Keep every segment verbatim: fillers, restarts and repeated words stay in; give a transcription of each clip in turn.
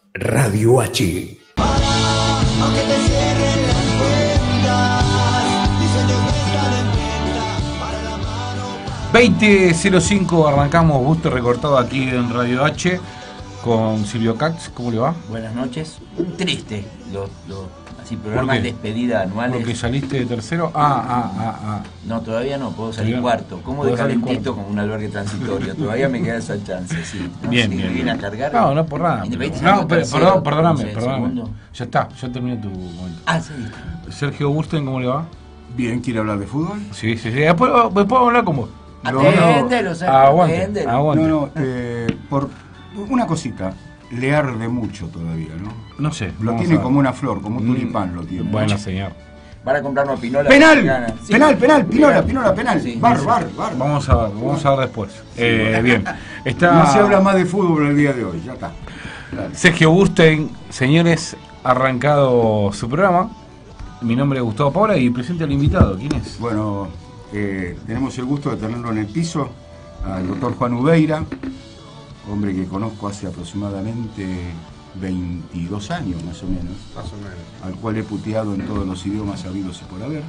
Radio H. Aunque te cierren las puertas, mis sueños no están en venta. Para la mano. veinte cero cinco arrancamos Gusto Recortado aquí en Radio H con Silvio Cax. ¿Cómo le va? Buenas noches. Triste, los, los así programas de despedida anuales. Porque saliste de tercero. Ah, ah, ah, ah. No, todavía no, puedo salir Todavía- cuarto. Como de puedo salir calentito como un albergue transitorio. Todavía me queda esa chance, sí. ¿No? Bien, Si bien, me bien. viene a cargar. No, no por nada. Independiente pero- si no, no, pero- tercero, perdón, perdóname, no sé, perdóname. segundo. Ya está, ya terminé tu momento. Ah, sí. Sergio Bursten, ¿cómo le va? Bien, ¿quiere hablar de fútbol? Sí, sí, sí. Después, después podemos hablar con vos. Aténdelo, Sergio, Aguante, aténdelo. aguante. No, no, eh, por una cosita, le arde mucho todavía, ¿no? No sé. Lo vamos tiene a ver. como una flor, como un Mm, tulipán lo tiene. Bueno, señor. Van a comprarnos Pinola. ¡Penal! Gana. Sí. ¡Penal, penal! ¡Pinola, Pinola, penal! Sí, bar, sí. bar, bar. Vamos a ver, vamos a ver después. Eh, bien. Está No se habla más de fútbol el día de hoy, ya está. Dale. Sergio Bursten, señores, arrancado su programa. Mi nombre es Gustavo Paula y presente al invitado. ¿Quién es? Bueno, eh, tenemos el gusto de tenerlo en el piso al doctor Juan Ubeira, hombre que conozco hace aproximadamente veintidós años más o menos, Más o menos. al cual he puteado en todos los idiomas habidos y por haber.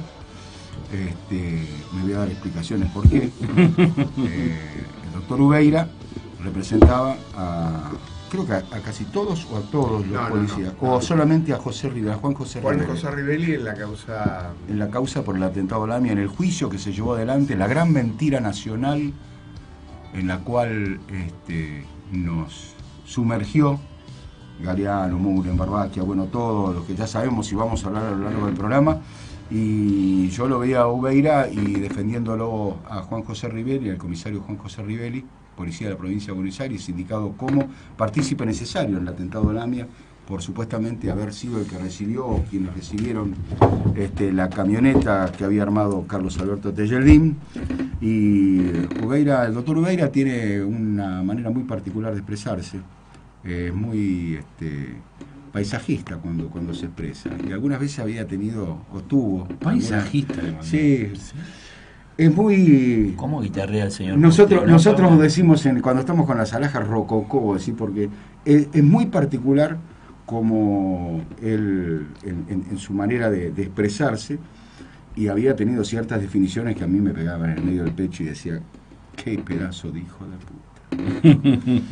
Este, me voy a dar explicaciones por qué. Eh, el doctor Ubeira representaba a, creo que a, a casi todos o a todos los No, no, policías, no. o solamente a José Rivera, a Juan José Juan Rivera. José Rivelli en la causa. En la causa por el atentado a la AMIA, en el juicio que se llevó adelante, la gran mentira nacional en la cual este, nos sumergió Galeano, Muren, Barbaquia, bueno, todo lo que ya sabemos y vamos a hablar a lo largo del programa. Y yo lo veía a Ubeira y defendiéndolo a Juan José Rivelli, al comisario Juan José Rivelli, policía de la provincia de Buenos Aires, indicado como partícipe necesario en el atentado a la AMIA, por supuestamente haber sido el que recibió, o quienes recibieron este, la camioneta que había armado Carlos Alberto Tejeldín. Y Ubeira, el doctor Ubeira tiene una manera muy particular de expresarse, es muy este, paisajista cuando, cuando se expresa, y algunas veces había tenido, o tuvo... Paisajista, le alguna- mandé. Sí, es muy... ¿Cómo guitarrea el señor? Nosotros, Bursten, no? nosotros ¿Cómo? decimos en, cuando estamos con las alhajas rococó, ¿sí? Porque es, es muy particular como él en, en- en su manera de, de expresarse, y había tenido ciertas definiciones que a mí me pegaban en el medio del pecho y decía, qué pedazo de hijo de puta.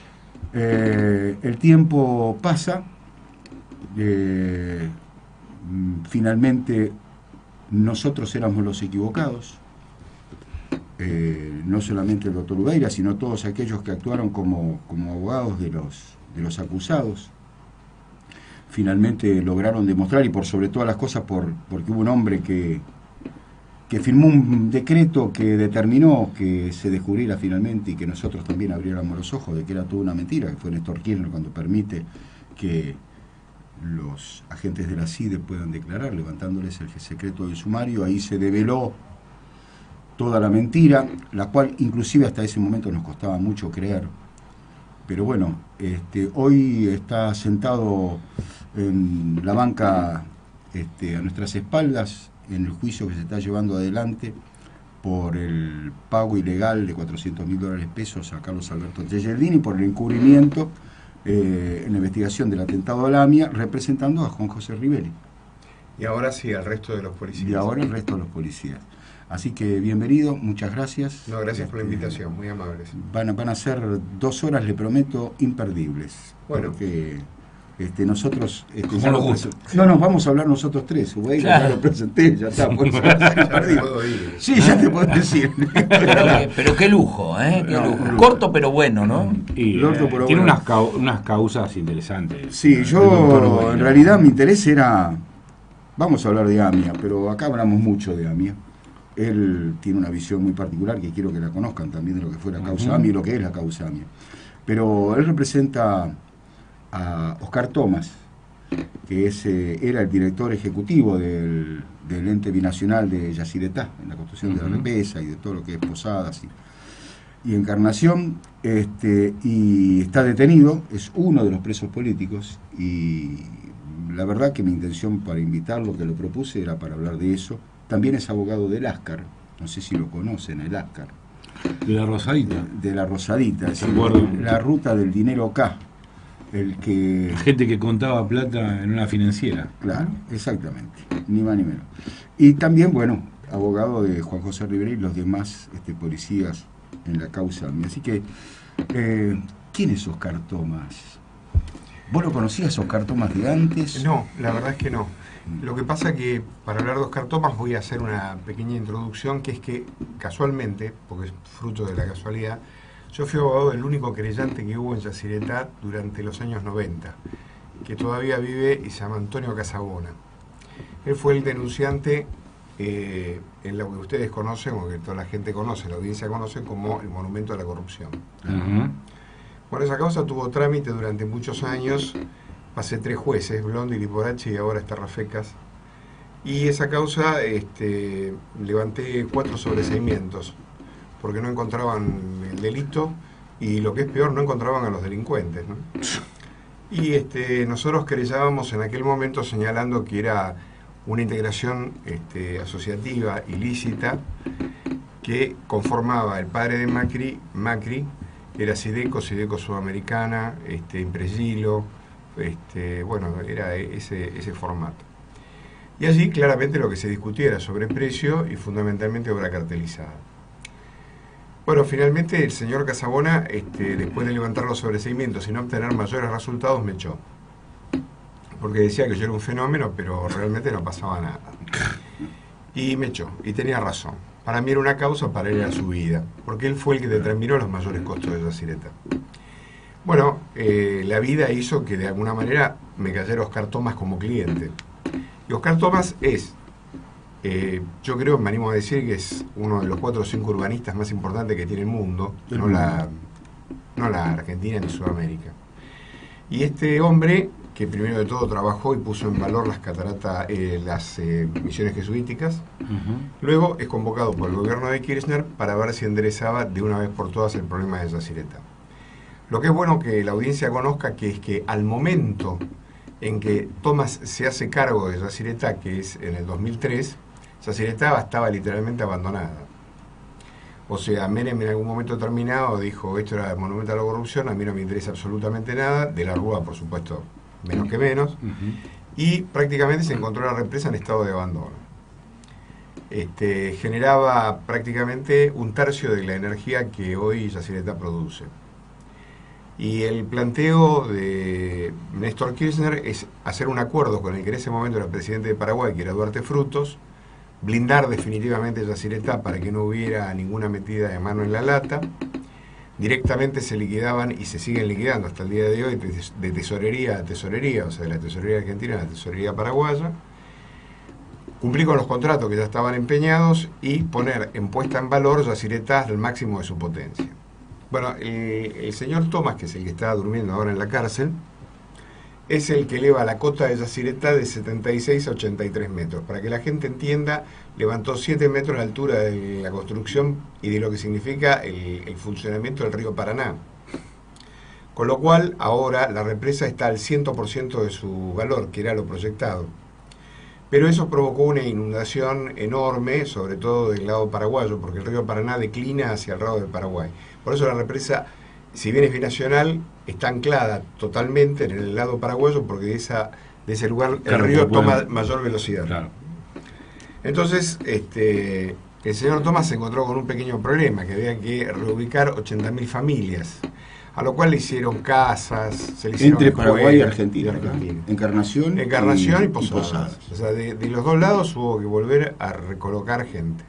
Eh, el tiempo pasa, eh, mm, finalmente nosotros éramos los equivocados. Eh, no solamente el doctor Ubeira, sino todos aquellos que actuaron como, como abogados de los, de los acusados, finalmente lograron demostrar, y por sobre todas las cosas, por, porque hubo un hombre que, que firmó un decreto que determinó que se descubriera finalmente y que nosotros también abriéramos los ojos de que era toda una mentira, que fue Néstor Kirchner, cuando permite que los agentes de la C I D E puedan declarar, levantándoles el secreto del sumario. Ahí se develó toda la mentira, la cual inclusive hasta ese momento nos costaba mucho creer. Pero bueno, este, hoy está sentado en la banca este, a nuestras espaldas en el juicio que se está llevando adelante por el pago ilegal de cuatrocientos mil dólares pesos a Carlos Alberto Tejeldín y por el encubrimiento eh, en la investigación del atentado a la AMIA, representando a Juan José Rivelli. Y ahora sí, al resto de los policías. Y ahora el resto de los policías. Así que bienvenido, muchas gracias. No, gracias por la Este, invitación, muy amables. Van a, van a ser dos horas, le prometo, imperdibles. Bueno. Porque este, nosotros... Este, Como ya nos lo gusta. presen- No, nos vamos a hablar nosotros tres. Ubeira, Claro. ya lo presenté, ya está. Por eso, Ya te puedo ir. sí, ya te puedo decir. Pero, qué- pero qué lujo, ¿eh? Qué No, lujo. un lujo. Corto pero bueno, ¿no? Y, Lorto, eh, pero tiene bueno. unas, cau- unas causas interesantes. Sí, El doctor yo Ubeira. en realidad mi interés era... Vamos a hablar de AMIA, pero acá hablamos mucho de AMIA. Él tiene una visión muy particular que quiero que la conozcan también de lo que fue la causa Ujú. AMIA y lo que es la causa AMIA. Pero él representa a Oscar Tomás, que es, eh, era el director ejecutivo del, del ente binacional de Yacyretá, en la construcción de la Ujú. represa y de todo lo que es Posadas y, y Encarnación, este, y está detenido, es uno de los presos políticos, y la verdad que mi intención para invitarlo, que lo propuse, era para hablar de eso. También es abogado del Ascar, no sé si lo conocen, el Ascar, De la Rosadita. de la Rosadita, es De acuerdo. la ruta del dinero K. el que... Gente que contaba plata en una financiera. Claro, exactamente, ni más ni menos. Y también, bueno, abogado de Juan José Rivera y los demás este, policías en la causa. Así que, eh, ¿quién es Oscar Tomás? ¿Vos lo conocías, Oscar Tomás, de antes? No, la verdad es que no. Lo que pasa que para hablar de Oscar Tomás voy a hacer una pequeña introducción, que es que casualmente, porque es fruto de la casualidad, yo fui abogado del único querellante que hubo en Yacyretá durante los años noventa, que todavía vive y se llama Antonio Casabona. Él fue el denunciante eh, en lo que ustedes conocen, o que toda la gente conoce, la audiencia conoce como el monumento a la corrupción. Uh-huh. Bueno, esa causa tuvo trámite durante muchos años, pasé tres jueces, Blondi, Liporache y ahora está Rafecas, y esa causa este, levanté cuatro sobreseimientos, porque no encontraban el delito, y lo que es peor, no encontraban a los delincuentes, ¿no? Y este, nosotros querellábamos en aquel momento señalando que era una integración este, asociativa ilícita que conformaba el padre de Macri, Macri, era Sideco, Sideco Sudamericana, este, Impresilo, este, bueno, era ese, ese formato. Y allí claramente lo que se discutía era sobreprecio y fundamentalmente obra cartelizada. Bueno, finalmente el señor Casabona, este, después de levantar los sobreseimientos y no obtener mayores resultados, me echó. Porque decía que yo era un fenómeno, pero realmente no pasaba nada. Y me echó, y tenía razón. Para mí era una causa, para él era su vida, porque él fue el que determinó los mayores costos de Yacyretá. Bueno, eh, la vida hizo que de alguna manera me cayera Oscar Tomás como cliente. Y Oscar Tomás es, eh, yo creo, me animo a decir que es uno de los cuatro o cinco urbanistas más importantes que tiene el mundo, no la, no la Argentina ni Sudamérica. Y este hombre, que primero de todo trabajó y puso en valor las cataratas, eh, las eh, misiones jesuíticas, uh-huh. Luego es convocado por el gobierno de Kirchner para ver si enderezaba de una vez por todas el problema de Yacyretá. Lo que es bueno que la audiencia conozca que es que al momento en que Tomás se hace cargo de Yacyretá, que es en el dos mil tres, Yacyretá estaba literalmente abandonada. O sea, Menem en algún momento determinado dijo, esto era el monumento a la corrupción, a mí no me interesa absolutamente nada, de la Rúa, por supuesto, menos que menos, uh-huh. Y prácticamente se encontró la represa en estado de abandono. Este, generaba prácticamente un tercio de la energía que hoy Yacyretá produce. Y el planteo de Néstor Kirchner es hacer un acuerdo con el que en ese momento era el presidente de Paraguay, que era Duarte Frutos, blindar definitivamente Yacyretá para que no hubiera ninguna metida de mano en la lata. Directamente se liquidaban y se siguen liquidando hasta el día de hoy de tesorería a tesorería, o sea, de la tesorería argentina a la tesorería paraguaya. Cumplir con los contratos que ya estaban empeñados y poner en puesta en valor Yacyretá al máximo de su potencia. Bueno, el, el señor Tomás, que es el que está durmiendo ahora en la cárcel, es el que eleva la cota de Yacyretá de setenta y seis a ochenta y tres metros. Para que la gente entienda, levantó siete metros la altura de la construcción y de lo que significa el, el funcionamiento del río Paraná. Con lo cual, ahora la represa está al cien por ciento de su valor, que era lo proyectado. Pero eso provocó una inundación enorme, sobre todo del lado paraguayo, porque el río Paraná declina hacia el lado del Paraguay. Por eso la represa, si bien es binacional, está anclada totalmente en el lado paraguayo, porque de, esa, de ese lugar el claro, río toma pueden... mayor velocidad. Claro. Entonces, este, el señor Tomás se encontró con un pequeño problema, que había que reubicar ochenta mil familias, a lo cual le hicieron casas, se le hicieron entre escuelas, Paraguay y Argentina, y Argentina. Encarnación, Encarnación y, y Posadas. y Posadas. O sea, de, de los dos lados hubo que volver a recolocar gente.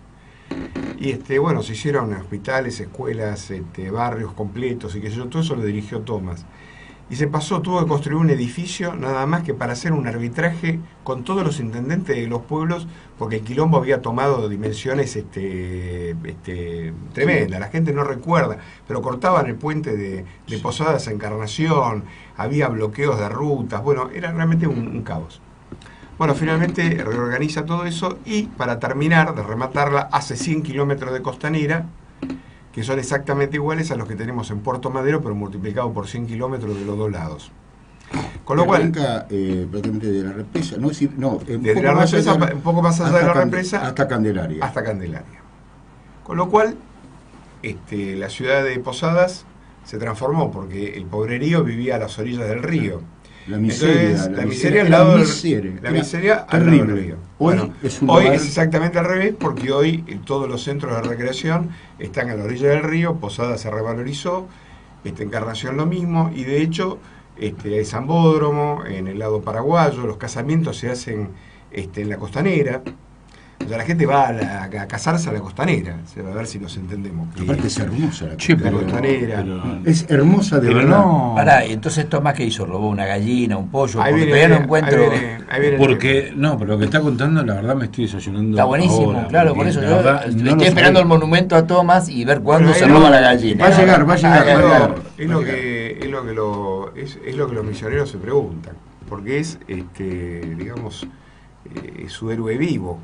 Y este, bueno, se hicieron hospitales, escuelas, este, barrios completos y que yo, todo eso lo dirigió Tomás. Y se pasó, tuvo que construir un edificio nada más que para hacer un arbitraje con todos los intendentes de los pueblos, porque el quilombo había tomado dimensiones este, este, tremendas. La gente no recuerda, pero cortaban el puente de, de Posadas a Encarnación, había bloqueos de rutas, bueno, era realmente un, un caos. Bueno, finalmente reorganiza todo eso y para terminar de rematarla hace cien kilómetros de costanera, que son exactamente iguales a los que tenemos en Puerto Madero, pero multiplicado por cien kilómetros de los dos lados. Con lo cual, arranca eh, prácticamente de la represa, no, decir, no un, desde poco la más represa, allá, un poco más allá de la represa hasta Candelaria. Hasta Candelaria. Con lo cual, este, la ciudad de Posadas se transformó porque el pobrerío vivía a las orillas del río. La miseria, Entonces, la, la miseria, miseria al la lado del- miseria, la era miseria al lado terrible. del río. Hoy Bueno, es un hoy lugar- es exactamente al revés, porque hoy eh, todos los centros de recreación están a la orilla del río. Posada se revalorizó, este, Encarnación lo mismo, y de hecho este, hay Zambódromo en el lado paraguayo, los casamientos se hacen este, en la costanera. O sea, la gente va a, la- a casarse a la costanera, se va a ver si nos entendemos. Que Aparte es hermosa la, Sí, la pero- costanera. pero- es hermosa de Pero verdad. no. Pará, y entonces Tomás, ¿qué hizo? ¿Robó una gallina, un pollo? Ahí Porque viene, todavía no ahí encuentro... viene- ahí viene el Porque, no, pero lo que está contando, la verdad me estoy desayunando. Está buenísimo, ahora, claro, porque por eso la yo verdad, estoy no lo esperando el sabía. monumento a Tomás y ver cuándo Bueno, se ahí roba no- la gallina. Va a llegar, va a llegar, Ah, va a Es llegar. lo, es lo que es lo que lo es, es lo que los misioneros se preguntan, porque es este digamos eh, su héroe vivo.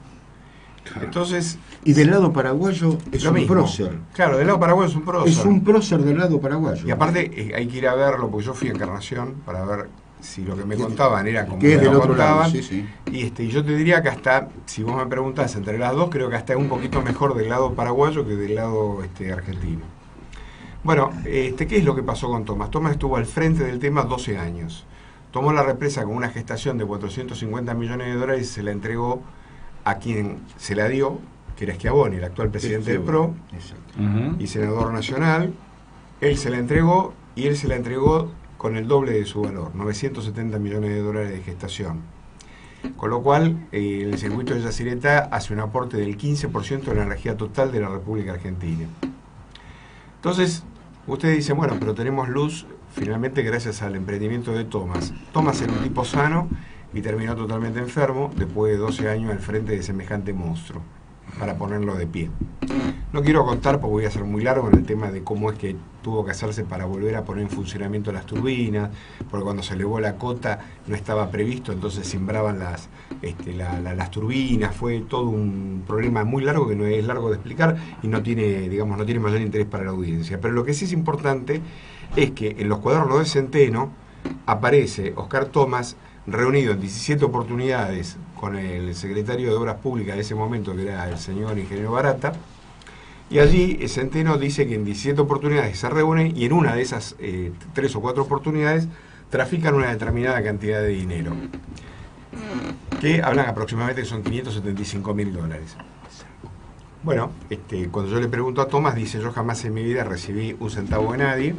Entonces, Y del lado paraguayo es lo un mismo. prócer. Claro, del lado paraguayo es un prócer. Es un prócer del lado paraguayo. Y aparte eh, hay que ir a verlo, porque yo fui a Encarnación para ver si lo que me contaban era como que es me del lo otro lado, contaban. sí, sí. Y este, yo te diría que hasta, si vos me preguntás entre las dos, creo que hasta es un poquito mejor del lado paraguayo que del lado este, argentino. Bueno, este, ¿qué es lo que pasó con Tomás? Tomás estuvo al frente del tema doce años. Tomó la represa con una gestación de cuatrocientos cincuenta millones de dólares y se la entregó a quien se la dio, que era Schiavoni, el actual presidente del P R O Exacto. Ujú. y senador nacional. Él se la entregó y él se la entregó con el doble de su valor, novecientos setenta millones de dólares de gestación. Con lo cual, eh, el circuito de Yacyretá hace un aporte del quince por ciento de la energía total de la República Argentina. Entonces, ustedes dicen, bueno, pero tenemos luz finalmente gracias al emprendimiento de Tomás. Tomás era un tipo sano y terminó totalmente enfermo después de doce años al frente de semejante monstruo, para ponerlo de pie. No quiero contar porque voy a ser muy largo en el tema de cómo es que tuvo que hacerse para volver a poner en funcionamiento las turbinas, porque cuando se elevó la cota no estaba previsto, entonces sembraban las, este, la- la- las turbinas, fue todo un problema muy largo que no es largo de explicar y no tiene, digamos, no tiene mayor interés para la audiencia. Pero lo que sí es importante es que en los cuadernos de Centeno aparece Oscar Tomás reunido en diecisiete oportunidades con el secretario de Obras Públicas de ese momento, que era el señor ingeniero Barata, y allí Centeno dice que en diecisiete oportunidades se reúnen y en una de esas eh, tres o cuatro oportunidades trafican una determinada cantidad de dinero, que hablan aproximadamente que son quinientos setenta y cinco mil dólares. Bueno, este, cuando yo le pregunto a Tomás, dice, yo jamás en mi vida recibí un centavo de nadie.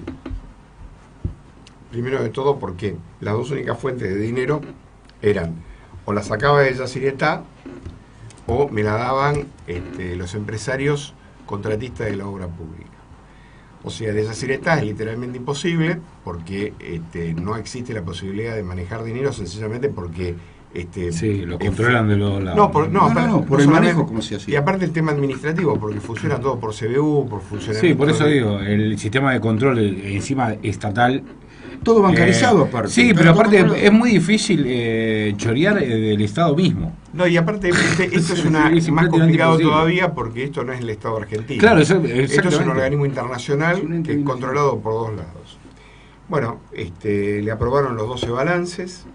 Primero de todo porque las dos únicas fuentes de dinero eran o la sacaba de Yacyretá o me la daban este, los empresarios contratistas de la obra pública. O sea, de Yacyretá es literalmente imposible porque este, no existe la posibilidad de manejar dinero sencillamente porque... Este, Sí, lo eh, controlan de los lados. no, por, no, No, no, no, por el solamente- manejo como se hacía. Y aparte el tema administrativo, porque funciona todo por C B U, por funcionamiento... Sí, por eso de- digo, el sistema de control eh, encima estatal. Todo bancarizado eh, aparte. Sí, Está pero todo aparte controlado. es muy difícil eh, chorear eh, del Estado mismo. No, y aparte este- esto es, Sí, una, sí, es más prácticamente complicado imposible. todavía porque esto no es el Estado argentino. Claro, eso, Esto es un exactamente. organismo internacional Es un ente que es internacional. controlado por dos lados. Bueno, este, le aprobaron los doce balances,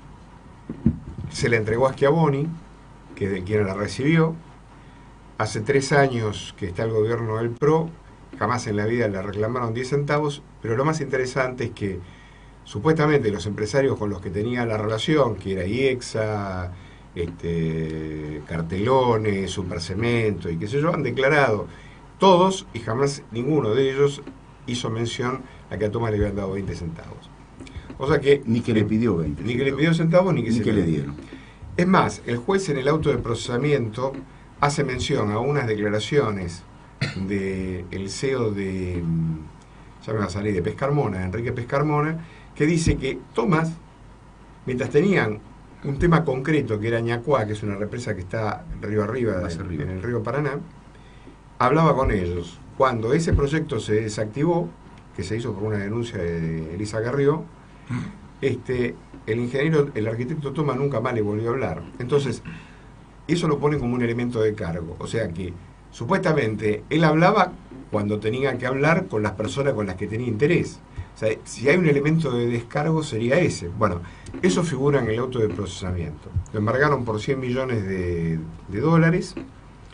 se le entregó a Schiavoni, que es de quien la recibió. Hace tres años que está el gobierno del P R O, jamás en la vida le reclamaron diez centavos, pero lo más interesante es que supuestamente los empresarios con los que tenía la relación, que era IEXA, este, Cartelones, Supercemento y qué sé yo, han declarado todos y jamás ninguno de ellos hizo mención a que a Tomás le habían dado veinte centavos. O sea que... Ni que le pidió veinte. Ni que le pidió centavos ni que, Ni se que le dieron. Es más, el juez en el auto de procesamiento hace mención a unas declaraciones del C E O de, mm, ya me va a salir, de Pescarmona, Enrique Pescarmona, que dice que Tomás, mientras tenían un tema concreto que era Ñacuá, que es una represa que está río arriba, Más de- arriba. en el río Paraná, hablaba con ellos. Cuando ese proyecto se desactivó, que se hizo por una denuncia de Elisa Carrió, este, el ingeniero, el arquitecto Tomás nunca más le volvió a hablar. Entonces, eso lo pone como un elemento de cargo. O sea que, supuestamente, él hablaba cuando tenía que hablar con las personas con las que tenía interés. O sea, si hay un elemento de descargo sería ese. Bueno, eso figura en el auto de procesamiento. Lo embargaron por cien millones de, de dólares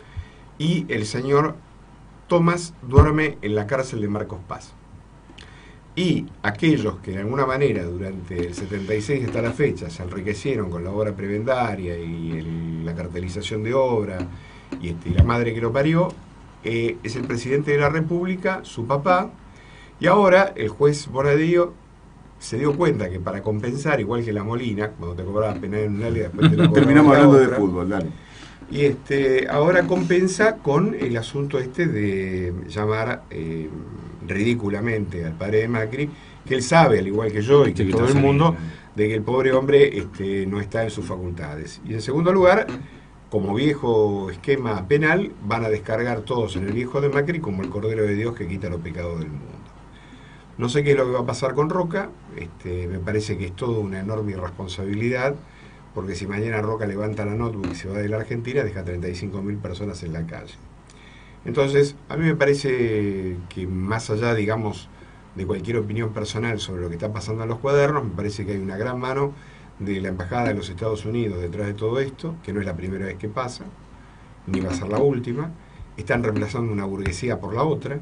y el señor Tomás duerme en la cárcel de Marcos Paz. Y aquellos que de alguna manera durante el setenta y seis hasta la fecha se enriquecieron con la obra prebendaria y el, la cartelización de obra y, este, y la madre que lo parió, eh, es el presidente de la República, su papá, y ahora el juez Bonadío se dio cuenta que para compensar, igual que la Molina, cuando te cobraba penal en una y después te lo cobraba Terminamos en la hablando de otra, fútbol, dale. y este, ahora compensa con el asunto este de llamar eh, ridículamente al padre de Macri, que él sabe, al igual que yo y que Sí, que todo está el mundo, saliendo. de que el pobre hombre este, no está en sus facultades. Y en segundo lugar, como viejo esquema penal, van a descargar todos en el hijo de Macri como el Cordero de Dios que quita los pecados del mundo. No sé qué es lo que va a pasar con Roca, este, me parece que es todo una enorme irresponsabilidad, porque si mañana Roca levanta la notebook y se va de la Argentina, deja treinta y cinco mil personas en la calle. Entonces, a mí me parece que más allá, digamos, de cualquier opinión personal sobre lo que está pasando en los cuadernos, me parece que hay una gran mano de la Embajada de los Estados Unidos detrás de todo esto, que no es la primera vez que pasa, ni va a ser la última. Están reemplazando una burguesía por la otra.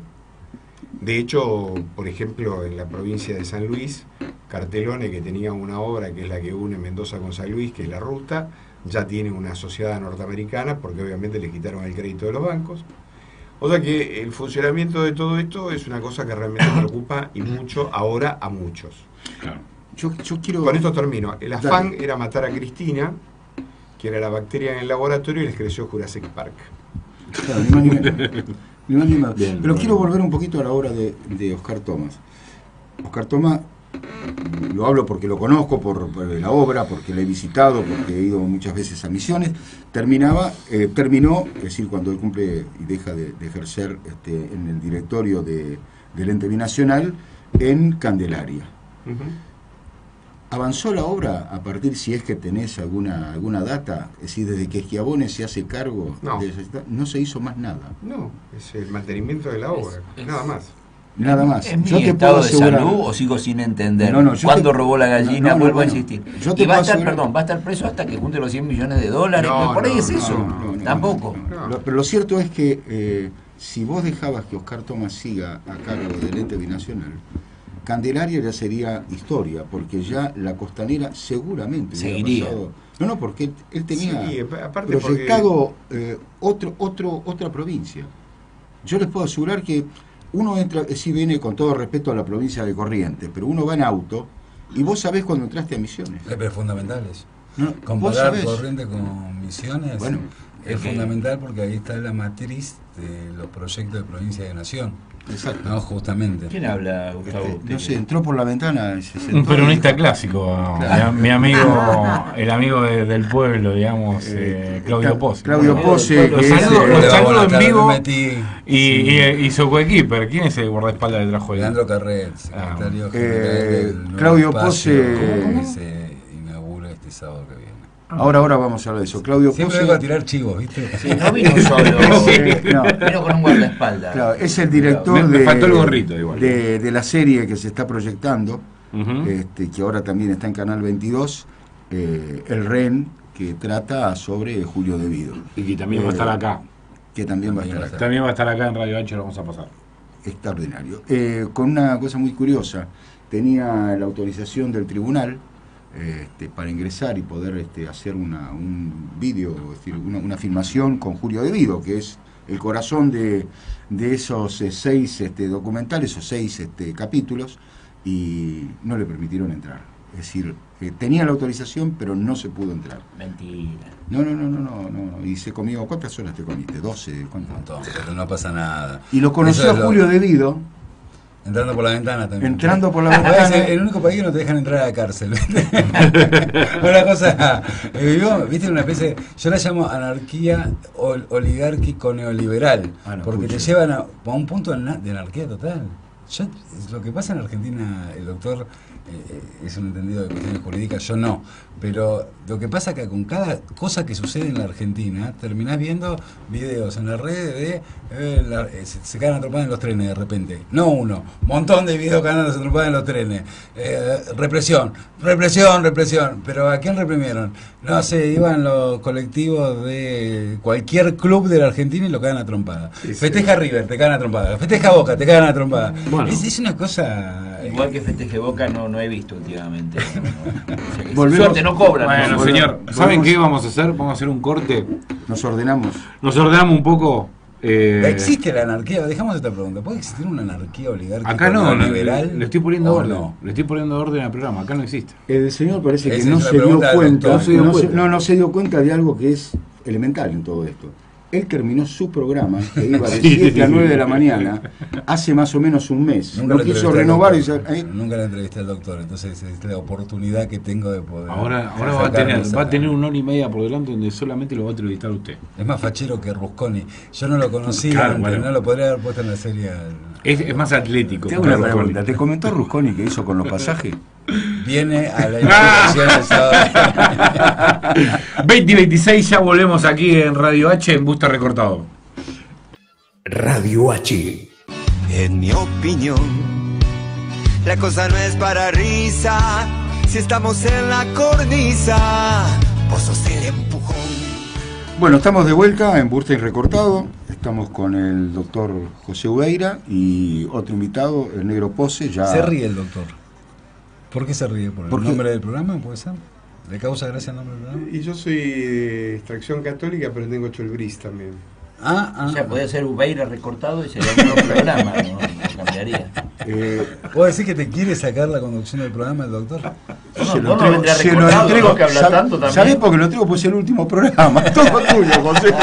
De hecho, por ejemplo, en la provincia de San Luis, Cartelone, que tenía una obra que es la que une Mendoza con San Luis, que es la ruta, ya tiene una sociedad norteamericana, porque obviamente le quitaron el crédito de los bancos. O sea que el funcionamiento de todo esto es una cosa que realmente preocupa y mucho ahora a muchos. Claro. Yo, yo quiero... Con esto termino. El afán Dale. era matar a Cristina, que era la bacteria en el laboratorio, y les creció Jurassic Park. Claro, ni más ni menos. Ni más ni menos. Bien, Pero bien. quiero volver un poquito a la obra de, de Oscar Tomás. Oscar Tomás, lo hablo porque lo conozco, por, por la obra, porque la he visitado, porque he ido muchas veces a Misiones. Terminaba, eh, terminó, es decir, cuando él cumple y deja de, de ejercer este, en el directorio de, del ente binacional, en Candelaria. Uh-huh. ¿Avanzó la obra a partir, si es que tenés alguna alguna data? Es decir, desde que Schiavone se hace cargo, No. de, no se hizo más nada. No, es el mantenimiento de la obra, Es- es- nada más. Nada más. ¿Es mi Yo te estado puedo de asegurar- salud o sigo sin entender? No, no, yo ¿Cuándo te- robó la gallina? no, no, Vuelvo bueno, a insistir. yo te Y va a puedo estar, asegurar- perdón, va a estar preso hasta que junte los cien millones de dólares. No, por ahí no, es eso. no, no, no, Tampoco. no, no. No. Lo- pero lo cierto es que eh, si vos dejabas que Oscar Tomás siga a cargo del ente binacional, Candelaria ya sería historia, porque ya la costanera seguramente hubiera Seguiría. pasado. No, no, porque él, él tenía Sí, aparte proyectado eh, otro, otro, otra provincia. Yo les puedo asegurar que uno entra, si viene con todo respeto a la provincia de Corrientes, pero uno va en auto y vos sabés cuando entraste a Misiones. Eh, Pero es fundamental eso. No, vos Comparar sabés. Corrientes con Misiones Bueno, es es que- fundamental porque ahí está la matriz de los proyectos de provincia y de nación. Exacto. No, justamente. ¿Quién habla, Gustavo? Este, no Usted? sé, entró por la ventana. y se sentó Un peronista y- clásico, Claro. mi, mi amigo, el amigo de- del pueblo, digamos, eh, Eh, Claudio Cla- Pose. Claudio Pose, Los que es, saludo, eh, los Hola, saludo buenas en tardes, vivo me metí. y, y, y su coequiper. ¿Quién es el guardaespaldas que trajo ahí? Leandro Carret, secretario Ah, general eh, del nuevo Claudio espacio Pose- que se inaugura este sábado que viene. Ahora, ahora vamos a hablar de eso. Claudio Siempre Pose. vengo a tirar chivos, ¿viste? Sí, no vino solo. Sí, no. Vino con un guardaespaldas. Claro, es el director Me- me de, faltó el gorrito igual. de, de la serie que se está proyectando, Ujú. este, que ahora también está en Canal veintidós, eh, El Ren, que trata sobre Julio De Vido, Y que también va a estar acá. que también va a estar acá. También va a estar acá en Radio H, lo vamos a pasar. Extraordinario. Eh, con una cosa muy curiosa, tenía la autorización del tribunal este, para ingresar y poder este, hacer una, un vídeo, es decir, una, una filmación con Julio De Vido, que es el corazón de, de esos eh, seis este, documentales o seis este, capítulos, y no le permitieron entrar. Es decir, eh, tenía la autorización, pero no se pudo entrar. Mentira. No, no, no, no, no, no. Y se comió, ¿cuántas horas te comiste? doce, Un ¿cuánto? montón, pero no pasa nada. Y lo conoció Eso a es lo- Julio De Vido, Entrando por la ventana también. entrando por la Es ventana. el único país que no te dejan entrar a la cárcel. Una cosa, eh, vivió, viste, una especie, yo la llamo anarquía ol- oligárquico neoliberal, Ah, no, porque te escucha. llevan a, a un punto de ana- de anarquía total. Yo, lo que pasa en Argentina, el doctor eh, es un entendido de cuestiones jurídicas, yo no, pero lo que pasa es que con cada cosa que sucede en la Argentina, terminás viendo videos en las redes de eh, la- eh, se, se caen atropadas en los trenes de repente, no uno, montón de videos cayéndose atropadas en los trenes, eh, represión, represión, represión, pero ¿a quién reprimieron? No sé, iban los colectivos de cualquier club de la Argentina y lo caen a trompada. Sí, sí. Festeja River, te caen a trompada. Festeja Boca, te caen a trompada. Bueno. Es, es una cosa... Igual que festeje Boca no, no he visto últimamente. No, no. O sea que Volvemos- suerte no cobran. Bueno, ¿no? señor, ¿saben qué vamos a hacer? Vamos a hacer un corte. Nos ordenamos. Nos ordenamos un poco. eh, ¿Existe la anarquía? Dejamos esta pregunta. ¿Puede existir una anarquía oligárquica Acá no, le, liberal? le estoy poniendo o orden. no? Le estoy poniendo orden al programa. Acá no existe. El señor parece que Esa no es la se dio pregunta del cuenta, doctor. no, se dio No se dio cuenta. no, no se dio cuenta de algo que es elemental en todo esto. Él terminó su programa, que iba de Sí. siete a nueve de la mañana, hace más o menos un mes. Nunca No lo quiso entrevisté al renovar y doctor. dice, ¿eh? Nunca la entrevisté al doctor, entonces es la oportunidad que tengo de poder. Ahora, ahora va, a sacarme tener, esa- va a tener una hora y media por delante donde solamente lo va a entrevistar usted. Es más fachero que Rusconi. Yo no lo conocía, Claro, antes, bueno. no lo podría haber puesto en la serie. al- Es, es más atlético. Te hago una Carlos pregunta. Colli. ¿Te comentó Rusconi que hizo con los pasajes? Viene a la inauguración el sábado. veinte y veintiséis, ya volvemos aquí en Radio H en Busta Recortado. Radio H. En mi opinión, la cosa no es para risa. Si estamos en la cornisa, vos sos el empujón. Bueno, estamos de vuelta en Burstein Recortado. Estamos con el doctor José Ubeira y otro invitado, el Negro Pose. Ya... Se ríe el doctor. ¿Por qué se ríe? ¿Por el ¿Por qué? nombre del programa? ¿Puede ser? ¿Le causa gracia el nombre del programa? Y yo soy de extracción católica, pero tengo Cholbris también. Ah, ah. O sea, podría ser Ubeira recortado y sería un nuevo programa, no, no cambiaría. Eh, ¿Puedo decir que te quiere sacar la conducción del programa el doctor? No, se no, lo no entrego, vendría se lo recortado, entrego. ¿no? Que habla ¿Sab- tanto también. ¿Sabés por qué lo entrego? Pues es el último programa. Todo tuyo, José.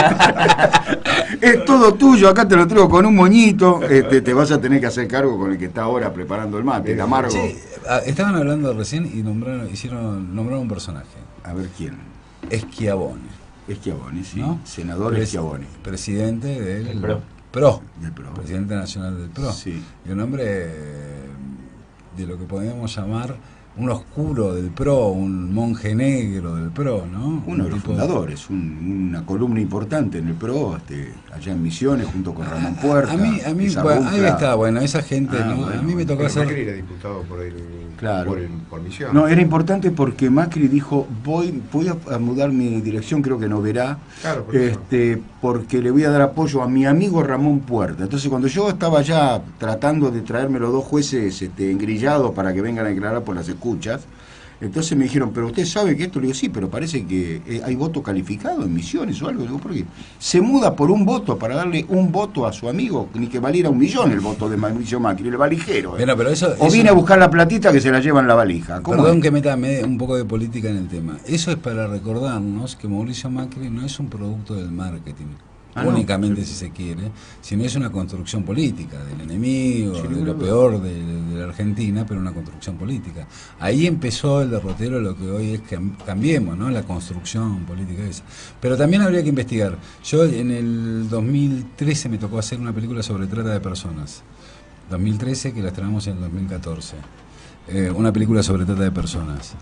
Es todo tuyo. Acá te lo traigo con un moñito. Este, te vas a tener que hacer cargo con el que está ahora preparando el mate, el amargo. Sí, ah, estaban hablando recién y nombraron, hicieron, nombraron un personaje. A ver quién. Esquiabone. Schiavone, sí. ¿No? Senador Pres- Schiavone. Presidente del Del PRO. PRO. Del PRO. Presidente nacional del PRO. Sí. Y un hombre eh, de lo que podemos llamar un oscuro del PRO, un monje negro del PRO, ¿no? Uno de Un los tipo- fundadores, un- una columna importante en el PRO, este, allá en Misiones, junto con Ramón Puerta. A mí, a mí esa bueno, ahí dupla. está, bueno, esa gente, Ah, ¿no? bueno. A mí me tocó Pero hacer... Macri era diputado por el, Claro. por, el, por misión. No, era importante porque Macri dijo, voy, voy a, a mudar mi dirección, creo que no verá, Claro, por eso. este, porque le voy a dar apoyo a mi amigo Ramón Puerta. Entonces cuando yo estaba ya tratando de traerme los dos jueces este, engrillados para que vengan a declarar por las escuchas, entonces me dijeron, pero usted sabe que esto, le digo, sí, pero parece que eh, hay voto calificado en Misiones o algo. Le digo, ¿por qué? Se muda por un voto para darle un voto a su amigo, ni que valiera un millón el voto de Mauricio Macri, el valijero. ¿eh? Bueno, pero eso, O eso- viene a buscar la platita que se la lleva en la valija. ¿Cómo Perdón es? que meta me- un poco de política en el tema. Eso es para recordarnos que Mauricio Macri no es un producto del marketing, Ah, no. únicamente si se quiere, sino es una construcción política del enemigo, Sí, de ninguna lo duda. peor de, de la Argentina, pero una construcción política. Ahí empezó el derrotero de lo que hoy es que cambiemos, ¿no? La construcción política esa. Pero también habría que investigar. Yo en el dos mil trece me tocó hacer una película sobre trata de personas. dos mil trece que la estrenamos en el dos mil catorce. Eh, una película sobre trata de personas.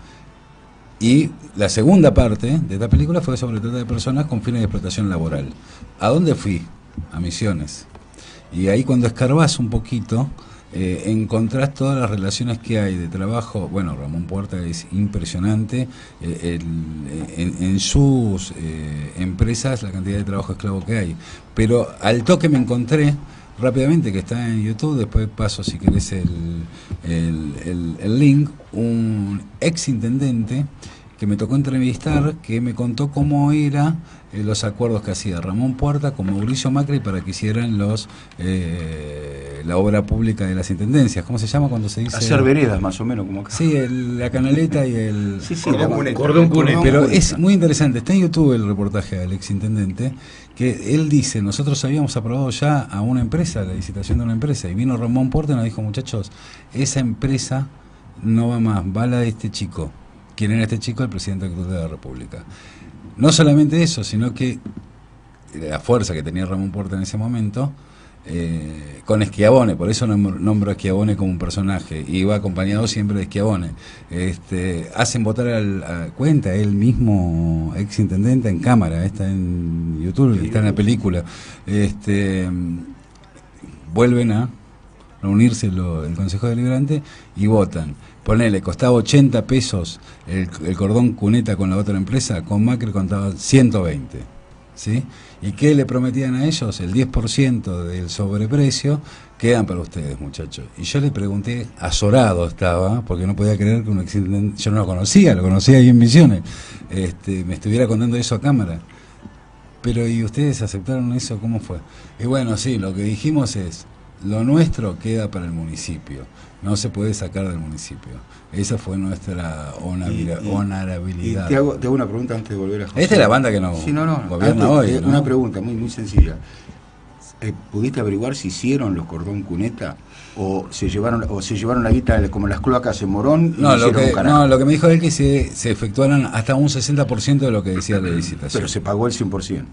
Y la segunda parte de esta película fue sobre trata de personas con fines de explotación laboral. ¿A dónde fui? A Misiones. Y ahí cuando escarbás un poquito, eh, encontrás todas las relaciones que hay de trabajo. Bueno, Ramón Puerta es impresionante. eh, el- en, en sus eh, empresas la cantidad de trabajo esclavo que hay. Pero al toque me encontré rápidamente, que está en YouTube, después paso si querés el, el, el- el link, un ex intendente que me tocó entrevistar, que me contó cómo era eh, los acuerdos que hacía Ramón Puerta con Mauricio Macri para que hicieran los eh, la obra pública de las intendencias. ¿Cómo se llama cuando se dice? Hacer veredas, más o menos, como acá. Sí, el- la canaleta y el... Sí, sí, Cordón la- cuneta. Cordón cuneta. Pero cuneta. es muy interesante, está en YouTube el reportaje del exintendente, que él dice, nosotros habíamos aprobado ya a una empresa, la licitación de una empresa, y vino Ramón Puerta y nos dijo, muchachos, esa empresa no va más, va la de este chico. ¿Quién era este chico? El presidente actual de la República. No solamente eso, sino que la fuerza que tenía Ramón Puerta en ese momento, eh, con Schiavone, por eso nom- nombro a Schiavone como un personaje, y iba acompañado siempre de Schiavone. Este, hacen votar al, a cuenta él mismo, ex intendente, en cámara, está en YouTube, está en la película. Este, vuelven a reunirse lo- el Consejo Deliberante y votan. Ponele, costaba ochenta pesos el, el cordón cuneta con la otra empresa, con Macri contaba ciento veinte. ¿sí? ¿Y qué le prometían a ellos? El diez por ciento del sobreprecio quedan para ustedes, muchachos. Y yo le pregunté, azorado estaba, porque no podía creer que un exintendente, yo no lo conocía, lo conocía ahí en Misiones, este, me estuviera contando eso a cámara. Pero, ¿y ustedes aceptaron eso? ¿Cómo fue? Y bueno, sí, lo que dijimos es, lo nuestro queda para el municipio, no se puede sacar del municipio. Esa fue nuestra honorabilidad. Y, y, y te, hago, te hago una pregunta antes de volver a José. Esta es la banda que no, sí, no, no. gobierna antes, hoy, ¿no? Una pregunta muy, muy sencilla. Eh, ¿Pudiste averiguar si hicieron los cordón cuneta o se llevaron o se llevaron la guita como las cloacas en Morón y no, lo hicieron que, un carajo? no, lo que me dijo él que se, se efectuaron hasta un sesenta por ciento de lo que decía la licitación. Pero se pagó el cien por ciento.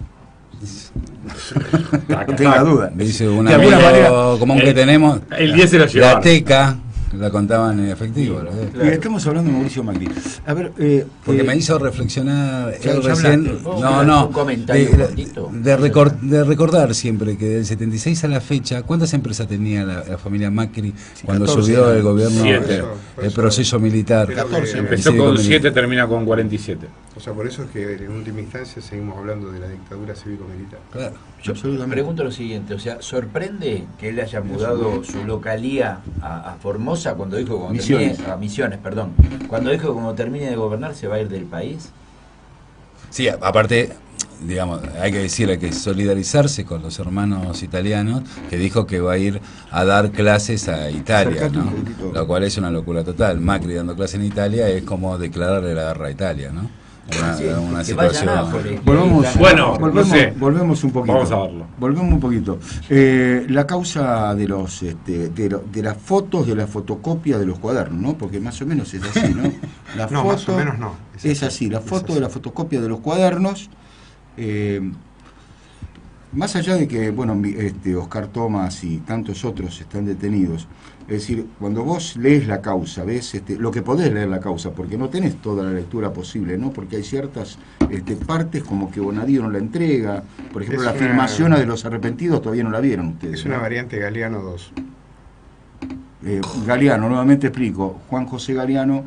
No tenga duda. Dice un De amigo alguna manera, común el- que tenemos, el diez se lo la llevaron. teca, la contaban en efectivo. lo que- Y estamos hablando de Mauricio Macri. A ver, eh, Porque eh, me hizo reflexionar ya- él ya recién, hablaste. no, no, Un comentario de, cortito. de recor- de recordar siempre que del setenta y seis a la fecha, ¿cuántas empresas tenía la, la familia Macri cuando catorce, subió ¿no? el gobierno, Siete. el, Por el eso- proceso militar? catorce. Empezó Sí, con con siete, termina con cuarenta y siete. O sea, por eso es que en última instancia seguimos hablando de la dictadura cívico-militar. Claro. Yo Absolutamente. pregunto lo siguiente, o sea, ¿sorprende que él haya mudado su localía a, a Formosa cuando dijo que cuando Misiones. termine, a Misiones, perdón, cuando dijo que cuando termine de gobernar se va a ir del país? Sí, a- aparte, digamos, hay que decir, hay que solidarizarse con los hermanos italianos, que dijo que va a ir a dar clases a Italia, Acercate un ¿no? poquitito. Lo cual es una locura total. Macri dando clases en Italia es como declararle la guerra a Italia, ¿no? Una, Sí, una que vaya a situación... Nápoles, que Volvamos, gane Bueno, Nápoles. volvemos, no sé. volvemos un poquito. Vamos a verlo. Volvemos un poquito. Eh, la causa de los este, de, lo- de las fotos, de la fotocopia de los cuadernos, ¿no? Porque más o menos es así, ¿no? La No, más o menos no. Es, Es así, así, la es foto así. de la fotocopia de los cuadernos. eh, más allá de que, bueno, mi- este, Oscar Tomás y tantos otros están detenidos, es decir, cuando vos lees la causa, ves este, lo que podés leer la causa, porque no tenés toda la lectura posible, ¿no? Porque hay ciertas este, partes como que Bonadío no la entrega, por ejemplo, Es la una- filmación a de los arrepentidos todavía no la vieron ustedes. Es una ¿no? variante Galeano dos. Eh, Galeano, nuevamente explico, Juan José Galeano,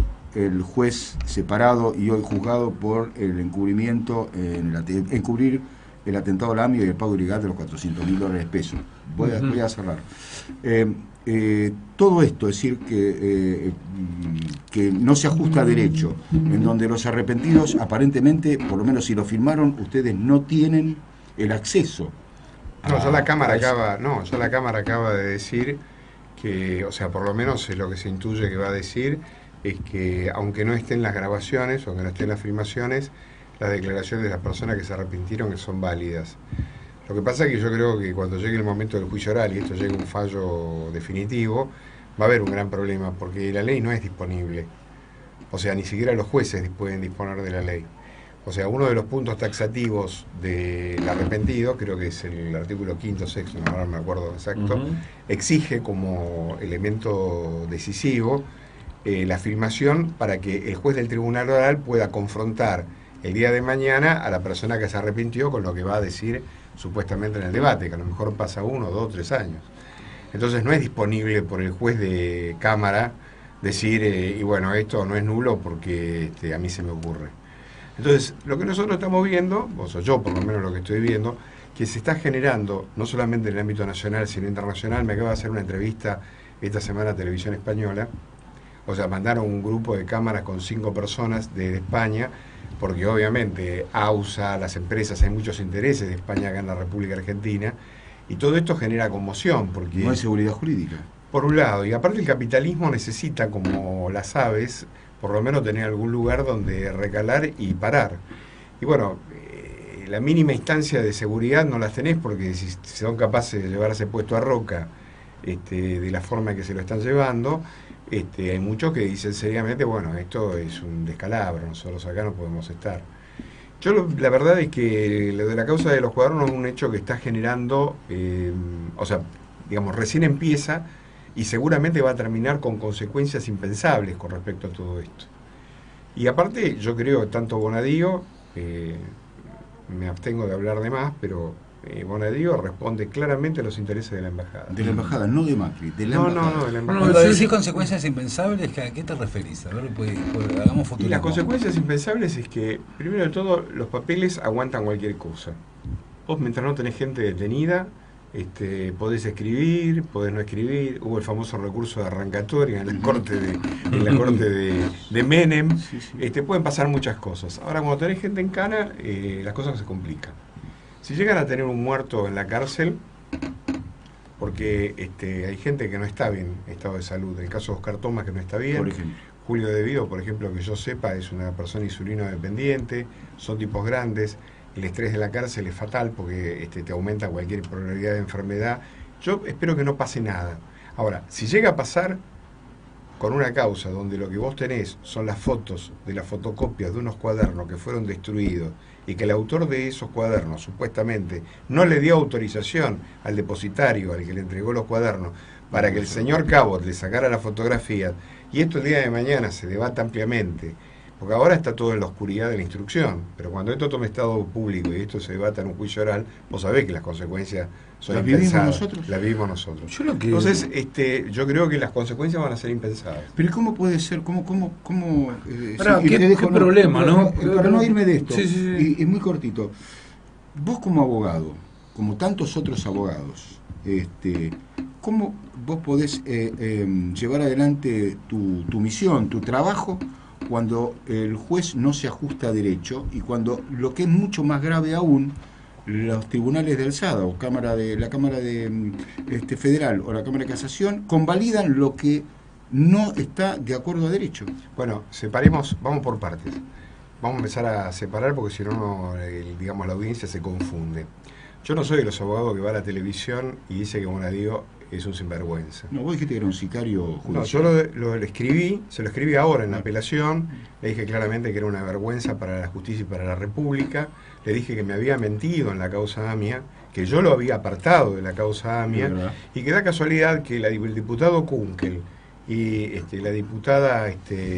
el juez separado y hoy juzgado por el encubrimiento, en la, encubrir el atentado al AMIO y el pago ilegal de los cuatrocientos mil dólares pesos. Voy a, voy a cerrar. Eh, eh, todo esto, es decir, que, eh, mm, que no se ajusta a derecho, en donde los arrepentidos, aparentemente, por lo menos si lo firmaron, ustedes no tienen el acceso. No, ya la a- cámara a eso. acaba, no, ya la cámara acaba de decir que, o sea, por lo menos es lo que se intuye que va a decir, es que aunque no estén las grabaciones, aunque no estén las filmaciones, las declaraciones de las personas que se arrepintieron que son válidas. Lo que pasa es que yo creo que cuando llegue el momento del juicio oral y esto llegue a un fallo definitivo, va a haber un gran problema, porque la ley no es disponible. O sea, ni siquiera los jueces pueden disponer de la ley. O sea, uno de los puntos taxativos del arrepentido, creo que es el artículo quinto, sexto, no, ahora no me acuerdo exacto, Ujú. exige como elemento decisivo eh, la filmación para que el juez del tribunal oral pueda confrontar el día de mañana a la persona que se arrepintió con lo que va a decir supuestamente en el debate, que a lo mejor pasa uno, dos, tres años. Entonces no es disponible por el juez de cámara decir, eh, y bueno, esto no es nulo porque este, a mí se me ocurre. Entonces, lo que nosotros estamos viendo, o sea, yo por lo menos lo que estoy viendo, que se está generando, no solamente en el ámbito nacional, sino internacional. Me acaba de hacer una entrevista esta semana a Televisión Española, o sea, mandaron un grupo de cámaras con cinco personas de España, porque obviamente AUSA, las empresas, hay muchos intereses de España acá en la República Argentina, y todo esto genera conmoción, porque... No hay seguridad jurídica. Por un lado, y aparte el capitalismo necesita, como las aves, por lo menos tener algún lugar donde recalar y parar. Y bueno, eh, la mínima instancia de seguridad no las tenés porque si son capaces de llevarse puesto a Roca este, de la forma que se lo están llevando, este, hay muchos que dicen seriamente, bueno, esto es un descalabro, nosotros acá no podemos estar. Yo lo, la verdad es que lo de la causa de los cuadernos es un hecho que está generando, eh, o sea, digamos, recién empieza y seguramente va a terminar con consecuencias impensables con respecto a todo esto. Y aparte, yo creo que tanto Bonadío, eh, me abstengo de hablar de más, pero eh, Bonadío responde claramente a los intereses de la embajada. De la embajada, no de Macri, de la No, embajada. no, no, de la embajada. Cuando sí, decís sí. consecuencias impensables, ¿a qué te referís? A ver, pues, pues, hagamos futuro. Y las consecuencias impensables es que, primero de todo, los papeles aguantan cualquier cosa. Vos, mientras no tenés gente detenida, este, podés escribir, podés no escribir. Hubo el famoso recurso de arrancatoria en la corte de, en la corte de, de Menem. Sí, sí. Este, pueden pasar muchas cosas. Ahora, cuando tenés gente en cana, eh, las cosas se complican. Si llegan a tener un muerto en la cárcel, porque este, hay gente que no está bien en estado de salud. El caso de Oscar Tomás, que no está bien. Por ejemplo. Julio Devido, por ejemplo, que yo sepa, es una persona insulino dependiente, son tipos grandes, el estrés de la cárcel es fatal porque este, te aumenta cualquier probabilidad de enfermedad. Yo espero que no pase nada. Ahora, si llega a pasar con una causa donde lo que vos tenés son las fotos de las fotocopias de unos cuadernos que fueron destruidos y que el autor de esos cuadernos supuestamente no le dio autorización al depositario, al que le entregó los cuadernos, para que el señor Cabot le sacara las fotografías, y esto el día de mañana se debata ampliamente, porque ahora está todo en la oscuridad de la instrucción, pero cuando esto tome estado público y esto se debata en un juicio oral, vos sabés que las consecuencias son ¿Las vivimos impensadas. nosotros? Las vivimos nosotros. Yo lo que- Entonces, este, yo creo que las consecuencias van a ser impensadas. Pero ¿cómo puede ser? ¿Cómo, cómo, cómo? eh, Ahora, sí, ¿qué- te qué problema, no? Para no irme de esto, Sí, sí, sí. Y, y muy cortito. Vos como abogado, como tantos otros abogados, este, ¿cómo vos podés eh, eh, llevar adelante tu, tu misión, tu trabajo, cuando el juez no se ajusta a derecho y cuando, lo que es mucho más grave aún, los tribunales de alzada o cámara de la Cámara de mm, este, Federal o la Cámara de Casación convalidan lo que no está de acuerdo a derecho? Bueno, separemos, vamos por partes. Vamos a empezar a separar porque si no, no, el- digamos, la audiencia se confunde. Yo no soy de los abogados que va a la televisión y dice que Bonadío es un sinvergüenza. No, vos dijiste que era un sicario judicial. No, yo lo, lo- lo escribí, se lo escribí ahora en la apelación, le dije claramente que era una vergüenza para la justicia y para la República, le dije que me había mentido en la causa AMIA, que yo lo había apartado de la causa AMIA, Es verdad. y que da casualidad que la, el diputado Kunkel y este, la diputada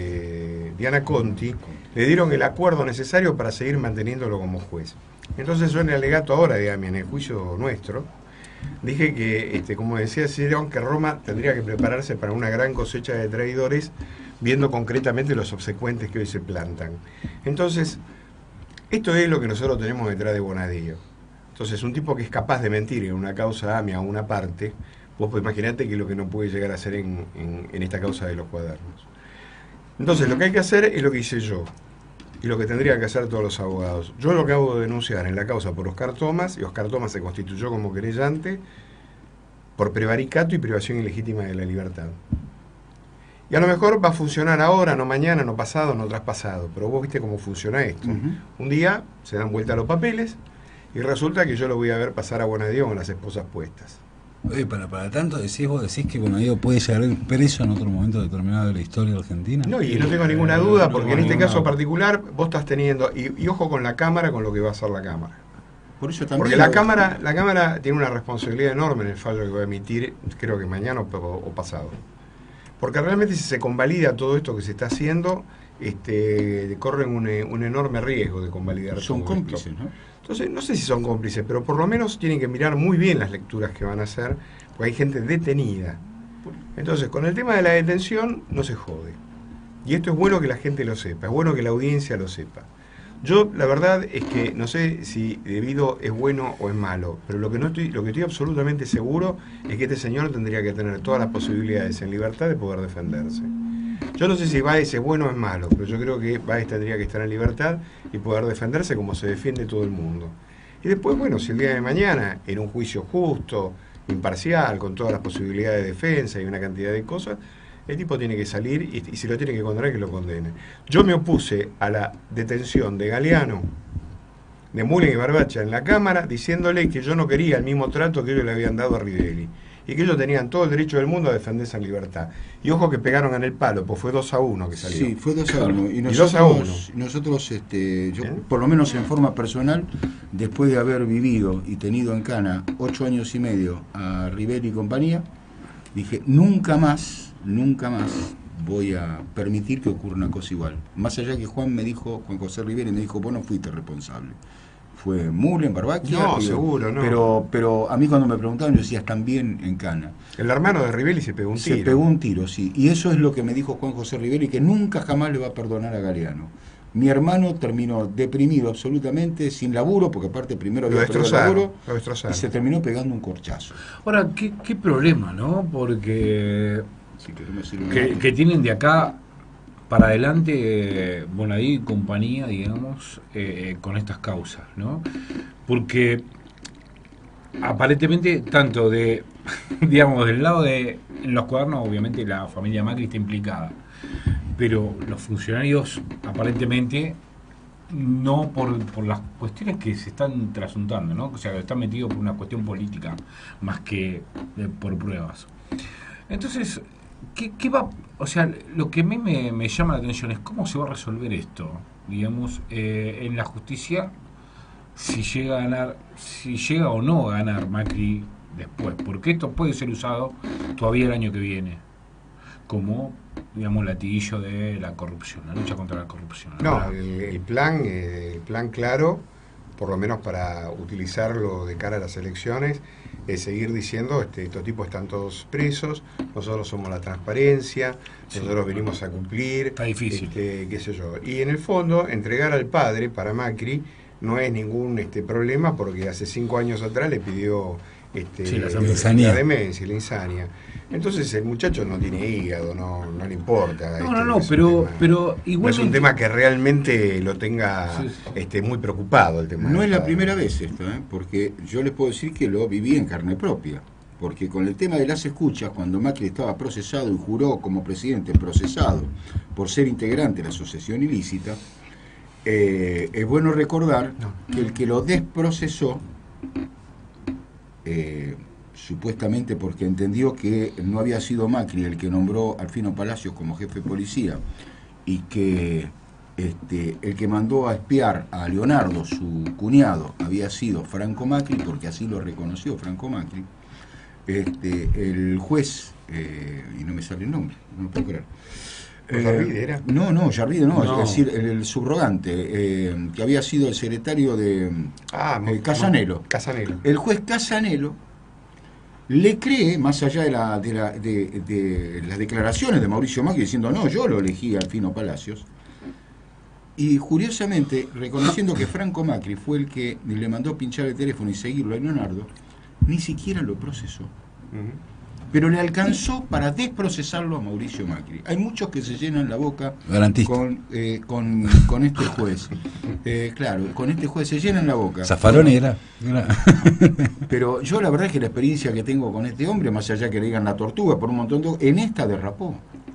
este, Diana Conti le dieron el acuerdo necesario para seguir manteniéndolo como juez. Entonces yo en el alegato ahora de AMIA, en el juicio nuestro, dije que, este, como decía Cicerón, que Roma tendría que prepararse para una gran cosecha de traidores, viendo concretamente los subsecuentes que hoy se plantan. Entonces, esto es lo que nosotros tenemos detrás de Bonadío. Entonces, un tipo que es capaz de mentir en una causa AMIA a una parte, vos pues imaginate que es lo que no puede llegar a hacer en, en, en esta causa de los cuadernos. Entonces, lo que hay que hacer es lo que hice yo. Y lo que tendrían que hacer todos los abogados. Yo lo acabo de denunciar en la causa por Oscar Tomás, y Oscar Tomás se constituyó como querellante por prevaricato y privación ilegítima de la libertad. Y a lo mejor va a funcionar ahora, no mañana, no pasado, no traspasado, pero vos viste cómo funciona esto. Ujú. Un día se dan vuelta los papeles y resulta que yo lo voy a ver pasar a Bonadío con las esposas puestas. Oye, para, para tanto decís, vos decís que Bonadío puede llegar a ir preso en otro momento determinado de la historia argentina. No, y no tengo ninguna duda, no porque tengo en este ninguna caso duda. particular vos estás teniendo, y, y ojo con la Cámara, con lo que va a hacer la Cámara. Por eso también Porque la Cámara, la Cámara tiene una responsabilidad enorme en el fallo que va a emitir, creo que mañana o, o pasado. Porque realmente si se convalida todo esto que se está haciendo, este, corren un, un enorme riesgo de convalidar son todo cómplices, esto. ¿no? Entonces, no sé si son cómplices, pero por lo menos tienen que mirar muy bien las lecturas que van a hacer, porque hay gente detenida. Entonces, con el tema de la detención no se jode. Y esto es bueno que la gente lo sepa, es bueno que la audiencia lo sepa. Yo, la verdad es que no sé si Devido es bueno o es malo, pero lo que, no estoy, lo que estoy absolutamente seguro es que este señor tendría que tener todas las posibilidades en libertad de poder defenderse. Yo no sé si Báez es bueno o es malo, pero yo creo que Báez tendría que estar en libertad y poder defenderse como se defiende todo el mundo. Y después, bueno, si el día de mañana, en un juicio justo, imparcial, con todas las posibilidades de defensa y una cantidad de cosas, el tipo tiene que salir y, y si lo tiene que condenar, que lo condene. Yo me opuse a la detención de Galeano, de Mullen y Barbacha en la Cámara, diciéndole que yo no quería el mismo trato que ellos le habían dado a Rivelli. Y que ellos tenían todo el derecho del mundo a defenderse en libertad. Y ojo que pegaron en el palo, pues fue dos a uno que salió. Sí, fue dos a uno. Y Y dos a uno. nosotros, nosotros este, yo, ¿Eh? por lo menos en forma personal, después de haber vivido y tenido en cana ocho años y medio a Rivelli y compañía, dije, nunca más, nunca más voy a permitir que ocurra una cosa igual. Más allá que Juan me dijo, Juan José Rivelli me dijo, vos no fuiste responsable. fue Mullen, Barbaquia. No, y- seguro, no. Pero, pero a mí cuando me preguntaban, yo decía, están bien en Cana. El hermano de Rivelli se pegó un tiro. Se pegó un tiro, sí. Y eso es lo que me dijo Juan José Rivelli, que nunca jamás le va a perdonar a Galeano. Mi hermano terminó deprimido absolutamente, sin laburo, porque aparte primero Lo había perdido el destrozaron, laburo, lo destrozaron. y se terminó pegando un corchazo. Ahora, ¿qué, qué problema, ¿no? Porque Si queremos decirlo que, mal. que tienen de acá para adelante eh, Bonadí y compañía, digamos, eh, con estas causas, ¿no? Porque aparentemente, tanto de, digamos, del lado de en los cuadernos, obviamente la familia Macri está implicada, pero los funcionarios aparentemente no por, por las cuestiones que se están trasuntando, ¿no? O sea, están metidos por una cuestión política más que de- por pruebas. Entonces, ¿qué, qué va? O sea, lo que a mí me, me llama la atención es cómo se va a resolver esto, digamos, eh, en la justicia, si llega a ganar, si llega o no a ganar Macri después, porque esto puede ser usado todavía el año que viene como, digamos, latiguillo de la corrupción, la lucha contra la corrupción. No, Ahora, el, el plan, eh, el plan claro, por lo menos para utilizarlo de cara a las elecciones, es seguir diciendo, este, estos tipos están todos presos, nosotros somos la transparencia, Sí. nosotros venimos a cumplir, Está difícil. este, qué sé yo. Y en el fondo, entregar al padre para Macri no es ningún este, problema, porque hace cinco años atrás le pidió este, Sí, la la, insanía. demencia, la insania. Entonces el muchacho no tiene hígado, no, no le importa. No, este, no, no, es un pero, tema- pero no es un igualmente... tema que realmente lo tenga Sí, sí. este, muy preocupado el tema. No del es la padre. primera vez esto, ¿eh? Porque yo les puedo decir que lo viví en carne propia. Porque con el tema de las escuchas, cuando Macri estaba procesado y juró como presidente procesado por ser integrante de la asociación ilícita, eh, es bueno recordar que el que lo desprocesó, eh, supuestamente porque entendió que no había sido Macri el que nombró a Alfino Palacios como jefe de policía y que este, el que mandó a espiar a Leonardo, su cuñado, había sido Franco Macri, porque así lo reconoció Franco Macri, este, el juez, eh, y no me sale el nombre, no lo puedo creer. ¿No, Yarvide era? No, no, Yarvide no, No. es decir, el, el subrogante, eh, que había sido el secretario de Ah, eh, Casanelo. Casanelo. El juez Casanelo le cree, más allá de, la, de, la- de- de las declaraciones de Mauricio Macri diciendo no, yo lo elegí a Alfino Palacios, y curiosamente, reconociendo que Franco Macri fue el que le mandó pinchar el teléfono y seguirlo a Leonardo, ni siquiera lo procesó. Ujú. Pero le alcanzó para desprocesarlo a Mauricio Macri. Hay muchos que se llenan la boca Garantista. con, eh, con, con este juez. Eh, claro, con este juez se llenan la boca. Zaffaroni era. era. Pero yo la verdad es que la experiencia que tengo con este hombre, más allá que le digan la tortuga por un montón de... En esta derrapó.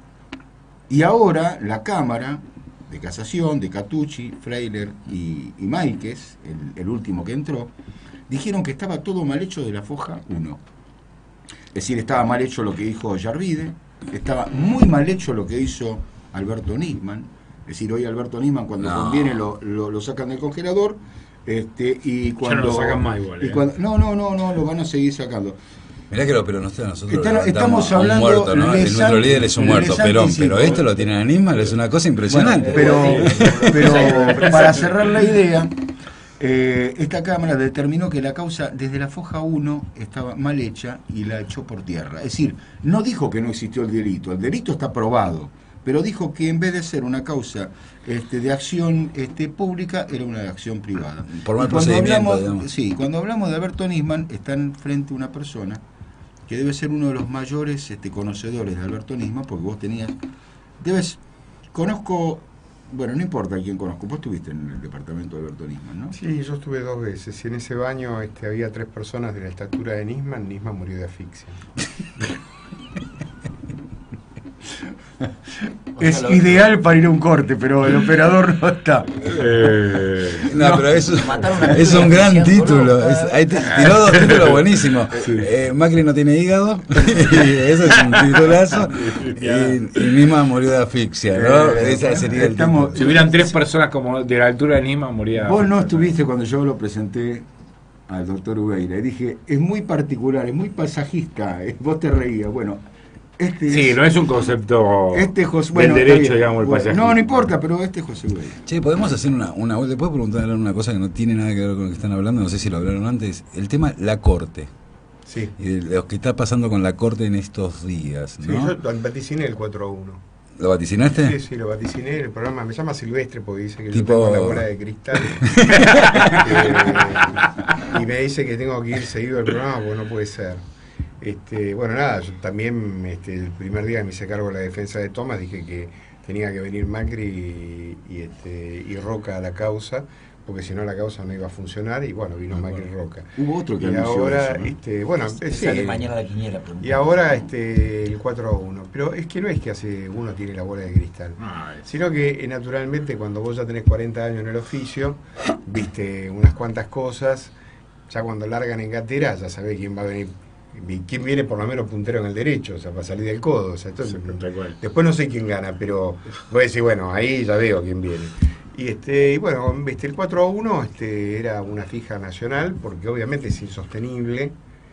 Y ahora la Cámara de Casación, de Catucci, Freiler y, y Máiquez, el, el último que entró, dijeron que estaba todo mal hecho de la foja uno. Es decir, estaba mal hecho lo que dijo Yarvide, estaba muy mal hecho lo que hizo Alberto Nisman. Es decir, hoy Alberto Nisman cuando No. conviene lo, lo, lo sacan del congelador, este, y cuando... lo sacan más igual, y eh. cuando- no, no, no, no, lo van a seguir sacando. Mirá que lo peronistas nosotros Están- lo levantamos estamos a un hablando, muerto, ¿no? les El nuestro an- líder es un les muerto, Perón, anticipo. pero esto lo tienen a Nisman, es una cosa impresionante. Pero, pero para cerrar la idea, eh, esta Cámara determinó que la causa desde la foja uno estaba mal hecha y la echó por tierra. Es decir, no dijo que no existió el delito, el delito está probado, pero dijo que en vez de ser una causa este, de acción este, pública, era una de acción privada. Por mal Y cuando procedimiento, hablamos, digamos. sí, cuando hablamos de Alberto Nisman, están frente a una persona que debe ser uno de los mayores este, conocedores de Alberto Nisman, porque vos tenías, debes, conozco, bueno, no importa quién conozco, vos estuviste en el departamento de Alberto Nisman, ¿no? Sí, yo estuve dos veces y en ese baño este, había tres personas de la estatura de Nisman. Nisman murió de asfixia. Es ideal para ir a un corte, pero el operador no está. No, pero eso Mataron a es un Cristian gran Colón. título. Es- ahí te- tiró dos títulos buenísimos. Eh, Macri no tiene hígado, y eso es un titulazo. Y, y Nisman murió de asfixia, ¿no? Eh, Ese sería el estamos- título. Si hubieran tres personas como de la altura de Nima, moría. Vos no estuviste cuando yo lo presenté al doctor Ubeira y dije, es muy particular, es muy pasajista, eh, vos te reías. Bueno, Este Sí, es- no es un concepto Este José, del bueno, está derecho, bien. digamos, el Bueno, paisajismo. no, no importa, pero este es José Güey. Che, podemos hacer una, una ¿le puedo preguntar una cosa que no tiene nada que ver con lo que están hablando? No sé si lo hablaron antes. El tema la corte. Sí. Y de lo que está pasando con la corte en estos días, Sí, ¿no? yo lo vaticiné el cuatro a uno. ¿Lo vaticinaste? Sí, sí, lo vaticiné. El programa me llama Silvestre porque dice que Tipo- yo tengo la bola de cristal. Eh, y me dice que tengo que ir seguido al programa porque no puede ser. Este, bueno, nada, yo también este, el primer día que me hice cargo de la defensa de Tomás dije que tenía que venir Macri y, y, este, y Roca a la causa, porque si no la causa no iba a funcionar, y bueno, vino Macri y Roca. Hubo otro que Y anunció ahora, eso, ¿no? este, bueno, eh, sí, Sale mañana la quiniela. pregunta. y ahora este, el cuatro a uno. Pero es que no es que hace uno tiene la bola de cristal, Ay, sino que eh, naturalmente cuando vos ya tenés cuarenta años en el oficio, viste unas cuantas cosas, ya cuando largan en gatera ya sabés quién va a venir, quién viene por lo menos puntero en el derecho, o sea, para salir del codo. O sea, entonces, tal cual. después no sé quién gana, pero voy a decir, bueno, ahí ya veo quién viene. Y este y bueno, viste, el cuatro a uno este, era una fija nacional, porque obviamente es insostenible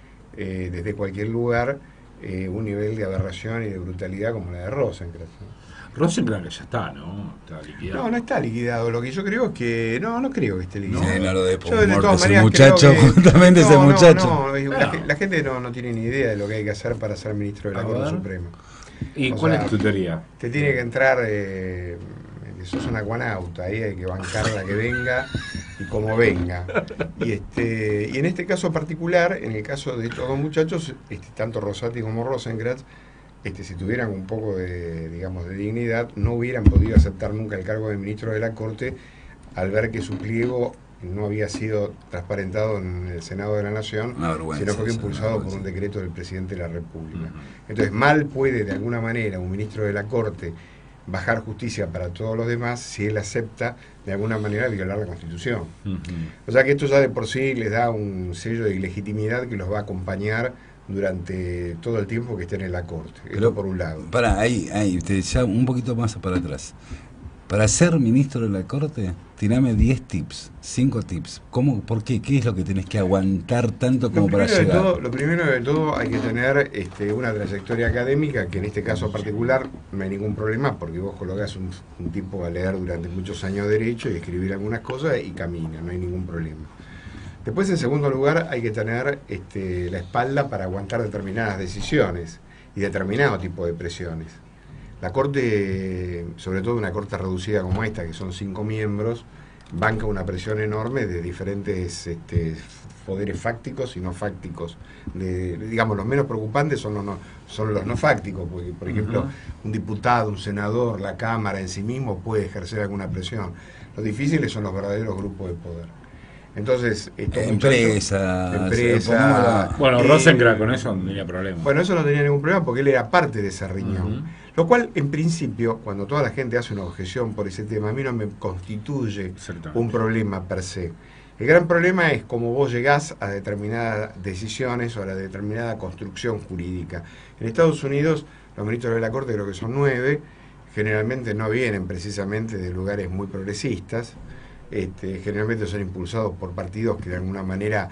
eh, desde cualquier lugar eh, un nivel de aberración y de brutalidad como la de Rosenkrantz, ¿no? Rosenkrantz ya está, ¿no? Está liquidado. No, no está liquidado. Lo que yo creo es que. No, no creo que esté liquidado. Sí, no lo de Yo, de muerto, todas ese maneras, muchacho, creo que- justamente ese no, no, muchacho. no, es- la, Claro. ge- la gente no, no tiene ni idea de lo que hay que hacer para ser ministro de la A Corte ver. Suprema. ¿Y o cuál sea, es tu teoría? Te tiene que entrar. Eh, que sos un acuanauta, ahí hay que bancarla que venga y como venga. Y este y en este caso particular, en el caso de estos dos muchachos, este, tanto Rosati como Rosenkrantz, este, si tuvieran un poco de, digamos, de dignidad, no hubieran podido aceptar nunca el cargo de ministro de la Corte al ver que su pliego no había sido transparentado en el Senado de la Nación, Una vergüenza, sino que fue eso, impulsado una por un vergüenza. decreto del presidente de la República. Ujú. Entonces, mal puede de alguna manera un ministro de la Corte bajar justicia para todos los demás si él acepta de alguna manera violar la Constitución. Ujú. O sea que esto ya de por sí les da un sello de ilegitimidad que los va a acompañar durante todo el tiempo que estén en la Corte. Esto Pero, por un lado. Para, ahí, ahí, usted ya un poquito más para atrás. Para ser ministro de la Corte, tirame diez tips, cinco tips. ¿Cómo, ¿Por qué? ¿Qué es lo que tenés que aguantar tanto Lo como para primero, de llegar? todo, lo primero de todo hay que tener este, una trayectoria académica, que en este caso particular no hay ningún problema, porque vos colocás un, un tipo a leer durante muchos años derecho y escribir algunas cosas y camina, no hay ningún problema. Después, en segundo lugar, hay que tener este, la espalda para aguantar determinadas decisiones y determinado tipo de presiones. La Corte, sobre todo una Corte reducida como esta, que son cinco miembros, banca una presión enorme de diferentes este, poderes fácticos y no fácticos. De, digamos, los menos preocupantes son los no, son los no fácticos, porque, por ejemplo, Ujú. un diputado, un senador, la Cámara en sí mismo puede ejercer alguna presión. Los difíciles son los verdaderos grupos de poder. Entonces, estos Empresas, muchachos- empresa, pongámoslo- Bueno, eh, Rosenkrantz con eso no tenía problema. bueno, eso no tenía ningún problema porque él era parte de esa riñón. Ujú. Lo cual, en principio, cuando toda la gente hace una objeción por ese tema, a mí no me constituye Exactamente. un problema per se. El gran problema es cómo vos llegás a determinadas decisiones o a la determinada construcción jurídica. En Estados Unidos, los ministros de la Corte, creo que son nueve, generalmente no vienen precisamente de lugares muy progresistas. Este, generalmente son impulsados por partidos que de alguna manera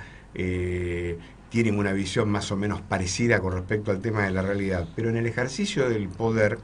eh, tienen una visión más o menos parecida con respecto al tema de la realidad. Pero en el ejercicio del poder,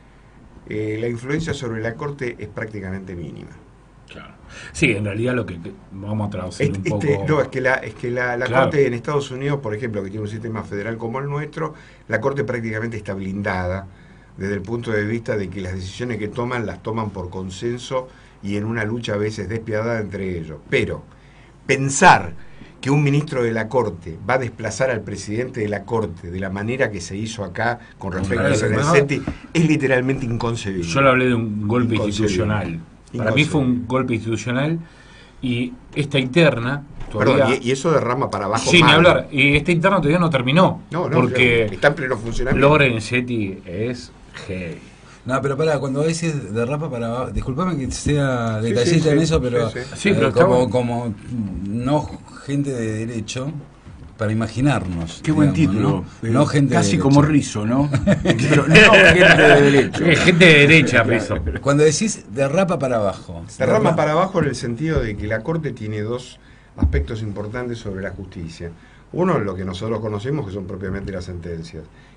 eh, la influencia sobre la Corte es prácticamente mínima. Claro. Sí, en realidad lo que que- vamos a traducir Este- un este- poco. no, es que la, es que la, la Claro. Corte en Estados Unidos, por ejemplo, que tiene un sistema federal como el nuestro, la Corte prácticamente está blindada desde el punto de vista de que las decisiones que toman las toman por consenso y en una lucha a veces despiadada entre ellos. Pero pensar que un ministro de la Corte va a desplazar al presidente de la Corte de la manera que se hizo acá con respecto a Eso, ¿no? Lorenzetti es literalmente inconcebible. Yo le hablé de un golpe Inconcebible. institucional. Para mí fue un golpe institucional y esta interna todavía. Perdón, y, y eso derrama para abajo. Sin ni mal. hablar. Y esta interna todavía no terminó. No, no, porque está en pleno funcionamiento. Lorenzetti es heavy. No, pero pará, cuando decís de rapa para abajo, disculpame que sea Sí, detallista sí, en sí, eso, pero sí, sí. Sí, eh, pero está como, bueno. como no gente de derecho, para imaginarnos. Qué buen digamos, título. ¿no? No gente de Casi derecho. como Rizo, ¿no? Pero no gente de derecho. Es gente de derecha, Rizo. Cuando decís de rapa para abajo. Derrama derra- para abajo en el sentido de que la Corte tiene dos aspectos importantes sobre la justicia. Uno, lo que nosotros conocemos, que son propiamente las sentencias.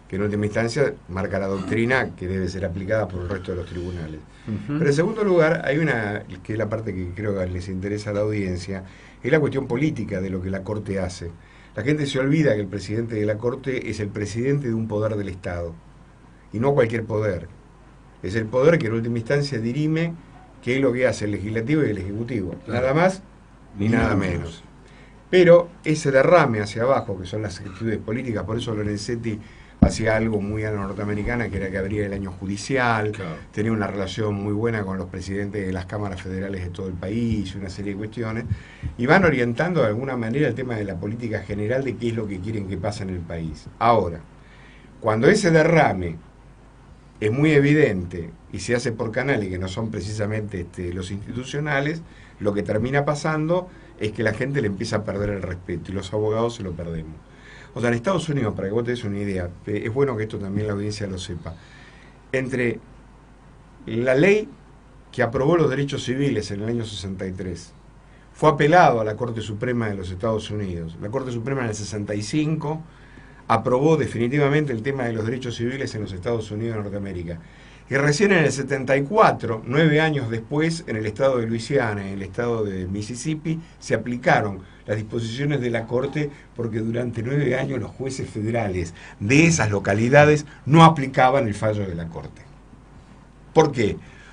que en última instancia marca la doctrina que debe ser aplicada por el resto de los tribunales. Ujú. Pero en segundo lugar, hay una, que es la parte que creo que les interesa a la audiencia, es la cuestión política de lo que la Corte hace. La gente se olvida que el presidente de la Corte es el presidente de un poder del Estado, y no cualquier poder. Es el poder que en última instancia dirime qué es lo que hace el Legislativo y el Ejecutivo. Nada más ni nada menos. Pero ese derrame hacia abajo, que son las actitudes políticas, por eso Lorenzetti hacía algo muy a la norteamericana, que era que abría el año judicial, Claro. tenía una relación muy buena con los presidentes de las cámaras federales de todo el país, una serie de cuestiones, y van orientando de alguna manera el tema de la política general de qué es lo que quieren que pase en el país. Ahora, cuando ese derrame es muy evidente y se hace por canales que no son precisamente este, los institucionales, lo que termina pasando es que la gente le empieza a perder el respeto y los abogados se lo perdemos. O sea, en Estados Unidos, para que vos te des una idea, es bueno que esto también la audiencia lo sepa, entre la ley que aprobó los derechos civiles en el año sesenta y tres, fue apelado a la Corte Suprema de los Estados Unidos. La Corte Suprema en el sesenta y cinco aprobó definitivamente el tema de los derechos civiles en los Estados Unidos de Norteamérica. Y recién en el setenta y cuatro, nueve años después, en el estado de Luisiana y en el estado de Mississippi, se aplicaron las disposiciones de la Corte porque durante nueve años los jueces federales de esas localidades no aplicaban el fallo de la Corte. ¿Por qué?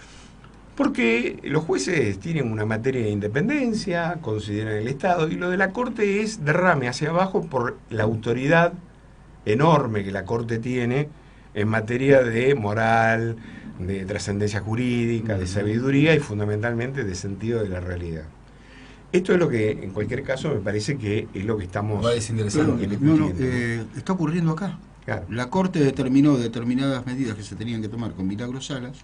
Porque los jueces tienen una materia de independencia, consideran el Estado, y lo de la Corte es derrame hacia abajo por la autoridad enorme que la Corte tiene en materia de moral, de trascendencia jurídica, de sabiduría y fundamentalmente de sentido de la realidad. Esto es lo que, en cualquier caso, me parece que es lo que estamos Igual es interesante. Claro, no, no, eh, está ocurriendo acá. Claro. La Corte determinó determinadas medidas que se tenían que tomar con Milagro Salas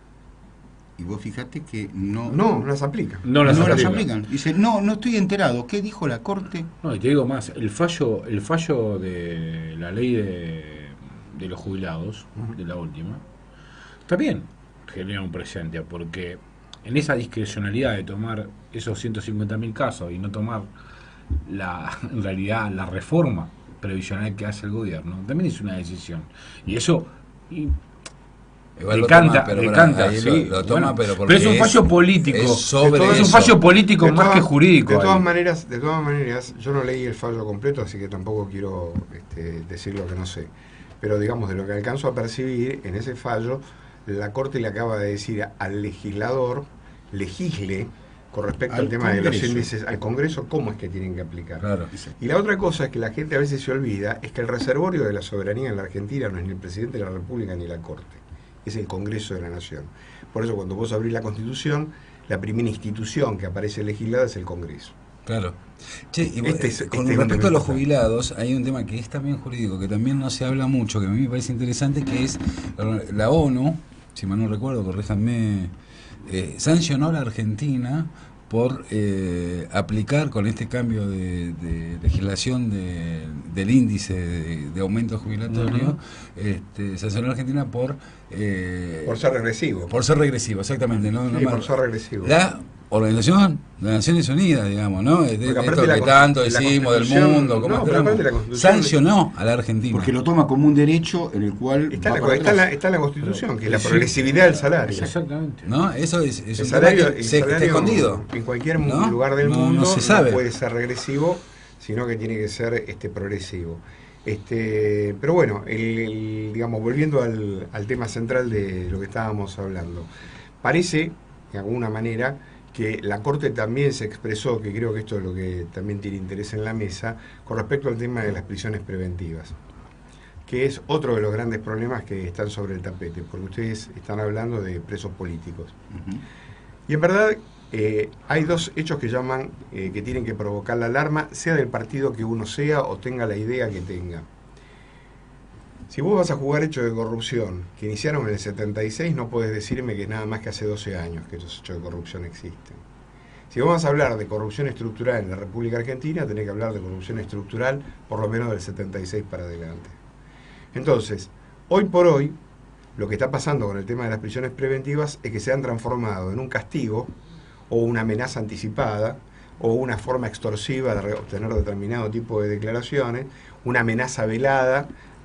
y vos fijate que no, No, no las aplica. No no las las aplica. aplican. Dice, no, no estoy enterado. ¿Qué dijo la Corte? No, y te digo más, el fallo, el fallo de la ley de, de los jubilados, de la última, también genera un presente, porque en esa discrecionalidad de tomar esos ciento cincuenta mil casos y no tomar la, en realidad la reforma previsional que hace el gobierno, también es una decisión. Y eso y, Igual lo decanta, toma, pero pará, decanta, ahí sí. lo, lo toma, Bueno, pero porque pero es un fallo es- político. es sobre Es es un eso. fallo político De más todas- que jurídico. De todas ahí. maneras, de todas maneras, yo no leí el fallo completo, así que tampoco quiero este, decir lo que no sé. Pero digamos, de lo que alcanzo a percibir en ese fallo, la Corte le acaba de decir al legislador, legisle con respecto al, Al tema de los Congreso. índices, al Congreso, cómo es que tienen que aplicar. Claro. Y la otra cosa es que la gente a veces se olvida, es que el reservorio de la soberanía en la Argentina no es ni el presidente de la República ni la Corte, es el Congreso de la Nación. Por eso cuando vos abrís la Constitución, la primera institución que aparece legislada es el Congreso. Claro. Che, y vos, Este es- eh, con este es un respecto a los tema jubilados, hay un tema que es también jurídico, que también no se habla mucho, que a mí me parece interesante, que es la ONU, si mal no recuerdo, corríjanme, eh, sancionó a la Argentina por eh, aplicar con este cambio de, de legislación de, del índice de, de aumento jubilatorio, Ujú. este, sancionó a la Argentina por... eh, Por ser regresivo. por ser regresivo, exactamente. No, no Sí, me- por ser regresivo. La Organización de Naciones Unidas, digamos, ¿no? De, de Porque aparte esto la que con- tanto la decimos del Constitución- mundo, cómo no, pero esperamos, aparte la Constitución- sancionó a la Argentina. Porque lo toma como un derecho en el cual Está, va la, para está, la, atrás. está la Constitución, que es la Sí. progresividad del salario. Exactamente. ¿No? Eso es, es El un salario, tema que el se, está salario escondido. en cualquier mu- ¿No? lugar del No- mundo no se sabe. puede ser regresivo, sino que tiene que ser este progresivo. Este, pero bueno, el, el- digamos, volviendo al, al tema central de lo que estábamos hablando, parece, de alguna manera, que la Corte también se expresó, que creo que esto es lo que también tiene interés en la mesa, con respecto al tema de las prisiones preventivas, que es otro de los grandes problemas que están sobre el tapete, porque ustedes están hablando de presos políticos. Ujú. Y en verdad eh, hay dos hechos que llaman, eh, que tienen que provocar la alarma, sea del partido que uno sea o tenga la idea que tenga. Si vos vas a jugar hechos de corrupción que iniciaron en el setenta y seis, no puedes decirme que es nada más que hace doce años que esos hechos de corrupción existen. Si vos vas a hablar de corrupción estructural en la República Argentina, tenés que hablar de corrupción estructural por lo menos del setenta y seis para adelante. Entonces, hoy por hoy, lo que está pasando con el tema de las prisiones preventivas es que se han transformado en un castigo o una amenaza anticipada o una forma extorsiva de obtener determinado tipo de declaraciones, una amenaza velada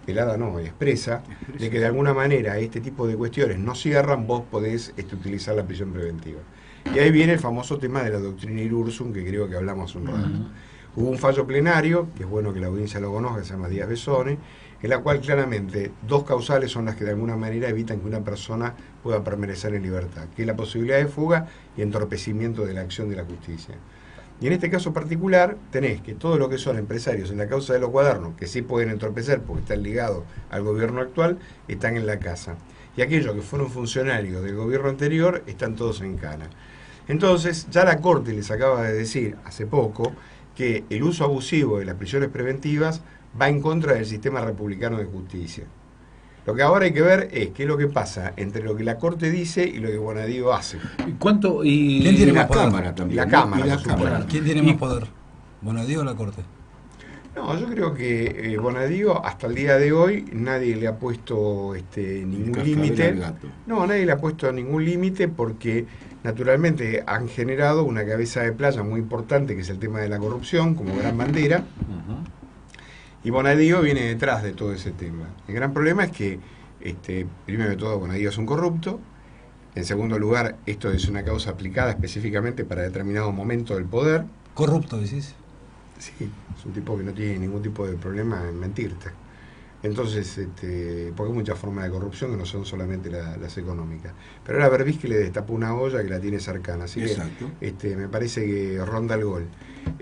velada no, expresa, de que de alguna manera este tipo de cuestiones no cierran, vos podés este, utilizar la prisión preventiva. Y ahí viene el famoso tema de la doctrina Irursum, que creo que hablamos un rato. Uh-huh. Hubo un fallo plenario, que es bueno que la audiencia lo conozca, se llama Díaz Besone, en la cual claramente dos causales son las que de alguna manera evitan que una persona pueda permanecer en libertad, que es la posibilidad de fuga y entorpecimiento de la acción de la justicia. Y en este caso particular tenés que todo lo que son empresarios en la causa de los cuadernos, que sí pueden entorpecer porque están ligados al gobierno actual, están en la casa. Y aquellos que fueron funcionarios del gobierno anterior están todos en cana. Entonces, ya la Corte les acaba de decir hace poco que el uso abusivo de las prisiones preventivas va en contra del sistema republicano de justicia. Lo que ahora hay que ver es qué es lo que pasa entre lo que la Corte dice y lo que Bonadío hace. ¿Y cuánto? Y ¿Quién tiene y la más poder? Cámara también. Y la ¿no? Cámara, Y la por supuesto. Cámara. ¿Quién tiene más poder? ¿Bonadío o la Corte? No, yo creo que eh, Bonadío hasta el día de hoy nadie le ha puesto este, ningún cascabel límite. al gato. No, nadie le ha puesto ningún límite porque naturalmente han generado una cabeza de playa muy importante que es el tema de la corrupción como gran bandera. Ujú. Y Bonadío viene detrás de todo ese tema. El gran problema es que, este, primero de todo, Bonadío es un corrupto. En segundo lugar, esto es una causa aplicada específicamente para determinado momento del poder. Corrupto, decís. Sí, es un tipo que no tiene ningún tipo de problema en mentirte. Entonces, este, porque hay muchas formas de corrupción que no son solamente la- las económicas. Pero ahora Berbisky que le destapó una olla que la tiene cercana, así Exacto. que este, me parece que ronda el gol.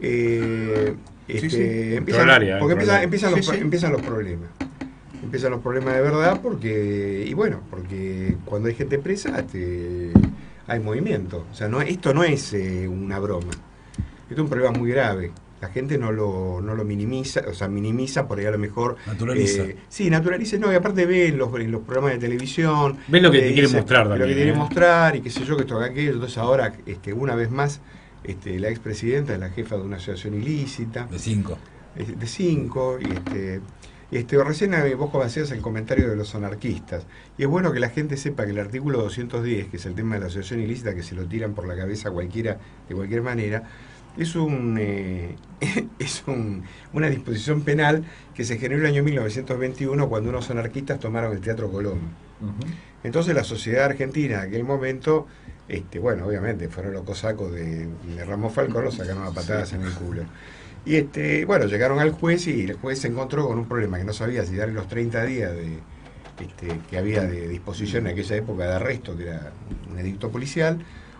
Eh, este, sí. empiezan- Entró al área, porque entró al empiezan, área. empiezan, los, Sí, sí. empiezan los problemas. Empiezan los problemas de verdad porque, y bueno, porque cuando hay gente presa este, hay movimiento. O sea, no, esto no es eh, una broma. Esto es un problema muy grave. La gente no lo, no lo minimiza, o sea, minimiza por ahí a lo mejor. Naturaliza. Eh, sí, naturaliza, no, y aparte ve en los, en los programas de televisión. Ven lo que eh, te quiere dice, mostrar Lo también, que quiere ¿eh? mostrar y qué sé yo, que esto que aquello. Entonces ahora, este, una vez más, este, la expresidenta es la jefa de una asociación ilícita, De cinco. eh, de cinco, y este. Este, recién eh, vos hacías el comentario de los anarquistas, y es bueno que la gente sepa que el artículo doscientos diez, que es el tema de la asociación ilícita, que se lo tiran por la cabeza a cualquiera, de cualquier manera, es un eh, es un, una disposición penal que se generó en el año mil novecientos veintiuno cuando unos anarquistas tomaron el Teatro Colón. Ujú. Entonces la sociedad argentina en aquel momento, este, bueno, obviamente fueron los cosacos de, de Ramos Falcón, los sacaron a patadas en el culo. Y este, bueno, llegaron al juez y el juez se encontró con un problema que no sabía si darle los treinta días de, este, que había de disposición en aquella época de arresto, que era un edicto policial,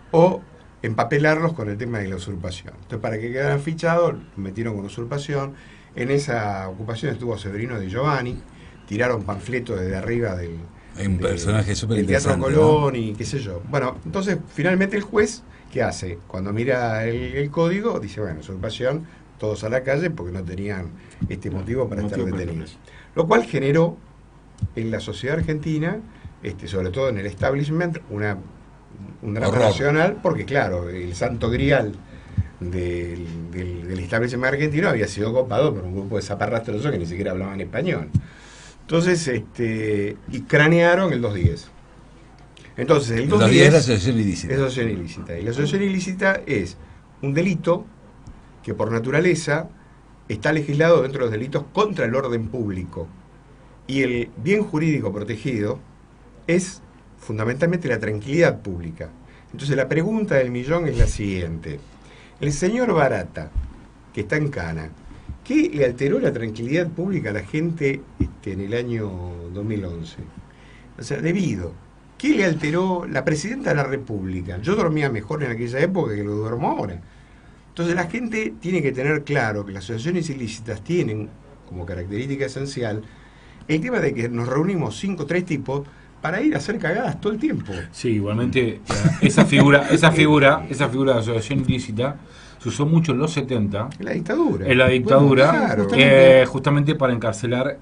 o empapelarlos con el tema de la usurpación. Entonces, para que quedaran fichados, los metieron con usurpación. En esa ocupación estuvo Severino de Giovanni, tiraron panfletos desde arriba del, Hay un de- personaje súper del Teatro interesante. Colón y qué sé yo. Bueno, entonces finalmente el juez, ¿qué hace? Cuando mira el, el código, dice, bueno, usurpación, todos a la calle porque no tenían este motivo para Motivo estar para detenidos. Lo cual generó en la sociedad argentina, este, sobre todo en el establishment, una, un drama Horror. nacional, porque claro, el santo grial del, del, del establishment argentino había sido copado por un grupo de zaparrastrosos que ni siquiera hablaban español. Entonces, este, y cranearon el doscientos diez. Entonces, el El doscientos dos diez es la diez asociación ilícita. es asociación ilícita. Y la asociación ilícita es un delito que por naturaleza está legislado dentro de los delitos contra el orden público. Y el bien jurídico protegido es fundamentalmente la tranquilidad pública. Entonces la pregunta del millón es la siguiente. El señor Barata, que está en cana, ¿qué le alteró la tranquilidad pública a la gente este, en el año dos mil once? O sea, debido. ¿Qué le alteró la presidenta de la República? Yo dormía mejor en aquella época que lo duermo ahora. Entonces la gente tiene que tener claro que las asociaciones ilícitas tienen como característica esencial el tema de que nos reunimos cinco o tres tipos para ir a hacer cagadas todo el tiempo. Sí, igualmente esa figura, esa figura, esa figura de asociación ilícita se usó mucho en los setenta, En la dictadura. en la dictadura, Bueno, claro. eh, justamente para encarcelar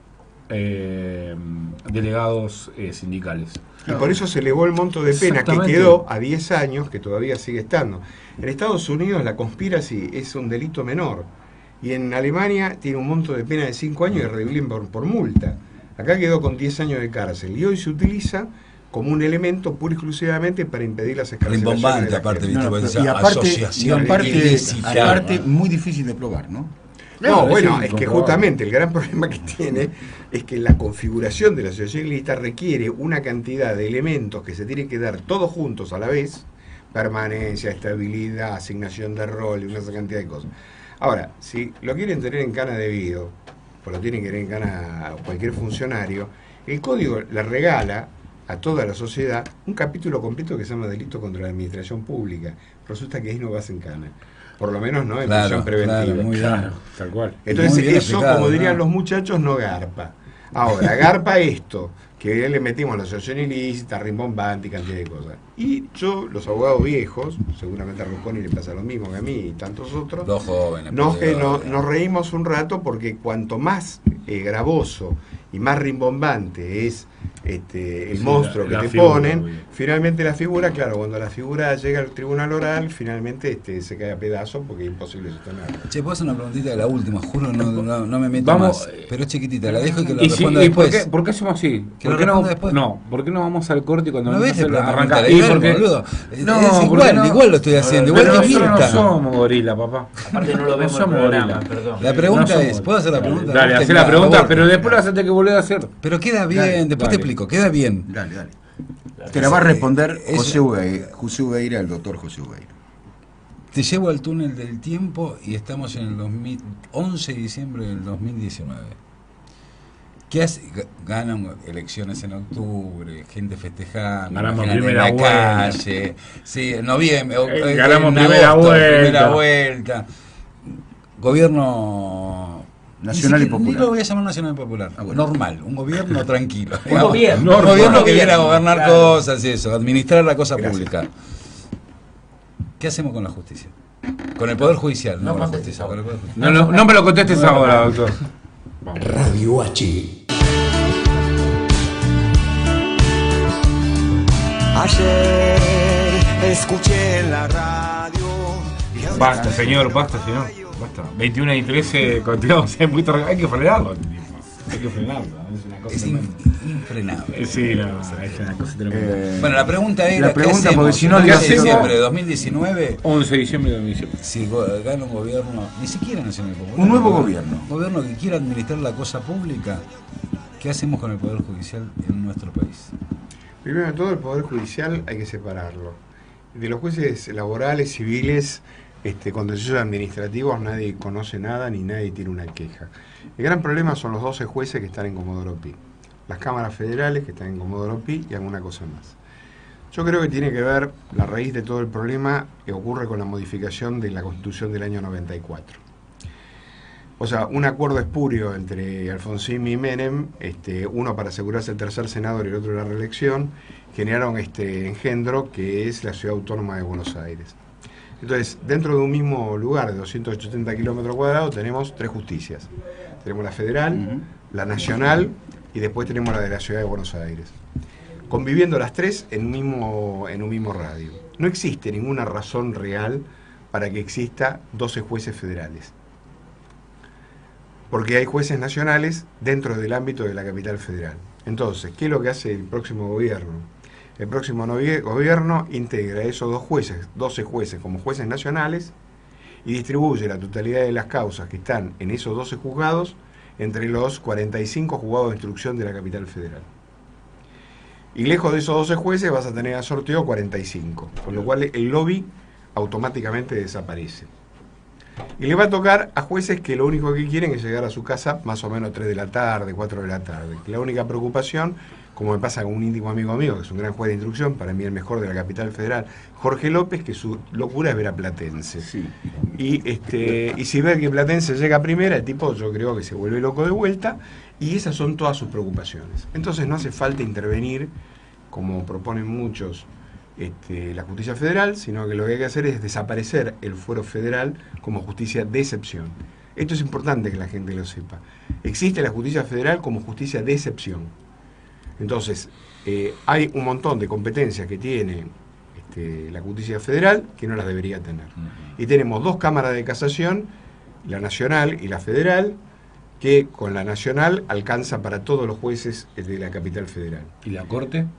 eh, delegados eh, sindicales. Y por eso se elevó el monto de pena que Exactamente. quedó a diez años, que todavía sigue estando. En Estados Unidos la conspiracy es un delito menor. Y en Alemania tiene un monto de pena de cinco años y reviven por, por multa. Acá quedó con diez años de cárcel. Y hoy se utiliza como un elemento pura y exclusivamente para impedir las escarcelaciones. Rimbombante, de la aparte, gente. ¿viste? No, no, Pues pero- y esa aparte, y asociación aparte, ilícita. aparte muy difícil de probar, ¿no? No, No, bueno, sí, es que comprobable. justamente el gran problema que tiene es que la configuración de la asociación ilícita requiere una cantidad de elementos que se tienen que dar todos juntos a la vez: permanencia, estabilidad, asignación de rol y una cantidad de cosas. Ahora, si lo quieren tener en cana debido, pues lo tienen que tener en cana a cualquier funcionario, el código le regala a toda la sociedad un capítulo completo que se llama Delito contra la Administración Pública. Resulta que ahí no vas en cana. Por lo menos no en Claro, prisión preventiva. claro, muy bien. Claro, tal cual. Entonces Muy bien eso, explicado, como dirían ¿no? los muchachos, no garpa. Ahora, garpa esto, que le metimos la asociación ilícita, rimbombante y cantidad de cosas. Y yo, los abogados viejos, seguramente a Rusconi le pasa lo mismo que a mí y tantos otros, Los jóvenes. nos, que perdedores. no- nos reímos un rato porque cuanto más eh, gravoso y más rimbombante es este, el Sí, monstruo la- que la te figura, ponen, obvio. finalmente la figura, claro, cuando la figura llega al tribunal oral, finalmente este, se cae a pedazos porque es imposible sostenerla. Che, ¿puedo hacer una preguntita de la última? Juro, no, no, no me meto Vamos, más. Pero es chiquitita, la dejo y que lo ¿Y, si- responda y por, después. qué, por qué hacemos así? Que ¿Por lo qué no, responda después. no, ¿por qué no vamos al corte y cuando ¿No vamos ves a el hacer programa arranca? mental? Y Es porque- boludo. Es No, igual, porque no- igual lo estoy haciendo, Pero igual que nosotros no Mirta. somos gorila, papá. Aparte no lo vemos en el somos programa, gorila. perdón. La pregunta No somos es, ¿puedo hacer la gorila. pregunta? Dale, Vos hacé la te- pregunta, aborto. pero después la vas a tener que volver a hacer. Pero queda bien, Dale, después dale. te explico, queda bien. Dale, dale. Te la va a responder José Ubeira, José Ubeira, el doctor José Ubeira. Te llevo al túnel del tiempo y estamos en el dos mil once de diciembre del dos mil diecinueve. ¿Qué hace? G- Ganan elecciones en octubre, gente festejando, Ganamos imaginan, en primera la vuelta. calle, sí, en noviembre, o- Eh, en ganamos primera agosto, vuelta. primera vuelta. Gobierno Nacional ni y siquiera- popular. Ni lo voy a llamar nacional y popular. Ah, bueno. Normal, un gobierno tranquilo. Un gobierno. un gobierno Normal. que viene a gobernar Claro. cosas y eso, administrar la cosa Gracias. pública. ¿Qué hacemos con la justicia? Con el Poder Judicial, no, No con la contestes justicia. Con el Poder Judicial. No, no, no me lo contestes ahora, doctor. Radio H. Ayer escuché en la radio. y ahora Basta, señor, basta, señor. Basta. veintiuno y trece, continuamos. Hay, muy tor- hay que frenarlo. Hay que frenarlo. Es una cosa Es tremenda. in- infrenable. Eh, Sí, no, es una cosa tremenda. Eh, Bueno, la pregunta era, La pregunta, ¿qué hacemos? porque si no, El ¿qué once de hacemos? diciembre de dos mil diecinueve, once de diciembre de dos mil diecinueve. si go- gana un gobierno, ni siquiera nacional y popular, Un nuevo ¿no? gobierno. Un gobierno que quiera administrar la cosa pública, ¿qué hacemos con el Poder Judicial en nuestro país? Primero de todo, el Poder Judicial hay que separarlo. De los jueces laborales, civiles, este, contenciosos administrativos, nadie conoce nada ni nadie tiene una queja. El gran problema son los doce jueces que están en Comodoro Pi, las cámaras federales que están en Comodoro Pi y alguna cosa más. Yo creo que tiene que ver, la raíz de todo el problema que ocurre con la modificación de la Constitución del año noventa y cuatro. O sea, un acuerdo espurio entre Alfonsín y Menem, este, uno para asegurarse el tercer senador y el otro la reelección, generaron este engendro que es la ciudad autónoma de Buenos Aires. Entonces, dentro de un mismo lugar de doscientos ochenta kilómetros cuadrados tenemos tres justicias. Tenemos la federal, Ujú. la nacional y después tenemos la de la ciudad de Buenos Aires. Conviviendo las tres en un mismo, en un mismo radio. No existe ninguna razón real para que exista doce jueces federales. Porque hay jueces nacionales dentro del ámbito de la capital federal. Entonces, ¿qué es lo que hace el próximo gobierno? El próximo novie- gobierno integra esos dos jueces, doce jueces como jueces nacionales y distribuye la totalidad de las causas que están en esos doce juzgados entre los cuarenta y cinco juzgados de instrucción de la capital federal. Y lejos de esos doce jueces vas a tener a sorteo cuarenta y cinco, con lo cual el lobby automáticamente desaparece. Y le va a tocar a jueces que lo único que quieren es llegar a su casa más o menos tres de la tarde, cuatro de la tarde. La única preocupación, como me pasa con un íntimo amigo mío, que es un gran juez de instrucción, para mí el mejor de la capital federal, Jorge López, que su locura es ver a Platense. Sí. Y, este, y si ve que Platense llega a primera, el tipo yo creo que se vuelve loco de vuelta, y esas son todas sus preocupaciones. Entonces no hace falta intervenir, como proponen muchos, este, la justicia federal, sino que lo que hay que hacer es desaparecer el fuero federal como justicia de excepción. Esto es importante que la gente lo sepa. Existe la justicia federal como justicia de excepción. Entonces, eh, hay un montón de competencias que tiene este, la justicia federal que no las debería tener. Y tenemos dos cámaras de casación, la nacional y la federal, que con la nacional alcanza para todos los jueces de la capital federal. ¿Y la corte?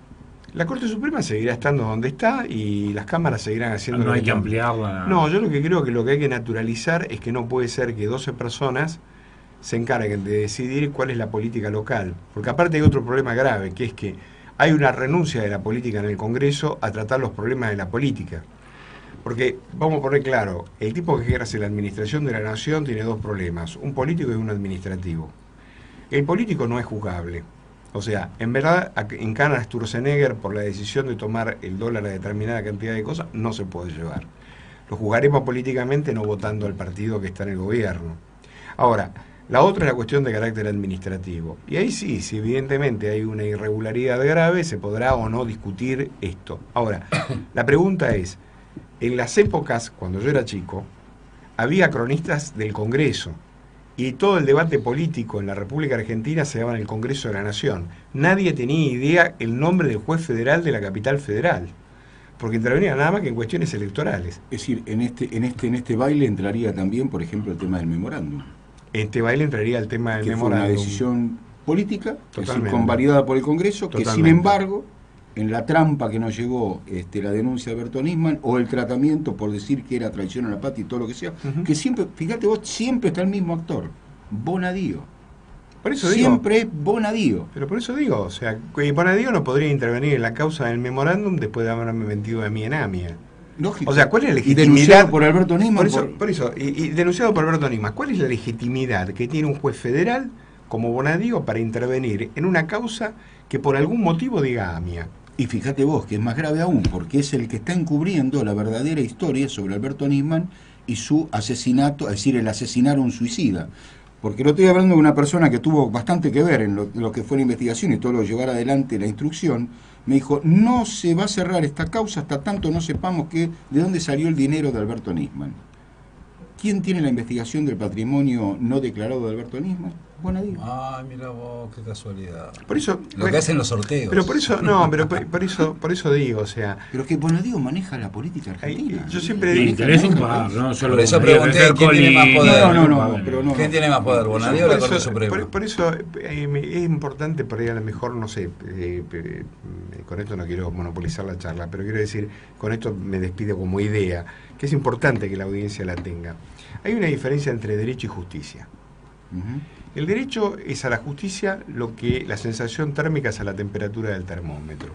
La Corte Suprema seguirá estando donde está y las cámaras seguirán haciendo... No lo hay que están. ampliarla. No, yo lo que creo que lo que hay que naturalizar es que no puede ser que doce personas se encarguen de decidir cuál es la política local. Porque aparte hay otro problema grave, que es que hay una renuncia de la política en el Congreso a tratar los problemas de la política. Porque, vamos a poner claro, el tipo que ejerce la administración de la nación tiene dos problemas, un político y un administrativo. El político no es juzgable. O sea, en verdad, encanan a Sturzenegger por la decisión de tomar el dólar a determinada cantidad de cosas, no se puede llevar. Lo juzgaremos políticamente no votando al partido que está en el gobierno. Ahora, la otra es la cuestión de carácter administrativo. Y ahí sí, si evidentemente hay una irregularidad grave, se podrá o no discutir esto. Ahora, la pregunta es, en las épocas, cuando yo era chico, había cronistas del Congreso. Y todo el debate político en la República Argentina se daba en el Congreso de la Nación. Nadie tenía idea el nombre del juez federal de la capital federal, porque intervenía nada más que en cuestiones electorales. Es decir, en este, en este, en este baile entraría también, por ejemplo, el tema del memorándum. En este baile entraría el tema del que memorándum. fue una decisión política, es decir, Totalmente. convalidada por el Congreso, que Totalmente. sin embargo, en la trampa que nos llegó este, la denuncia de Alberto Nisman, o el tratamiento por decir que era traición a la patria y todo lo que sea, Ujú. que siempre, fíjate vos, siempre está el mismo actor, Bonadío. Por eso digo, Siempre es Bonadío. pero por eso digo, o sea, que Bonadío no podría intervenir en la causa del memorándum después de haberme mentido de mí en AMIA. Lógico. O sea, ¿cuál es la Y legitimidad? denunciado por Alberto Nisman. Por eso, por- por eso y, y denunciado por Alberto Nisman, ¿cuál es la legitimidad que tiene un juez federal como Bonadío para intervenir en una causa que por algún motivo diga AMIA? Y fíjate vos, que es más grave aún, porque es el que está encubriendo la verdadera historia sobre Alberto Nisman y su asesinato, es decir, el asesinar a un suicida. Porque no estoy hablando de una persona que tuvo bastante que ver en lo, lo que fue la investigación y todo lo llevar adelante la instrucción. Me dijo, no se va a cerrar esta causa hasta tanto no sepamos que, de dónde salió el dinero de Alberto Nisman. ¿Quién tiene la investigación del patrimonio no declarado de Alberto Nisman? Bonadío. Ay, mira vos, qué casualidad. Por eso, Lo que hacen los sorteos. pero por eso, no, pero por, por eso, por eso digo, o sea, Pero que Bonadío maneja la política argentina. Ay, yo siempre Y digo- interesa un par, no solo Por eso Bonadío, pregunté debe ser quién tiene más Colín. poder. No, no, no, pero no. ¿Quién tiene más poder, Bonadío o por la Corte eso, Suprema? por, por eso eh, me- es importante, por ahí a lo mejor, no sé, eh, eh, con esto no quiero monopolizar la charla, pero quiero decir, con esto me despido como idea, que es importante que la audiencia la tenga. Hay una diferencia entre derecho y justicia. Ujú. El derecho es a la justicia lo que la sensación térmica es a la temperatura del termómetro.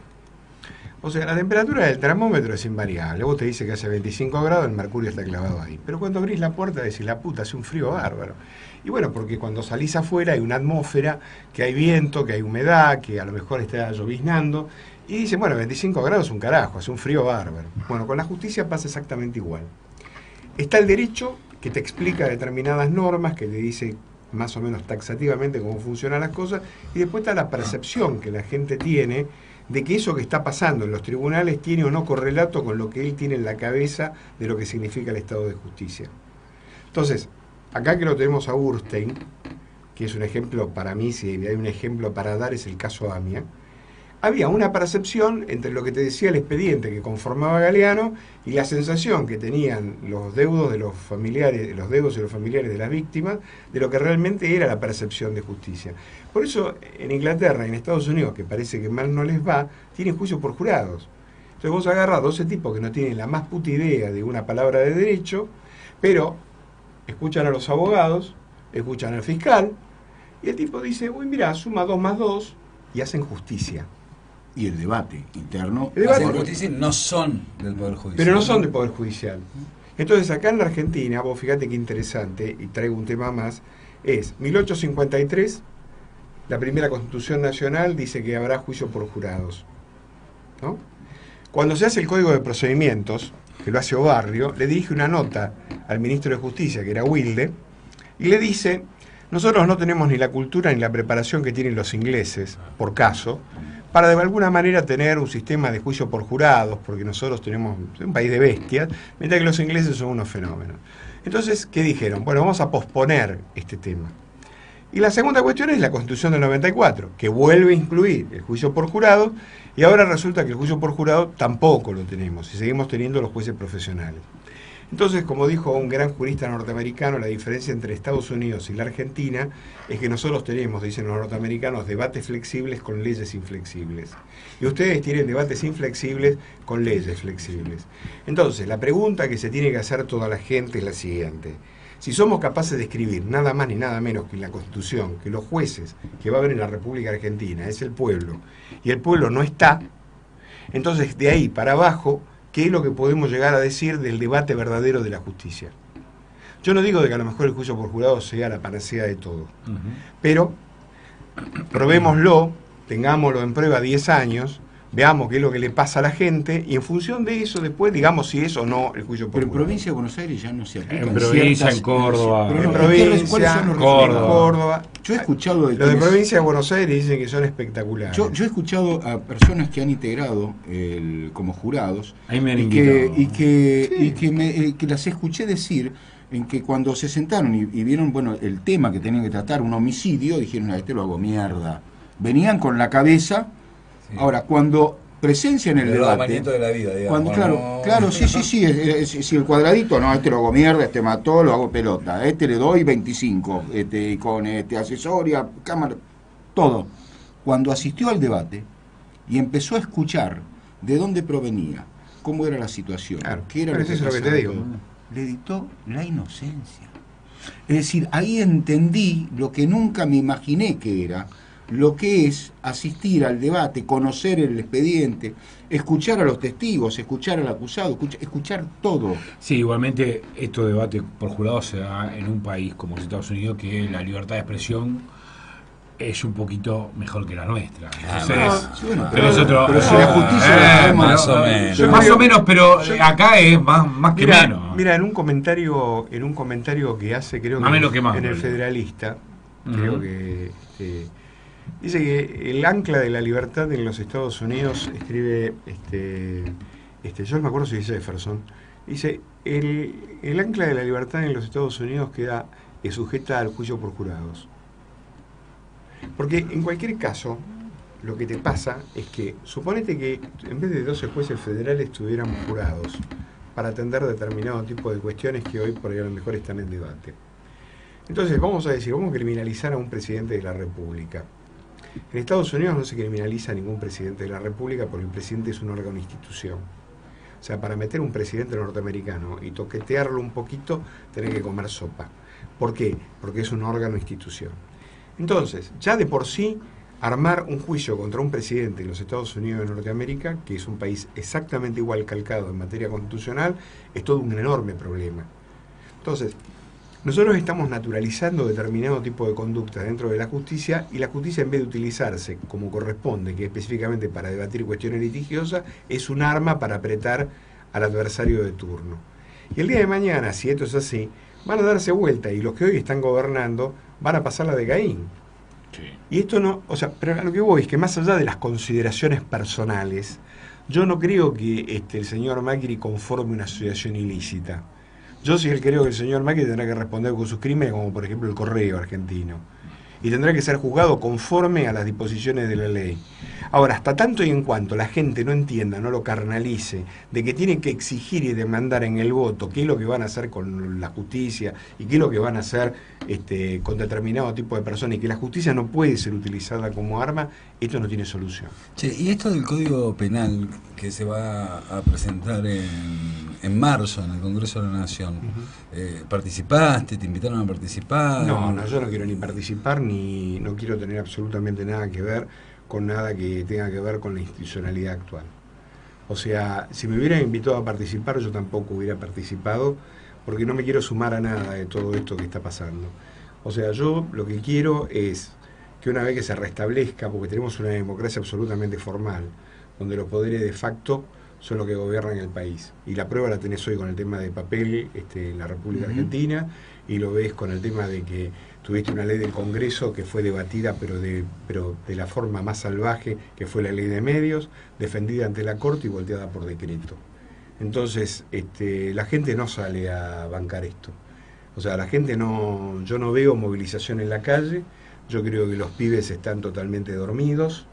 O sea, la temperatura del termómetro es invariable. Vos te dice que hace veinticinco grados, el mercurio está clavado ahí. Pero cuando abrís la puerta decís, la puta, hace un frío bárbaro. Y bueno, porque cuando salís afuera hay una atmósfera, que hay viento, que hay humedad, que a lo mejor está lloviznando. Y dicen, bueno, veinticinco grados es un carajo, hace un frío bárbaro. Bueno, con la justicia pasa exactamente igual. Está el derecho que te explica determinadas normas, que te dice más o menos taxativamente cómo funcionan las cosas, y después está la percepción que la gente tiene de que eso que está pasando en los tribunales tiene o no correlato con lo que él tiene en la cabeza de lo que significa el Estado de Justicia. Entonces, acá que lo tenemos a Urstein, que es un ejemplo para mí, si hay un ejemplo para dar es el caso AMIA, había una percepción entre lo que te decía el expediente que conformaba Galeano y la sensación que tenían los deudos de los familiares, los deudos y los familiares de las víctimas, de lo que realmente era la percepción de justicia. Por eso, en Inglaterra y en Estados Unidos, que parece que mal no les va, tienen juicio por jurados. Entonces vos agarrás doce tipos que no tienen la más puta idea de una palabra de derecho, pero escuchan a los abogados, escuchan al fiscal, y el tipo dice, uy, mira, suma dos más dos, y hacen justicia. Y el debate interno. El debate- Hacen justicia, no son del Poder Judicial. Pero no son del Poder Judicial. Entonces, acá en la Argentina, vos fíjate qué interesante, y traigo un tema más, es mil ochocientos cincuenta y tres, la primera Constitución Nacional dice que habrá juicio por jurados. ¿No? Cuando se hace el Código de Procedimientos, que lo hace Obarrio, le dirige una nota al ministro de Justicia, que era Wilde, y le dice, nosotros no tenemos ni la cultura ni la preparación que tienen los ingleses, por caso, para de alguna manera tener un sistema de juicio por jurados, porque nosotros tenemos un país de bestias, mientras que los ingleses son unos fenómenos. Entonces, ¿qué dijeron? Bueno, vamos a posponer este tema. Y la segunda cuestión es la Constitución del noventa y cuatro, que vuelve a incluir el juicio por jurado, y ahora resulta que el juicio por jurado tampoco lo tenemos, y seguimos teniendo los jueces profesionales. Entonces, como dijo un gran jurista norteamericano, la diferencia entre Estados Unidos y la Argentina es que nosotros tenemos, dicen los norteamericanos, debates flexibles con leyes inflexibles. Y ustedes tienen debates inflexibles con leyes flexibles. Entonces, la pregunta que se tiene que hacer toda la gente es la siguiente. Si somos capaces de escribir nada más ni nada menos que en la Constitución, que los jueces que va a haber en la República Argentina es el pueblo, y el pueblo no está, entonces de ahí para abajo, ¿qué es lo que podemos llegar a decir del debate verdadero de la justicia? Yo no digo de que a lo mejor el juicio por jurado sea la panacea de todo, uh-huh. pero probémoslo, tengámoslo en prueba diez años, veamos qué es lo que le pasa a la gente y en función de eso después digamos si es o no el juicio por Pero en jurado. provincia de Buenos Aires ya no se aplica. En provincia, ciertas, en Córdoba. En no, provincia, ¿cuáles son los Córdoba. en Córdoba. Yo he escuchado de Los de quienes- provincia de Buenos Aires dicen que son espectaculares. Yo, yo he escuchado a personas que han integrado el, como jurados Ahí me han y que, invitado. y que, Sí. y que, me, eh, que las escuché decir en que cuando se sentaron y, y vieron bueno el tema que tenían que tratar, un homicidio, dijeron, a este lo hago mierda. Venían con la cabeza. Sí. Ahora, cuando presencian el El debate, manito de la vida, digamos. cuando, claro, no- claro, sí, sí, sí, es- es- es- si el cuadradito, no, este lo hago mierda, este mató, lo hago pelota, a este le doy veinticinco, este, con este asesoría, cámara, todo. Cuando asistió al debate y empezó a escuchar de dónde provenía, cómo era la situación, Claro, qué era pero lo que eso es lo que te pasaba, digo. le dictó la inocencia. Es decir, ahí entendí lo que nunca me imaginé que era, lo que es asistir al debate, conocer el expediente, escuchar a los testigos, escuchar al acusado, escuchar, escuchar todo. Sí, igualmente estos debates por jurado se da en un país como Estados Unidos que la libertad de expresión es un poquito mejor que la nuestra. Entonces, no, Sí, bueno, pero es otro- pero si la justicia la Eh, tenemos- más o menos. Yo más creo- o menos, pero yo- acá es más, más que Mira, menos. mira, en un comentario, en un comentario que hace, creo Más que, menos que más, en el bueno. Federalista, Ujú. creo que este, dice que el ancla de la libertad en los Estados Unidos, escribe este, este, yo no me acuerdo si dice Jefferson, dice el, el ancla de la libertad en los Estados Unidos queda eh, sujeta al juicio por jurados. Porque en cualquier caso, lo que te pasa es que, suponete que en vez de doce jueces federales tuviéramos jurados para atender determinado tipo de cuestiones que hoy por ahí a lo mejor están en debate. Entonces, vamos a decir, vamos a criminalizar a un presidente de la República. En Estados Unidos no se criminaliza a ningún presidente de la República porque el presidente es un órgano institución. O sea, para meter un presidente norteamericano y toquetearlo un poquito, tenés que comer sopa. ¿Por qué? Porque es un órgano institución. Entonces, ya de por sí, armar un juicio contra un presidente de los Estados Unidos de Norteamérica, que es un país exactamente igual calcado en materia constitucional, es todo un enorme problema. Entonces, nosotros estamos naturalizando determinado tipo de conducta dentro de la justicia y la justicia, en vez de utilizarse como corresponde, que es específicamente para debatir cuestiones litigiosas, es un arma para apretar al adversario de turno. Y el día de mañana, si esto es así, van a darse vuelta y los que hoy están gobernando van a pasar la de Caín. Sí. Y esto no, o sea, pero a lo que voy es que más allá de las consideraciones personales, yo no creo que este, el señor Macri conforme una asociación ilícita. Yo sí creo que el señor Macri tendrá que responder con sus crímenes, como por ejemplo el Correo argentino. Y tendrá que ser juzgado conforme a las disposiciones de la ley. Ahora, hasta tanto y en cuanto la gente no entienda, no lo carnalice, de que tiene que exigir y demandar en el voto qué es lo que van a hacer con la justicia y qué es lo que van a hacer este, con determinado tipo de personas y que la justicia no puede ser utilizada como arma, esto no tiene solución. Che, y esto del Código Penal que se va a presentar en, en marzo en el Congreso de la Nación, Uh-huh. eh, ¿participaste? ¿Te invitaron a participar? No, no, yo no quiero ni participar ni no quiero tener absolutamente nada que ver con nada que tenga que ver con la institucionalidad actual. O sea, si me hubieran invitado a participar, yo tampoco hubiera participado, porque no me quiero sumar a nada de todo esto que está pasando. O sea, yo lo que quiero es que una vez que se restablezca, porque tenemos una democracia absolutamente formal, donde los poderes de facto son los que gobiernan el país. Y la prueba la tenés hoy con el tema de papel este, en la República Uh-huh. Argentina, y lo ves con el tema de que tuviste una ley del Congreso que fue debatida, pero de, pero de la forma más salvaje, que fue la ley de medios, defendida ante la Corte y volteada por decreto. Entonces, este, la gente no sale a bancar esto. O sea, la gente no, yo no veo movilización en la calle, yo creo que los pibes están totalmente dormidos,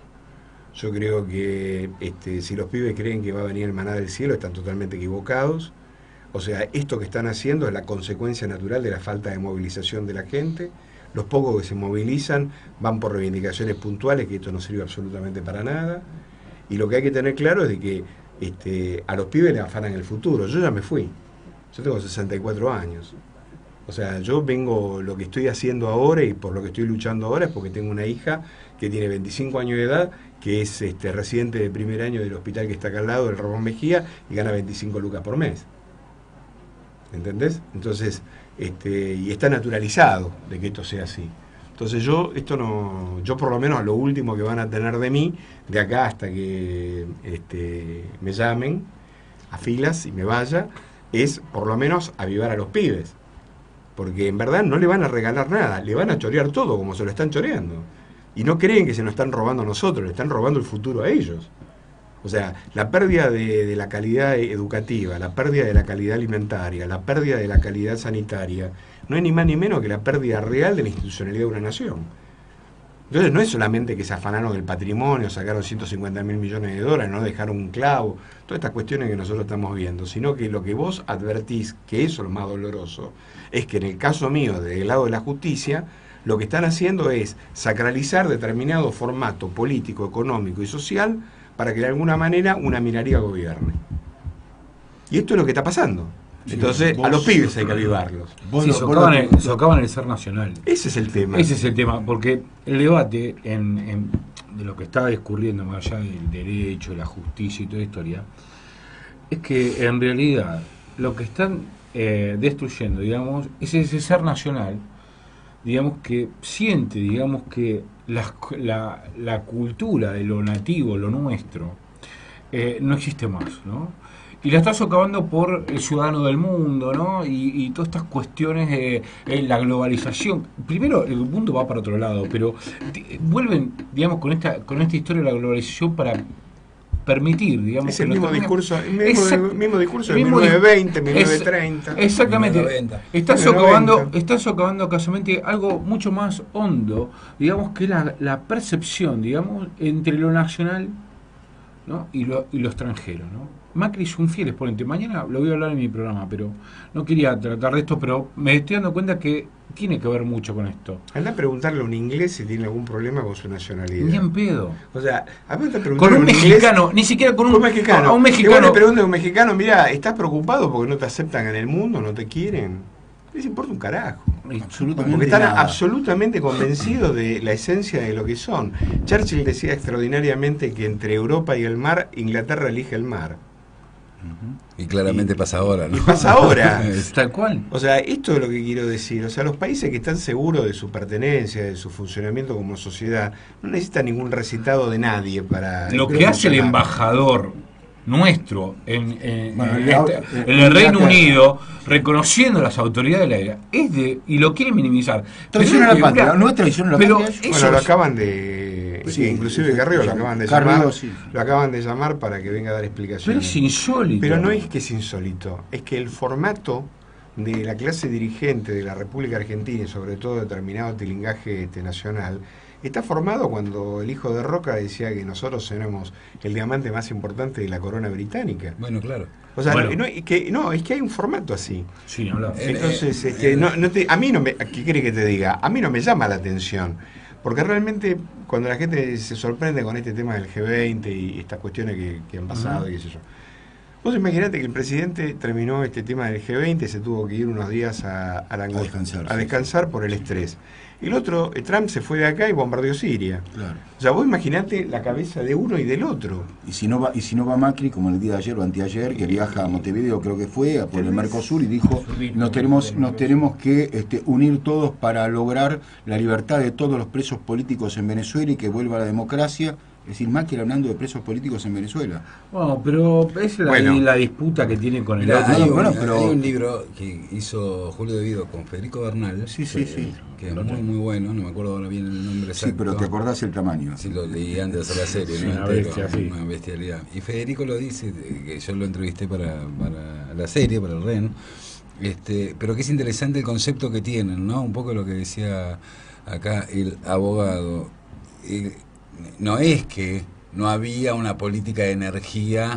yo creo que este, si los pibes creen que va a venir el maná del cielo, están totalmente equivocados. O sea, esto que están haciendo es la consecuencia natural de la falta de movilización de la gente. Los pocos que se movilizan van por reivindicaciones puntuales, que esto no sirve absolutamente para nada. Y lo que hay que tener claro es de que este, a los pibes les afanan el futuro. Yo ya me fui. Yo tengo sesenta y cuatro años. O sea, yo vengo, lo que estoy haciendo ahora y por lo que estoy luchando ahora es porque tengo una hija que tiene veinticinco años de edad, que es este, residente de primer año del hospital que está acá al lado, del Ramón Mejía, y gana veinticinco lucas por mes. ¿Entendés? Entonces, este, y está naturalizado de que esto sea así. Entonces yo, esto no, yo por lo menos lo último que van a tener de mí, de acá hasta que este, me llamen a filas y me vaya, es por lo menos avivar a los pibes. Porque en verdad no le van a regalar nada, le van a chorear todo como se lo están choreando. Y no creen que se nos están robando a nosotros, le están robando el futuro a ellos. O sea, la pérdida de, de la calidad educativa, la pérdida de la calidad alimentaria, la pérdida de la calidad sanitaria, no es ni más ni menos que la pérdida real de la institucionalidad de una nación. Entonces no es solamente que se afanaron del patrimonio, sacaron ciento cincuenta mil millones de dólares, no dejaron un clavo, todas estas cuestiones que nosotros estamos viendo, sino que lo que vos advertís, que eso es lo más doloroso, es que en el caso mío, del lado de la justicia, lo que están haciendo es sacralizar determinado formato político, económico y social para que de alguna manera una minoría gobierne. Y esto es lo que está pasando. Entonces, vos, a los pibes hay que avivarlos. Vos Sí, lo- socavan, vos lo- el, socavan el ser nacional. Ese es el tema. Ese es el tema, porque el debate en, en- de lo que está discurriendo más allá del derecho, la justicia y toda la historia, es que en realidad lo que están eh, destruyendo, digamos, es ese ser nacional, digamos, que siente, digamos, que la, la, la cultura de lo nativo, lo nuestro, eh, no existe más, ¿no? Y la está socavando por el ciudadano del mundo, ¿no? Y, y todas estas cuestiones de eh, la globalización. Primero, el mundo va para otro lado, pero t- vuelven, digamos, con esta con esta historia de la globalización para permitir, digamos... Es el que mismo los- discurso, el mismo, Exact- mismo discurso de el mismo mil novecientos veinte, dis- mil novecientos treinta. es- Exactamente. mil novecientos noventa. Está mil novecientos socavando, noventa. está socavando casualmente algo mucho más hondo, digamos, que la, la percepción, digamos, entre lo nacional, ¿no? y, lo, y lo extranjero, ¿no? Macri es un fiel exponente. Mañana lo voy a hablar en mi programa, pero no quería tratar de esto, pero me estoy dando cuenta que tiene que ver mucho con esto. Anda a preguntarle a un inglés si tiene algún problema con su nacionalidad. Ni en pedo. O sea, a ver, te Con un mexicano, ni siquiera con un, un mexicano. a un Que vos mexicano. le preguntes a un mexicano, mira, ¿estás preocupado porque no te aceptan en el mundo, no te quieren? Les importa un carajo. Absolutamente Porque están nada. absolutamente convencidos de la esencia de lo que son. Churchill decía extraordinariamente que entre Europa y el mar, Inglaterra elige el mar. Y claramente pasa ahora, ¿no? Y pasa ahora. Es- Tal cual. O sea, esto es lo que quiero decir. O sea, los países que están seguros de su pertenencia, de su funcionamiento como sociedad, no necesitan ningún recitado de nadie para... Lo para que hace el funcionar. embajador nuestro en, en- Bueno, en la- este- eh, en el Reino Inglaterra. Unido, reconociendo las autoridades de la era, es de, y lo quiere minimizar. Traición a la Pero, patria, mirá, no es traición a la pero patria. eso Bueno, lo es- acaban de... Sí, Sí, inclusive sí, Carrió sí, lo acaban de Carrió, llamar. sí. Lo acaban de llamar para que venga a dar explicaciones. pero es insólito. Pero no es que es insólito, es que el formato de la clase dirigente de la República Argentina y sobre todo determinado tilingaje este, nacional está formado cuando el hijo de Roca decía que nosotros éramos el diamante más importante de la corona británica. Bueno, claro. O sea, Bueno. no, es que, no, es que hay un formato así. Sí, no habla. Eh, Entonces, eh, este, eh, no, no te- a mí no me, ¿qué quiere que te diga? A mí no me llama la atención, porque realmente cuando la gente se sorprende con este tema del G veinte y estas cuestiones que, que han pasado y qué sé yo. Vos imaginate que el presidente terminó este tema del G veinte, se tuvo que ir unos días a, a, la- A descansar, a sí. descansar por el estrés. Y el otro, eh, Trump se fue de acá y bombardeó Siria. Claro. O sea, vos imaginate la cabeza de uno y del otro. Y si no va, y si no va Macri, como el día de ayer o anteayer, que viaja a Montevideo, creo que fue, a por el Mercosur, y dijo, nos tenemos, nos tenemos que este, unir todos para lograr la libertad de todos los presos políticos en Venezuela y que vuelva la democracia. Es decir, Macri hablando de presos políticos en Venezuela. Bueno, pero es la, Bueno. la disputa que tiene con el Mirá, otro. hay, un, bueno, pero- hay un libro que hizo Julio De Vido con Federico Bernal. Sí, sí, que- sí. Que es muy, muy bueno, no me acuerdo ahora bien el nombre exacto. Sí, pero te acordás el tamaño. Sí, lo leí antes de hacer la serie, Sí, ¿no? una Entero, bestia, sí. una bestialidad. Y Federico lo dice, que yo lo entrevisté para, para la serie, para el R E N, este, pero que es interesante el concepto que tienen, ¿no? Un poco lo que decía acá el abogado. Eh, no es que no había una política de energía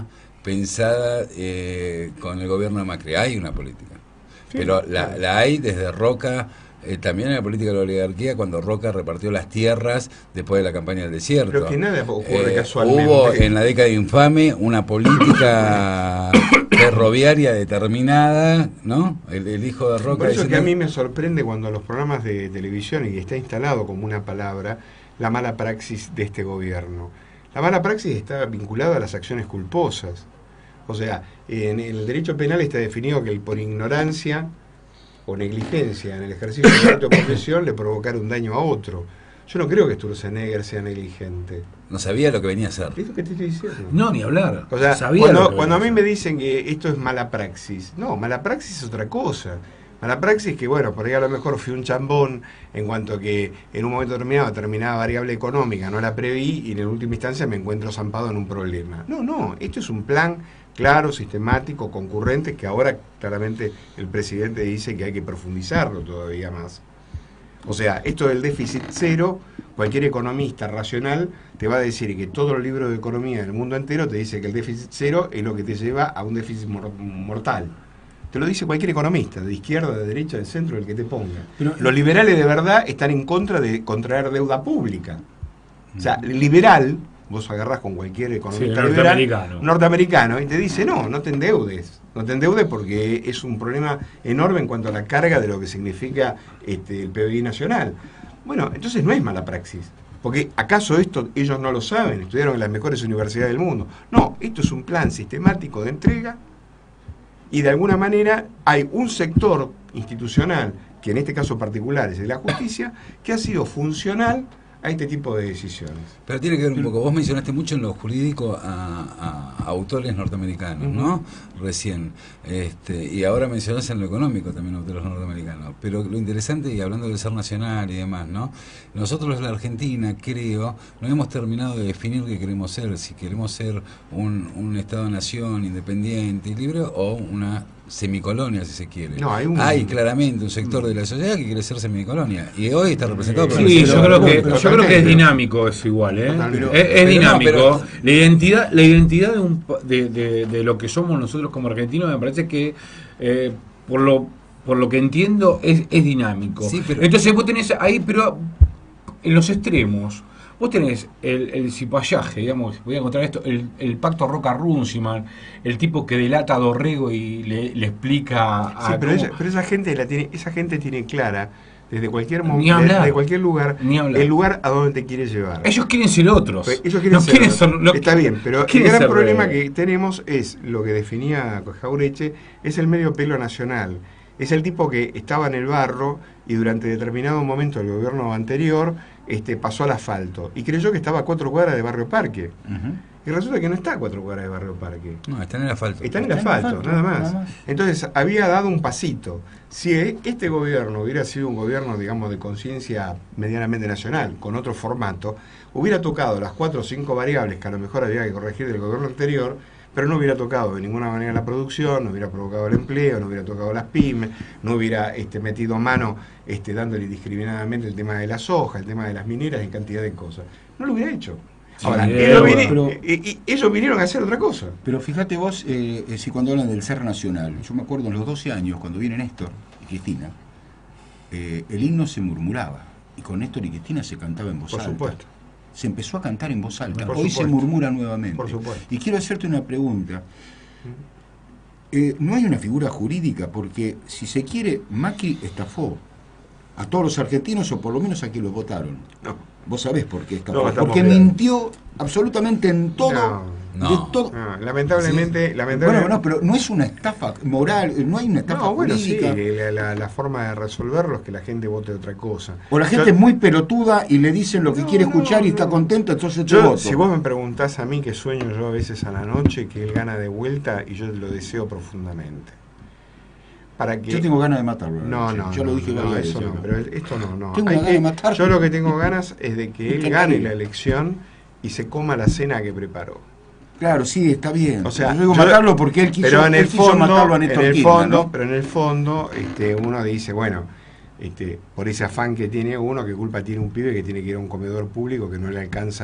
pensada eh, con el gobierno de Macri. Hay una política, sí, pero la, la hay desde Roca. Eh, también en la política de la oligarquía, cuando Roca repartió las tierras después de la campaña del desierto. Pero que nada ocurre eh, casualmente. Hubo en la década infame una política ferroviaria determinada, ¿no? El, el hijo de Roca. Por eso diciendo... que a mí me sorprende cuando los programas de televisión, y que está instalado como una palabra, la mala praxis de este gobierno. La mala praxis está vinculada a las acciones culposas. O sea, en el derecho penal está definido que el por ignorancia o negligencia en el ejercicio de la profesión le provocar un daño a otro. Yo no creo que Sturzenegger sea negligente. No sabía lo que venía a hacer. ¿Es lo que te estoy diciendo? No, ni hablar. O sea, sabía cuando, cuando a mí me dicen que esto es mala praxis, no, mala praxis es otra cosa. Mala praxis es que, bueno, por ahí a lo mejor fui un chambón en cuanto que en un momento determinado determinada variable económica no la preví y en última instancia me encuentro zampado en un problema. No, no, esto es un plan claro, sistemático, concurrente, que ahora claramente el presidente dice que hay que profundizarlo todavía más. O sea, esto del déficit cero, cualquier economista racional te va a decir que todos los libros de economía del mundo entero te dice que el déficit cero es lo que te lleva a un déficit mor mortal. Te lo dice cualquier economista, de izquierda, de derecha, del centro, el que te ponga. Pero, los liberales de verdad están en contra de contraer deuda pública. O sea, el liberal... Vos agarrás con cualquier economista sí, liberal norteamericano. norteamericano y te dice, no, no te endeudes. No te endeudes porque es un problema enorme en cuanto a la carga de lo que significa este, el P B I nacional. Bueno, entonces no es mala praxis. Porque ¿acaso esto ellos no lo saben? Estudiaron en las mejores universidades del mundo. No, esto es un plan sistemático de entrega y de alguna manera hay un sector institucional, que en este caso particular es de la justicia, que ha sido funcional a este tipo de decisiones. Pero tiene que ver un poco, vos mencionaste mucho en lo jurídico a, a autores norteamericanos, ¿no? Uh-huh. Recién. Este, y ahora mencionás en lo económico también autores norteamericanos. Pero lo interesante, y hablando del ser nacional y demás, ¿no? Nosotros en la Argentina, creo, no hemos terminado de definir qué queremos ser, si queremos ser un, un Estado-nación independiente y libre o una semicolonia, si se quiere. No, hay, un... hay claramente un sector de la sociedad que quiere ser semicolonia y hoy está representado por sí, el yo creo que yo creo que es dinámico, es igual, ¿eh? Pero, es, es pero dinámico. No, pero... La identidad, la identidad de, un, de, de, de lo que somos nosotros como argentinos me parece que eh, por lo por lo que entiendo es, es dinámico. Sí, pero... Entonces vos tenés ahí, pero en los extremos. Vos tenés el, el cipallaje, digamos, voy a encontrar esto, el, el pacto Roca-Runciman, el tipo que delata a Dorrego y le, le explica a... Sí, pero, cómo... ella, pero esa gente la tiene, esa gente tiene clara, desde cualquier momento, hablar, de cualquier lugar, el lugar a donde te quiere llevar. Ellos quieren ser otros. Pues ellos quieren no ser quieren otros. Ser, lo, Está bien, pero el gran problema de... que tenemos es, lo que definía Jaureche, es el medio pelo nacional. Es el tipo que estaba en el barro y durante determinado momento del gobierno anterior este, pasó al asfalto y creyó que estaba a cuatro cuadras de Barrio Parque. Uh-huh. Y resulta que no está a cuatro cuadras de Barrio Parque. No, está en el asfalto. Está en el asfalto, asfalto nada, más. nada más. Entonces había dado un pasito. Si este gobierno hubiera sido un gobierno, digamos, de conciencia medianamente nacional, con otro formato, hubiera tocado las cuatro o cinco variables que a lo mejor había que corregir del gobierno anterior, pero no hubiera tocado de ninguna manera la producción, no hubiera provocado el empleo, no hubiera tocado las pymes, no hubiera este, metido mano este, dándole indiscriminadamente el tema de la soja, el tema de las mineras y cantidad de cosas. No lo hubiera hecho. Ahora, sí, ellos, pero, vine, pero, y, y ellos vinieron a hacer otra cosa. Pero fíjate vos, eh, si cuando hablan del ser nacional, yo me acuerdo en los doce años, cuando viene Néstor y Cristina, eh, el himno se murmuraba, y con Néstor y Cristina se cantaba en voz Por alta. Por supuesto. Se empezó a cantar en voz alta. Por Hoy supuesto. se murmura nuevamente. Por supuesto. Y quiero hacerte una pregunta. Eh, no hay una figura jurídica, porque si se quiere, Macri estafó a todos los argentinos, o por lo menos a quienes los votaron. No. Vos sabés por qué estafó. No, porque bien. mintió absolutamente en todo. No. No. De todo. No, lamentablemente, Sí. lamentablemente. Bueno, no, pero no es una estafa moral, no hay una estafa No, bueno, jurídica. sí, la, la, la forma de resolverlo es que la gente vote otra cosa. O la gente Yo, es muy pelotuda y le dicen lo que no, quiere escuchar no, y está no. contenta, entonces te yo, voto. si vos me preguntás a mí que sueño yo a veces a la noche, que él gana de vuelta y yo lo deseo profundamente. Para que... Yo tengo ganas de matarlo. No, no, yo no, lo dije no, varias eso veces. no, pero esto no, no. Tengo Hay ganas que- de matarlo. Yo lo que tengo ganas es de que él Está gane bien. la elección y se coma la cena que preparó. Claro, sí, está bien. O sea, yo digo yo- matarlo porque él quiso, pero en él el quiso fondo, matarlo a en Néstor el Kirchner, fondo, ¿no? pero en el fondo, este, uno dice, bueno, este, por ese afán que tiene uno, ¿qué culpa tiene un pibe que tiene que ir a un comedor público que no le alcanza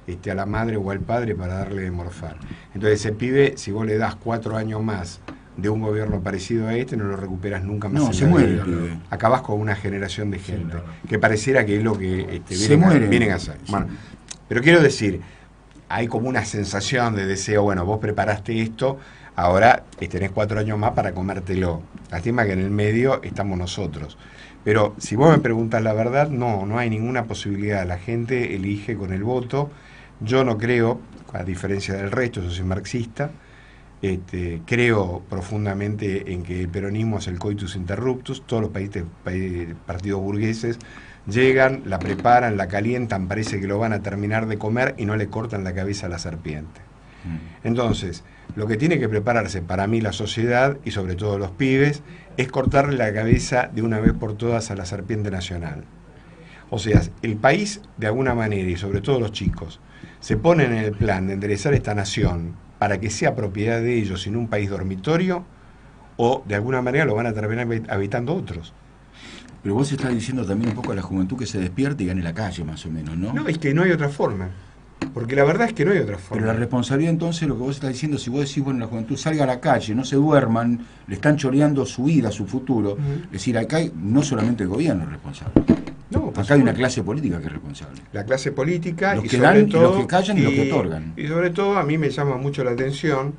este, a la madre o al padre para darle de morfar. Entonces ese pibe, si vos le das cuatro años más de un gobierno parecido a este, no lo recuperas nunca más. No, en se la muere vida. el pibe. Acabás con una generación de gente, claro. que pareciera que es lo que este, Se vienen, a, mueren. vienen a hacer. Bueno, pero quiero decir, hay como una sensación de deseo, bueno, vos preparaste esto, ahora tenés cuatro años más para comértelo. Lástima que en el medio estamos nosotros. Pero si vos me preguntas la verdad, no, no hay ninguna posibilidad. La gente elige con el voto. Yo no creo, a diferencia del resto, yo soy marxista, este, creo profundamente en que el peronismo es el coitus interruptus. Todos los países, países, partidos burgueses llegan, la preparan, la calientan, parece que lo van a terminar de comer y no le cortan la cabeza a la serpiente. Entonces, lo que tiene que prepararse para mí la sociedad, y sobre todo los pibes, es cortarle la cabeza de una vez por todas a la serpiente nacional. O sea, el país, de alguna manera, y sobre todo los chicos, se ponen en el plan de enderezar esta nación para que sea propiedad de ellos en un país dormitorio, o de alguna manera lo van a terminar habitando otros. Pero vos estás diciendo también un poco a la juventud que se despierte y gane la calle, más o menos, ¿no? No, es que no hay otra forma. Porque la verdad es que no hay otra forma. Pero la responsabilidad entonces, lo que vos estás diciendo, si vos decís, bueno, la juventud salga a la calle, no se duerman, le están choreando su vida, su futuro, uh-huh. Es decir, acá hay, no solamente el gobierno es responsable. No, acá hay una clase política que es responsable. La clase política los y que sobre dan, todo, los que callan y, y los que y, otorgan. Y sobre todo a mí me llama mucho la atención,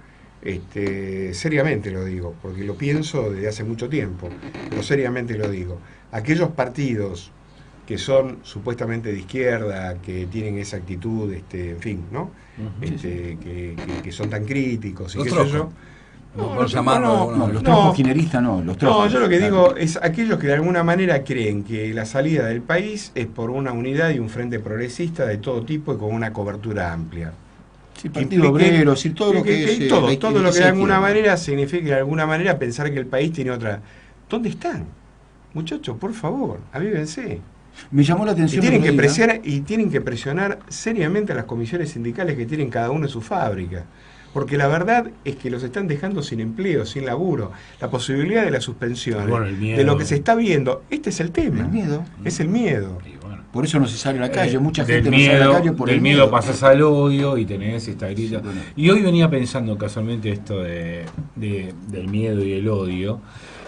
este, seriamente lo digo, porque lo pienso desde hace mucho tiempo, pero seriamente lo digo. Aquellos partidos que son supuestamente de izquierda, que tienen esa actitud, este, en fin, ¿no? Uh-huh. Este, que, que, que son tan críticos y los qué trojos. sé yo. No, no, no, llamarlo, no, no, los no, trojos kirchneristas no, los trojos. No, yo lo que claro. digo es aquellos que de alguna manera creen que la salida del país es por una unidad y un frente progresista de todo tipo y con una cobertura amplia. Sí, Partido Obrero, sí, todo lo que, que, que es, todo, hay, todo hay, lo que de alguna quiera. manera significa de alguna manera pensar que el país tiene otra. ¿Dónde están? Muchachos, por favor, avívense. Me llamó la atención. Y tienen, que diga. presionar, y tienen que presionar seriamente a las comisiones sindicales que tienen cada uno en su fábrica. Porque la verdad es que los están dejando sin empleo, sin laburo. La posibilidad de la suspensión, bueno, de lo que se está viendo, este es el tema. El miedo. Es el miedo. Y bueno, por eso no se sale a la calle. eh, Mucha del gente miedo, no sale a la calle por del el miedo. miedo. Pasas al odio y tenés esta grilla. Sí, bueno. Y hoy venía pensando casualmente esto de, de, del miedo y el odio.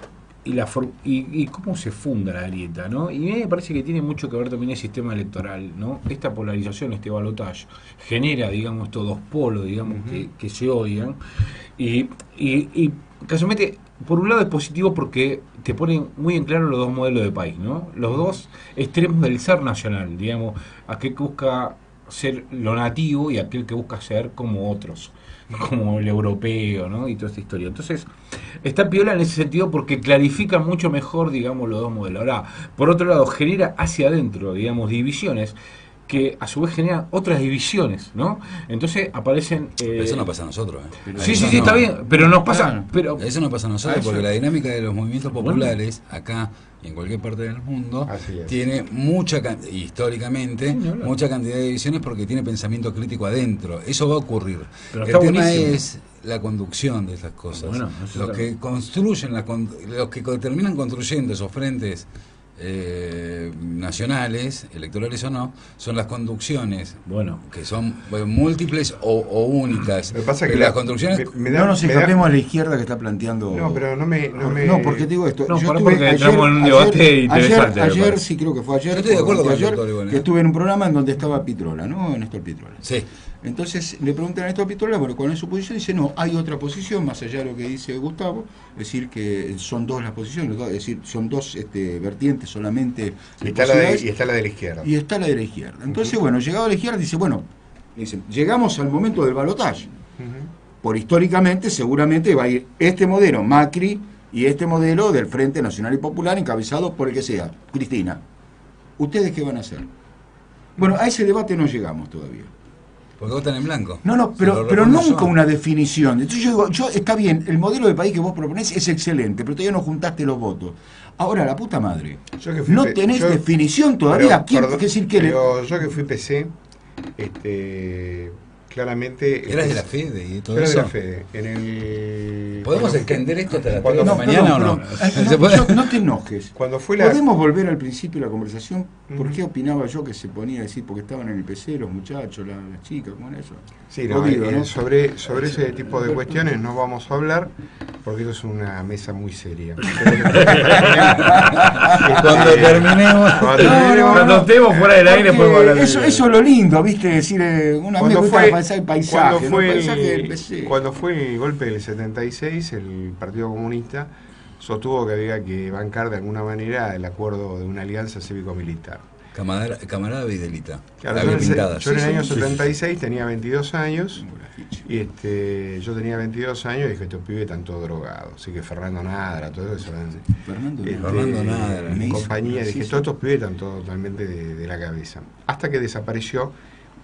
Y, la for y, y cómo se funda la grieta, ¿no? Y a mí me parece que tiene mucho que ver también el sistema electoral, ¿no? Esta polarización, este balotaje, genera, digamos, estos dos polos, digamos, uh-huh. que, que se odian. Y, y, y casualmente, por un lado es positivo porque te ponen muy en claro los dos modelos de país, ¿no? Los dos extremos del ser nacional, digamos, aquel que busca ser lo nativo y aquel que busca ser como otros, como el europeo, ¿no? Y toda esta historia. Entonces, está piola en ese sentido porque clarifica mucho mejor, digamos, los dos modelos. Ahora, por otro lado, genera hacia adentro, digamos, divisiones que a su vez generan otras divisiones, ¿no? Entonces aparecen... Eh... Pero eso no pasa a nosotros, ¿eh? Sí, sí, eso sí, no. está bien, pero nos pasa... Claro. Pero... Eso no pasa a nosotros, Ah, porque eso. la dinámica de los movimientos populares, acá y en cualquier parte del mundo, Así es. tiene mucha, can- históricamente, Sí, no, no. mucha cantidad de divisiones porque tiene pensamiento crítico adentro. Eso va a ocurrir. Pero El está tema buenísimo. es la conducción de esas cosas. Bueno, eso los está que bien. construyen, la con- los que co- terminan construyendo esos frentes eh, nacionales, electorales o no, son las conducciones, Bueno. que son eh, múltiples o, o únicas. Lo que pasa es Pero que las la- construcciones... me- me da- No nos me da- escapemos a la izquierda que está planteando. No, pero no me... No, me, No, porque te digo esto. No, yo para- estuve porque entramos en un debate interesante, me Ayer, parece. sí, creo que fue ayer. Yo estoy de acuerdo con el ayer, doctor igual, ¿eh? que estuve en un programa en donde estaba Pitrola, ¿no? Néstor Pitrola. Sí. Entonces le preguntan a Néstor Pitrola, bueno, ¿cuál es su posición? Dice, no, hay otra posición, más allá de lo que dice Gustavo, es decir, que son dos las posiciones, dos- es decir, son dos este, vertientes solamente. Y de está, la de, posibilidades, y está la de la izquierda. y está la de la izquierda. Entonces, bueno, llegado a la izquierda, dice, bueno, dicen, llegamos al momento del balotaje. Ujú. Por históricamente, seguramente va a ir este modelo, Macri, y este modelo del Frente Nacional y Popular, encabezado por el que sea, Cristina. ¿Ustedes qué van a hacer? Bueno, a ese debate no llegamos todavía. Porque votan en blanco. No, no, Se pero, lo pero reconozco. nunca una definición. Entonces yo digo, yo, está bien, el modelo de país que vos proponés es excelente, pero todavía no juntaste los votos. Ahora, la puta madre, Yo que fui no pe- tenés yo- definición todavía. pero, ¿Quién, perdón, qué decir que le- pero yo que fui P C, este, claramente... ¿Eras de la Fede y todo Era de eso? la Fede. En el, ¿Podemos cuando- extender esto hasta las tres cuando- de la no, mañana o no? pero, eh, ¿Se no, puede? no- no te enojes. Cuando fue la... ¿Podemos volver al principio de la conversación? ¿Por Ujú. qué opinaba yo que se ponía a decir porque estaban en el P C los muchachos, la- las chicas, cómo era eso? Sí, no, Jodido, eh, ¿no? Sobre, sobre ese tipo de cuestiones no vamos a hablar porque esto es una mesa muy seria. Cuando terminemos. Cuando No, terminemos- no, Cuando estemos fuera del aire Porque podemos hablar de eso, eso es lo lindo, ¿viste? Decir, eh, una vez me Cuando gusta fue, el paisaje, paisaje, cuando, ¿no? fue El paisaje del el, P C. cuando fue el golpe del setenta y seis, el Partido Comunista sostuvo que había que bancar de alguna manera el acuerdo de una alianza cívico-militar. Camarada, camarada Videlita. Claro, la yo vi en, el, pintada. yo en el Sí, año sí, sí, setenta y sí. seis tenía veintidós años Tengo la ficha. y este, yo tenía veintidós años y dije, estos pibes están todos drogados. Así que Fernando Nadra, todo eso. Fernando, Este, Fernando Nadra, en me hizo- compañía, sí, dije, sí. todos estos pibes están todos totalmente de, de la cabeza. Hasta que desapareció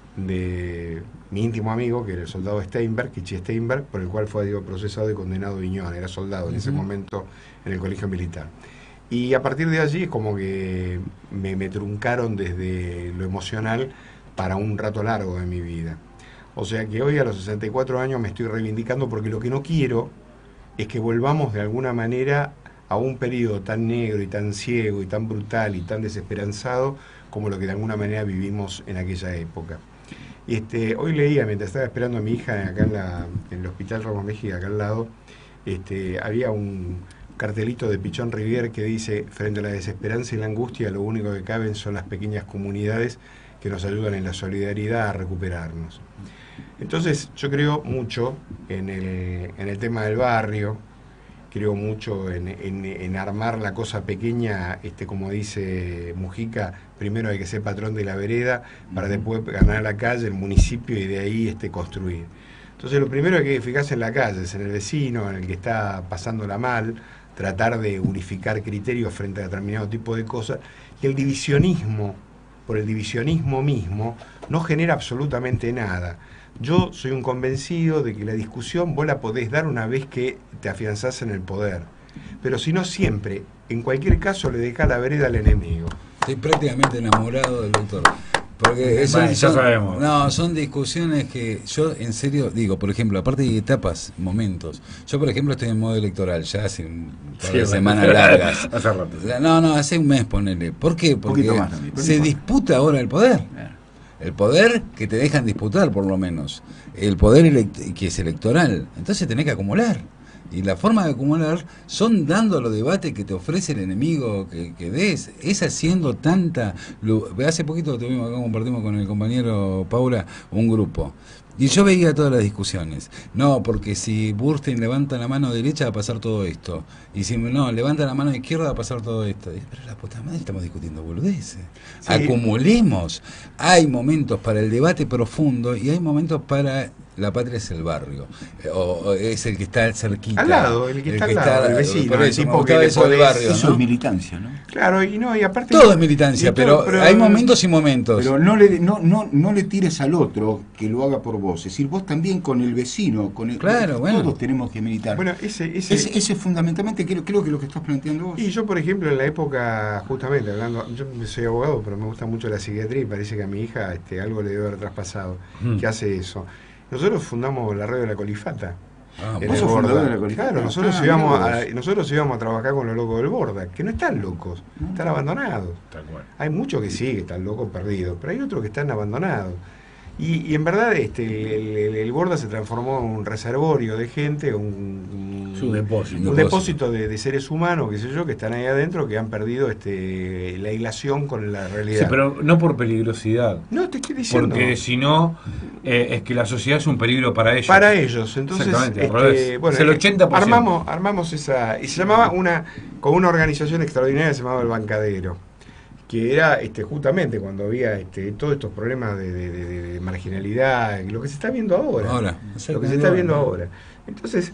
de mi íntimo amigo, que era el soldado Steinberg, Kichi Steinberg, por el cual fue digo, procesado y condenado Viñón, era soldado en ese Ujú. momento en el colegio militar. Y a partir de allí es como que me, me truncaron desde lo emocional para un rato largo de mi vida. O sea que hoy a los sesenta y cuatro años me estoy reivindicando porque lo que no quiero es que volvamos de alguna manera a un periodo tan negro y tan ciego y tan brutal y tan desesperanzado como lo que de alguna manera vivimos en aquella época. Y este, hoy leía, mientras estaba esperando a mi hija acá en, la, en el hospital Ramos Mejía, acá al lado, este, había un cartelito de Pichón Rivière que dice: frente a la desesperanza y la angustia, lo único que caben son las pequeñas comunidades que nos ayudan en la solidaridad a recuperarnos. Entonces yo creo mucho en el, en el tema del barrio, creo mucho en, en, en armar la cosa pequeña, este, como dice Mujica, primero hay que ser patrón de la vereda para después ganar la calle, el municipio y de ahí este, construir. Entonces lo primero que hay que fijarse en la calle, es en el vecino, en el que está pasándola mal, tratar de unificar criterios frente a determinado tipo de cosas, y el divisionismo, por el divisionismo mismo, no genera absolutamente nada. Yo soy un convencido de que la discusión vos la podés dar una vez que te afianzás en el poder, pero si no siempre, en cualquier caso le dejás la vereda al enemigo. Estoy prácticamente enamorado del doctor. Porque eso, Bueno, ya son, sabemos. no, son discusiones que yo en serio digo, por ejemplo, aparte de etapas, momentos. Yo, por ejemplo, estoy en modo electoral ya hace un par de Sí, semanas bueno. largas. Hace rato. No, no, hace un mes ponele. ¿Por qué? Porque poquito más también, pero se no importa. disputa ahora el poder. El poder que te dejan disputar, por lo menos. El poder elect- que es electoral. Entonces tenés que acumular. Y la forma de acumular son dando los debates que te ofrece el enemigo que, que des. Es haciendo tanta... lu- Hace poquito tuvimos acá, compartimos con el compañero Paula un grupo. Y yo veía todas las discusiones. No, porque si Burstein levanta la mano derecha va a pasar todo esto. Y si no, levanta la mano izquierda va a pasar todo esto. Y, pero la puta madre, estamos discutiendo boludeces. Sí. Acumulemos. Hay momentos para el debate profundo y hay momentos para... La patria es el barrio, eh, o, o es el que está cerquita. Al lado, el que está al lado, el vecino, por el eso, me tipo que gustaba le eso del podés- barrio, Eso ¿no? es militancia, ¿no? Claro, y no, y aparte... Todo es militancia, y todo, pero, hay momentos y momentos. Pero no le, no, no, no le tires al otro que lo haga por vos. Es decir, vos también con el vecino, con el, Claro, todos bueno. tenemos que militar. Bueno, ese... ese, ese, ese es fundamentalmente, creo, creo que lo que estás planteando vos. Y yo, por ejemplo, en la época, justamente hablando, yo soy abogado, pero me gusta mucho la psiquiatría y parece que a mi hija este, algo le debe haber traspasado, Mm. que hace eso. Nosotros fundamos la red de la Colifata. Ah, en ¿Vos el sos fundador Borda. de la Colifata? Claro, nosotros, Ah, íbamos mirá a, vos. nosotros íbamos a trabajar con los locos del Borda, que no están locos, No. están abandonados. Tal cual. Hay muchos que sí, que están locos perdidos, pero hay otros que están abandonados. Y, y en verdad este, el, el, el Borda se transformó en un reservorio de gente, un, un- Su depósito. un depósito de, de seres humanos, qué sé yo, que están ahí adentro, que han perdido este, la hilación con la realidad. Sí, pero no por peligrosidad. No, te estoy diciendo. Porque si no, eh, es que la sociedad es un peligro para ellos. Para ellos, entonces, Exactamente, al este, revés. bueno, Es el ochenta por ciento. armamos, armamos esa, y se llamaba una, con una organización extraordinaria que se llamaba El Bancadero, que era este, justamente cuando había este, todos estos problemas de, de- de- de marginalidad, lo que se está viendo ahora, Ahora, lo que se está viendo ahora. Entonces,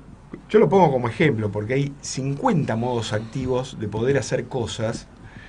yo lo pongo como ejemplo, porque hay cincuenta modos activos de poder hacer cosas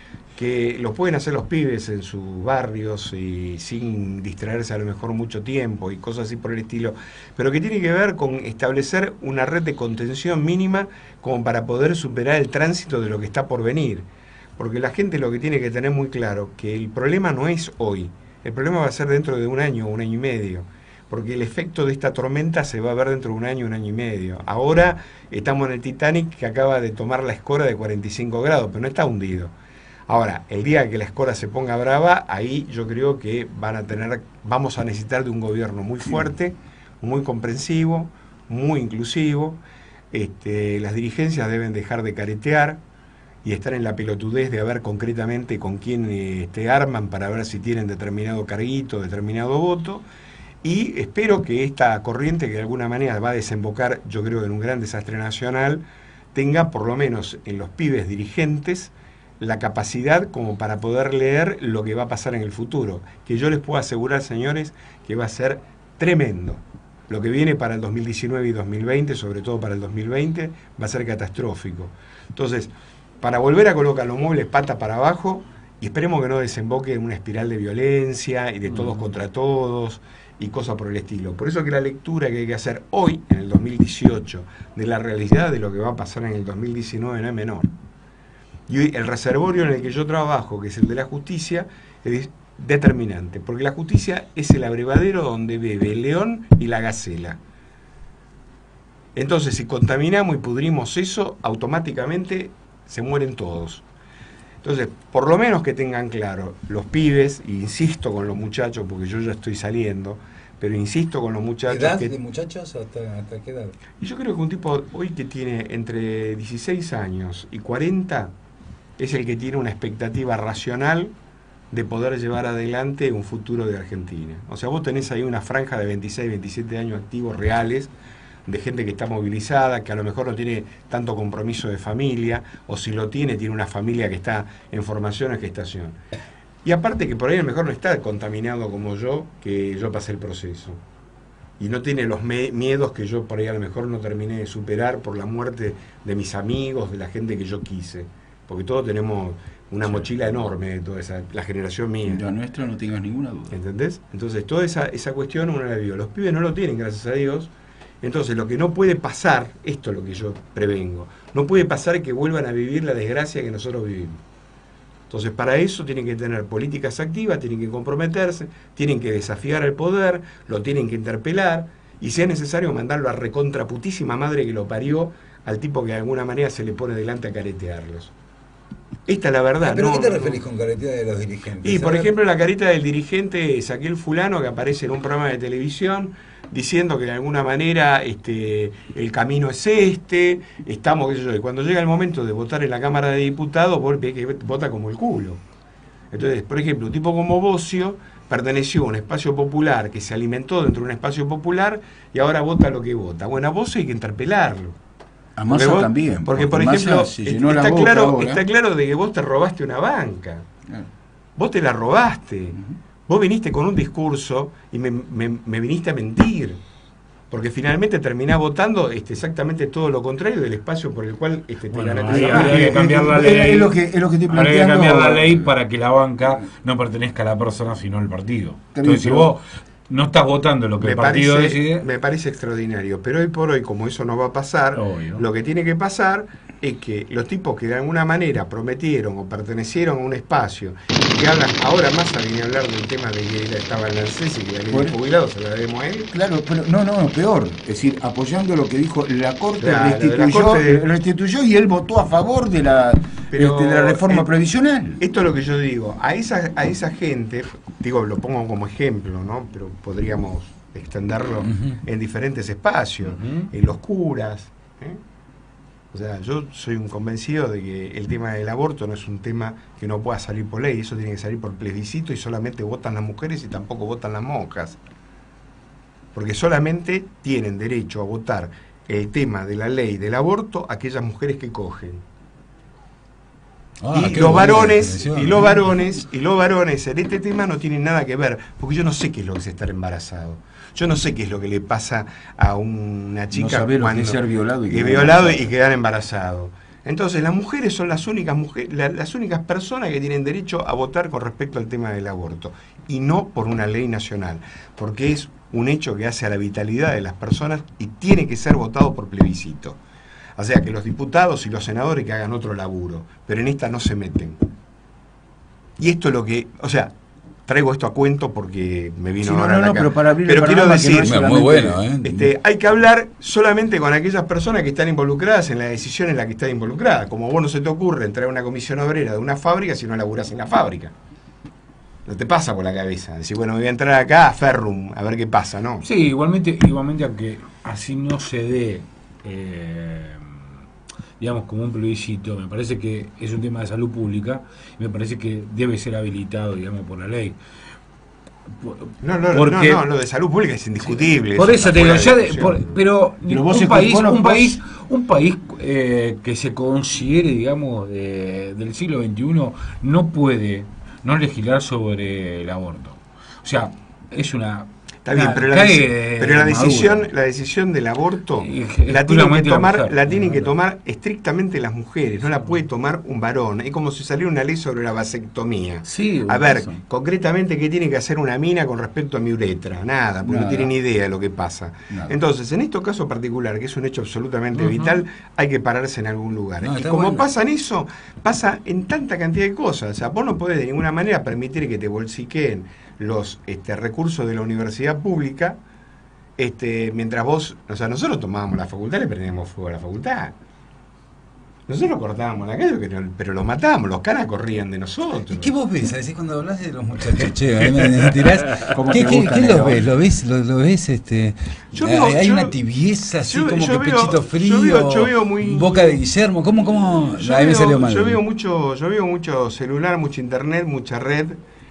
que los pueden hacer los pibes en sus barrios y sin distraerse a lo mejor mucho tiempo y cosas así por el estilo, pero que tiene que ver con establecer una red de contención mínima como para poder superar el tránsito de lo que está por venir. Porque la gente lo que tiene que tener muy claro, que el problema no es hoy, el problema va a ser dentro de un año, un año y medio. porque el efecto de esta tormenta se va a ver dentro de un año, un año y medio. Ahora estamos en el Titanic, que acaba de tomar la escora de cuarenta y cinco grados, pero no está hundido. Ahora, el día que la escora se ponga brava, ahí yo creo que van a tener, vamos a necesitar de un gobierno muy fuerte, muy comprensivo, muy inclusivo. Este, las dirigencias deben dejar de caretear y estar en la pelotudez de ver concretamente con quién este, arman para ver si tienen determinado carguito, determinado voto. Y espero que esta corriente, que de alguna manera va a desembocar, yo creo, en un gran desastre nacional, tenga por lo menos en los pibes dirigentes la capacidad como para poder leer lo que va a pasar en el futuro. Que yo les puedo asegurar, señores, que va a ser tremendo. Lo que viene para el dos mil diecinueve y dos mil veinte, sobre todo para el dos mil veinte, va a ser catastrófico. Entonces, para volver a colocar los muebles pata para abajo, y esperemos que no desemboque en una espiral de violencia y de todos contra todos y cosas por el estilo. Por eso que la lectura que hay que hacer hoy, en el dos mil dieciocho, de la realidad de lo que va a pasar en el dos mil diecinueve no es menor. Y el reservorio en el que yo trabajo, que es el de la justicia, es determinante, porque la justicia es el abrevadero donde bebe el león y la gacela. Entonces, si contaminamos y pudrimos eso, automáticamente se mueren todos. Entonces, por lo menos que tengan claro los pibes, e insisto con los muchachos, porque yo ya estoy saliendo, pero insisto con los muchachos. ¿Edad que, de muchachos? ¿Hasta, hasta qué edad? Y yo creo que un tipo hoy que tiene entre dieciséis años y cuarenta es el que tiene una expectativa racional de poder llevar adelante un futuro de Argentina. O sea, vos tenés ahí una franja de veintiséis, veintisiete años activos reales, de gente que está movilizada, que a lo mejor no tiene tanto compromiso de familia, o si lo tiene, tiene una familia que está en formación o en gestación. Y aparte que por ahí a lo mejor no está contaminado como yo, que yo pasé el proceso. Y no tiene los me- miedos que yo por ahí a lo mejor no terminé de superar por la muerte de mis amigos, de la gente que yo quise. Porque todos tenemos una mochila enorme de toda esa, la generación mía. La nuestra no tengas ninguna duda. ¿Entendés? Entonces toda esa, esa cuestión uno la vivió. Los pibes no lo tienen, gracias a Dios. Entonces lo que no puede pasar, esto es lo que yo prevengo, no puede pasar que vuelvan a vivir la desgracia que nosotros vivimos. Entonces para eso tienen que tener políticas activas, tienen que comprometerse, tienen que desafiar al poder, lo tienen que interpelar, y si es necesario mandarlo a recontraputísima madre que lo parió al tipo que de alguna manera se le pone delante a caretearlos. Esta es la verdad. ¿Pero no, qué te no, referís con caretea de los dirigentes? Y por A ver. ejemplo la careta del dirigente es aquel fulano que aparece en un programa de televisión diciendo que de alguna manera este, el camino es este, estamos, qué sé yo, y cuando llega el momento de votar en la Cámara de Diputados, vos ves que vota como el culo. Entonces, por ejemplo, un tipo como Bocio perteneció a un espacio popular que se alimentó dentro de un espacio popular y ahora vota lo que vota. Bueno, a Bocio hay que interpelarlo. A Massa Porque vos- también. Porque, por Massa ejemplo, se llenó la está, boca claro, ahora. está claro de que vos te robaste una banca. Claro. Vos te la robaste. Vos viniste con un discurso y me, me- me viniste a mentir. Porque finalmente terminás votando este, exactamente todo lo contrario del espacio por el cual este, te Bueno, ganaste ahí esa habría banca. que cambiar la Es- ley. es lo que- es lo que estoy Habría que planteando. cambiar la ley para que la banca no pertenezca a la persona, sino al partido. Está bien, Entonces, si pero- vos no estás votando lo que Me el partido parece, decide, me parece extraordinario, pero hoy por hoy, como eso no va a pasar, Obvio. lo que tiene que pasar es que los tipos que de alguna manera prometieron o pertenecieron a un espacio y que hablan, ahora más viene a hablar del tema de que él estaba en la ANSES y que la ley de Bueno. jubilados se la debemos a él. Claro, pero no, no, peor. Es decir, apoyando lo que dijo la Corte, Claro, restituyó, la Corte- restituyó y él votó a favor de la, Pero, este, de la reforma eh, previsional. Esto es lo que yo digo, a esa, a esa gente, digo, lo pongo como ejemplo, ¿no? Pero podríamos extenderlo Ujú. en diferentes espacios, Ujú. en los curas. ¿eh? O sea, yo soy un convencido de que el tema del aborto no es un tema que no pueda salir por ley, eso tiene que salir por plebiscito y solamente votan las mujeres y tampoco votan las monjas. Porque solamente tienen derecho a votar el tema de la ley del aborto aquellas mujeres que cogen. Ah, y qué los buena varones, definición, y los ¿eh? varones, y los varones en este tema no tienen nada que ver, porque yo no sé qué es lo que es estar embarazado. Yo no sé qué es lo que le pasa a una chica sabe lo que cuando es ser violado y que quedar violado embarazado. y quedar embarazado. Entonces las mujeres son las únicas mujeres, la- las únicas personas que tienen derecho a votar con respecto al tema del aborto, y no por una ley nacional, porque es un hecho que hace a la vitalidad de las personas y tiene que ser votado por plebiscito. O sea que los diputados y los senadores que hagan otro laburo, pero en esta no se meten. Y esto es lo que, o sea, traigo esto a cuento porque me vino Sí, no, ahora no, a la no, ca- pero para abrir el Pero quiero panorama que decir, no es Muy bueno, ¿eh? este, hay que hablar solamente con aquellas personas que están involucradas en la decisión en la que están involucradas. Como vos no se te ocurre entrar a una comisión obrera de una fábrica si no laburás en la fábrica. No te pasa por la cabeza. Decir, bueno, me voy a entrar acá a Ferrum, a ver qué pasa, ¿no? Sí, igualmente, igualmente aunque así no se dé, eh, digamos, como un plebiscito, me parece que es un tema de salud pública y me parece que debe ser habilitado, digamos, por la ley. No, no, Porque- no, no, lo de salud pública es indiscutible. Por eso está te digo, fuera ya de de- discusión. por- pero Pero vos un se- país, vos no- un vos- país, un país eh, que se considere, digamos, de- del siglo veintiuno no puede no legislar sobre el aborto. O sea, es una Está bien, una- pero la, cae deci- de pero la maduro. decisión, la decisión del aborto Y- la tienen que exclusivamente la tomar, mujer. la tienen que tomar estrictamente las mujeres, no la puede tomar un varón. Es como si saliera una ley sobre la vasectomía. Sí, A ver, eso. concretamente, ¿qué tiene que hacer una mina con respecto a mi uretra? Nada, porque Nada. no tiene ni idea de lo que pasa. Nada. Entonces, en este caso particular, que es un hecho absolutamente Ujú. vital, hay que pararse en algún lugar. No, y está como bueno. pasa en eso, pasa en tanta cantidad de cosas. O sea, vos no podés de ninguna manera permitir que te bolsiqueen los este, recursos de la universidad pública. Este, mientras vos, o sea, nosotros tomábamos la facultad, le prendíamos fuego a la facultad. Nosotros cortábamos la calle, pero, pero los matábamos, los caras corrían de nosotros. ¿Y qué vos ves? Decís cuando hablas de los muchachos, che, a mí me, me tirás. ¿Cómo ¿Qué, te qué, gusta, qué negro? los ves? ¿Lo ves? ¿Lo, lo ves? Este, Yo hay veo- hay yo- una tibieza así yo- como yo que veo- pechito yo frío, veo- yo veo muy- boca de Guillermo. ¿Cómo? cómo? Yo Ahí me veo, salió mal. yo veo mucho, yo veo mucho celular, mucho internet, mucha red,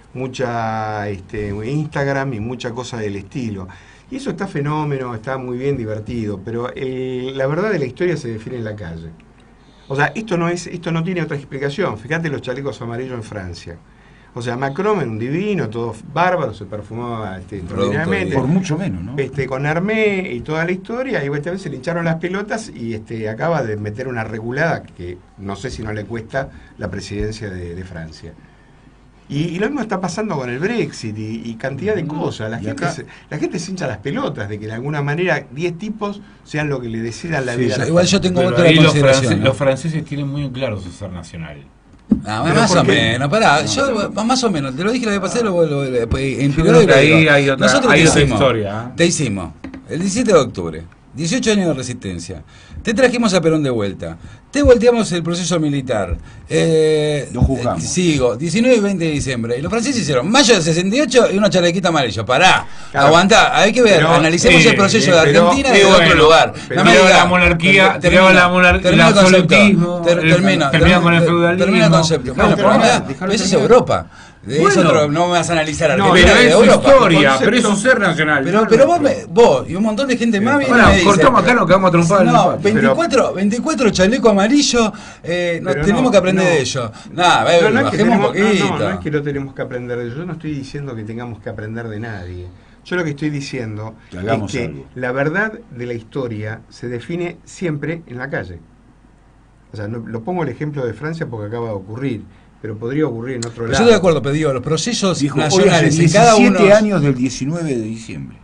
mucha este, Instagram y mucha cosa del estilo. Y eso está fenómeno, está muy bien divertido, pero el- la verdad de la historia se define en la calle. O sea, esto no es, esto no tiene otra explicación. Fíjate los chalecos amarillos en Francia. O sea, Macron era un divino, todo bárbaro, se perfumaba este, extraordinariamente. Por mucho menos, ¿no? Este, con Hermé y toda la historia, y esta vez se le hincharon las pelotas y este, acaba de meter una regulada que no sé si no le cuesta la presidencia de, de Francia. Y, y lo mismo está pasando con el Brexit y, y cantidad de cosas. La Y gente, acá- se, la gente se hincha las pelotas de que de alguna manera diez tipos sean lo que le decidan la Sí, vida. a yo- la igual yo gente. tengo Pero otra ahí los, consideración. franceses, ¿no? los franceses tienen muy en claro su ser nacional. Ah, Pero más ¿por o qué? menos, pará, yo más o menos, te lo dije la vez pasada, lo, lo, lo- pues, en Yo periodo creo que de ahí digo, hay otra- nosotros hay te otra hicimos, historia, ¿eh? te hicimos, el diecisiete de octubre, dieciocho años de resistencia, te trajimos a Perón de vuelta, te volteamos el proceso militar, eh, Lo juzgamos. eh, sigo, diecinueve y veinte de diciembre, y los franceses hicieron mayo del sesenta y ocho y una chalequita amarilla, pará, Claro. aguantá, hay que ver, Pero, analicemos sí, el proceso sí, de pero- Argentina sí, y de bueno, otro lugar. pero No me tiraba digas, la monarquía, ter- tiraba la monar- termina el el concepto, absolutismo, ter- el- termina, termina con el ter- feudalismo. termina el concepto. Dejalo Bueno, pero no me terminar, da- dejalo eso es terminar. Europa. De eso Bueno. otro, no me vas a analizar No, Argentina Pero de es su Europa. historia, concepto- pero es su ser nacional. Pero, pero vos, me- vos y un montón de gente más viene y Bueno, me dice, cortamos acá, nos quedamos a trompar en el no, patio. veinticuatro, veinticuatro chaleco amarillo, eh, nos Pero tenemos no, que aprender no. de ellos. Nada, No, no es que bajemos un tenemos- no, poquito. no, no es que lo tenemos que aprender de ellos. Yo no estoy diciendo que tengamos que aprender de nadie. Yo lo que estoy diciendo Que hagamos es que algo. la verdad de la historia se define siempre en la calle. O sea, no- lo pongo el ejemplo de Francia porque acaba de ocurrir, pero podría ocurrir en otro Yo lado. estoy de acuerdo, pero digo, los procesos Dijo, hoy hace nacionales en cada uno. diecisiete años del diecinueve de diciembre.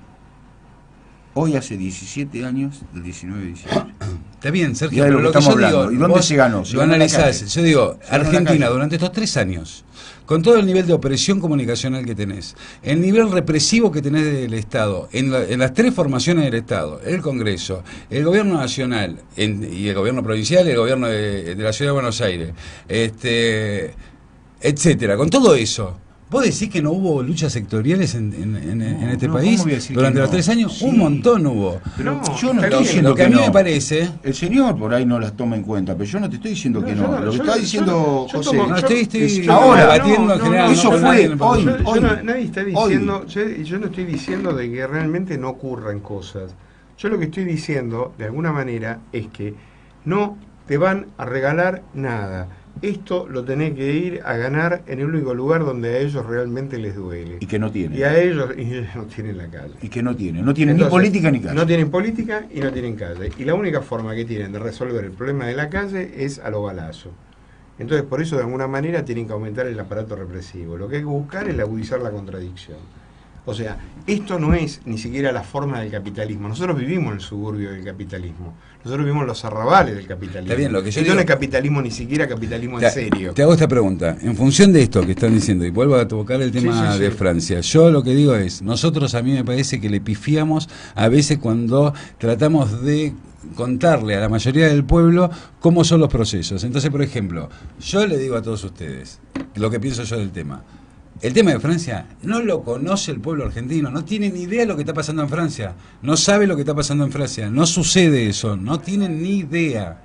Hoy hace diecisiete años del diecinueve de diciembre. Está bien, Sergio, Ya de pero lo lo que que yo estamos digo, hablando. ¿Y dónde vos se ganó? Se lo ganó en la analizás. calle. Yo digo, Se ganó en la Argentina calle. durante estos tres años, con todo el nivel de opresión comunicacional que tenés, el nivel represivo que tenés del Estado, en, la- en las tres formaciones del Estado, el Congreso, el Gobierno Nacional en- y el Gobierno Provincial y el Gobierno de, de la Ciudad de Buenos Aires, este, etcétera, con todo eso. ¿Vos decís que no hubo luchas sectoriales en, en- en- en este no, país ¿cómo voy a decir durante que los no? tres años? Sí. Un montón hubo. Pero No, yo no está estoy bien, diciendo lo que a mí no. me parece... El señor por ahí no las toma en cuenta, pero yo no te estoy diciendo que No, no. yo- Lo que yo- está yo- diciendo yo José. tomo- No, yo- estoy, estoy es- ahora, debatiendo en general. eso no, fue nadie me hoy. Yo, yo hoy, no- nadie está hoy. diciendo, yo, yo no estoy diciendo de que realmente no ocurran cosas. Yo lo que estoy diciendo, de alguna manera, es que no te van a regalar nada. Esto lo tenés que ir a ganar en el único lugar donde a ellos realmente les duele. Y que no tiene. Y a ellos, y ellos no tienen la calle. Y que no tiene. No tiene ni Entonces, política ni calle. No tienen política y no tienen calle. Y la única forma que tienen de resolver el problema de la calle es a lo balazo. Entonces, por eso, de alguna manera, tienen que aumentar el aparato represivo. Lo que hay que buscar es agudizar la contradicción. O sea, esto no es ni siquiera la forma del capitalismo. Nosotros vivimos en el suburbio del capitalismo. Nosotros vivimos en los arrabales del capitalismo. Está bien, lo que yo esto digo, no es capitalismo ni siquiera capitalismo te, en serio. Te hago esta pregunta. En función de esto que están diciendo, y vuelvo a tocar el tema Sí, sí, de sí. Francia, yo lo que digo es, nosotros a mí me parece que le pifiamos a veces cuando tratamos de contarle a la mayoría del pueblo cómo son los procesos. Entonces, por ejemplo, yo le digo a todos ustedes lo que pienso yo del tema. El tema de Francia no lo conoce el pueblo argentino, no tiene ni idea de lo que está pasando en Francia, no sabe lo que está pasando en Francia, no sucede eso, no tienen ni idea.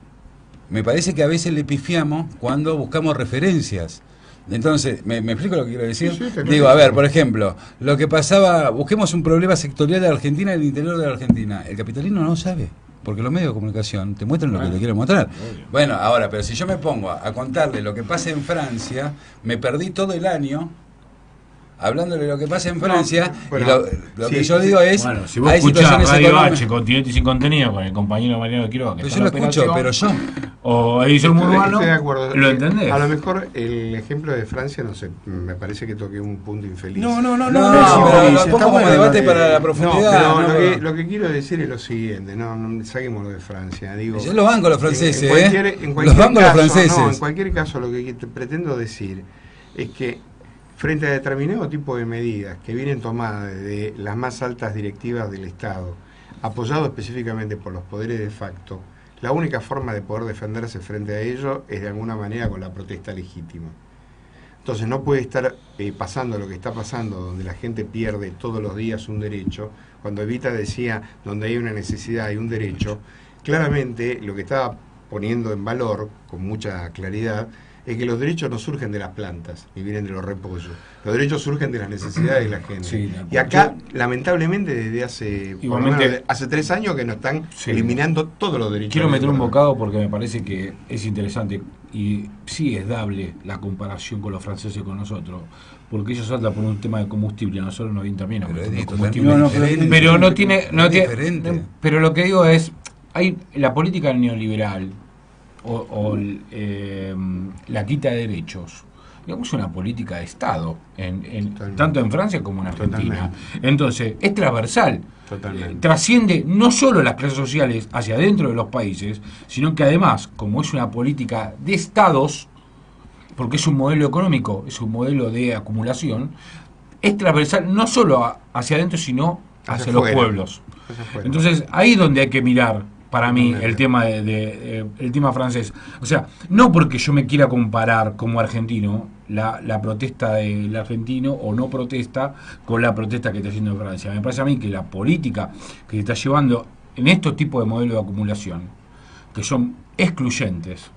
Me parece que a veces le pifiamos cuando buscamos referencias. Entonces, ¿me, me explico lo que quiero decir? Sí, sí, te Digo, a ver, entiendo. por ejemplo, lo que pasaba, busquemos un problema sectorial de Argentina en el interior de la Argentina. El capitalismo no lo sabe, porque los medios de comunicación te muestran lo que te quieren mostrar. Bueno, ahora, pero si yo me pongo a, a contarle lo que pasa en Francia, me perdí todo el año hablándole de lo que pasa en Francia, bueno, y lo, lo sí, que yo sí. digo es, Bueno, si vos hay escuchás situaciones Radio económicas. H, Continente sin contenido, con el compañero Mariano Quiroga, que Pero está yo lo en escucho, pero operación, yo... o edición Estoy- urbano, estoy de acuerdo. ¿lo Eh, entendés? A lo mejor el ejemplo de Francia, no sé, me parece que toqué un punto infeliz. No, no, no, No, no, no, no, pero no, lo está pongo como bueno, debate eh, para la No, profundidad. pero ¿no? lo, que, lo que quiero decir es lo siguiente, no, no saquémoslo de Francia. Digo, Yo los banco a los franceses, en, en cualquier, ¿eh? en Los cualquier banco a los caso, franceses. no, en cualquier caso, lo que te pretendo decir es que frente a determinado tipo de medidas que vienen tomadas de las más altas directivas del Estado, apoyado específicamente por los poderes de facto, la única forma de poder defenderse frente a ello es de alguna manera con la protesta legítima. Entonces no puede estar eh, pasando lo que está pasando, donde la gente pierde todos los días un derecho. Cuando Evita decía, donde hay una necesidad hay un derecho, claramente lo que estaba poniendo en valor, con mucha claridad, es que los derechos no surgen de las plantas, ni vienen de los repollos. Los derechos surgen de las necesidades de la gente. Sí, y acá, lamentablemente, desde hace, por lo Igualmente- menos de- hace tres años que nos están Sí. eliminando todos los derechos. Quiero meter un bocado. bocado porque me parece que es interesante y sí es dable la comparación con los franceses con nosotros, porque ellos saltan por un tema de combustible, a nosotros nos viene también a Pero consumir es combustible. totalmente No, no, pero- diferente. Pero no tiene, no Es tiene- diferente. pero lo que digo es, hay la política neoliberal o, o el, eh, la quita de derechos, digamos, una política de Estado, en, en- Totalmente. tanto en Francia como en Argentina. Totalmente. Entonces, es transversal. Totalmente. Eh, trasciende no solo las clases sociales hacia adentro de los países, sino que además, como es una política de estados, porque es un modelo económico, es un modelo de acumulación, es transversal no solo a- hacia adentro, sino hacia, Hacia los afuera. pueblos. Hacia afuera. Entonces, ahí es donde hay que mirar, para mí, Totalmente. el tema de, de- eh, el tema francés. O sea, no porque yo me quiera comparar como argentino la, la protesta del argentino o no protesta con la protesta que está haciendo en Francia. Me parece a mí que la política que se está llevando en estos tipos de modelos de acumulación, que son excluyentes,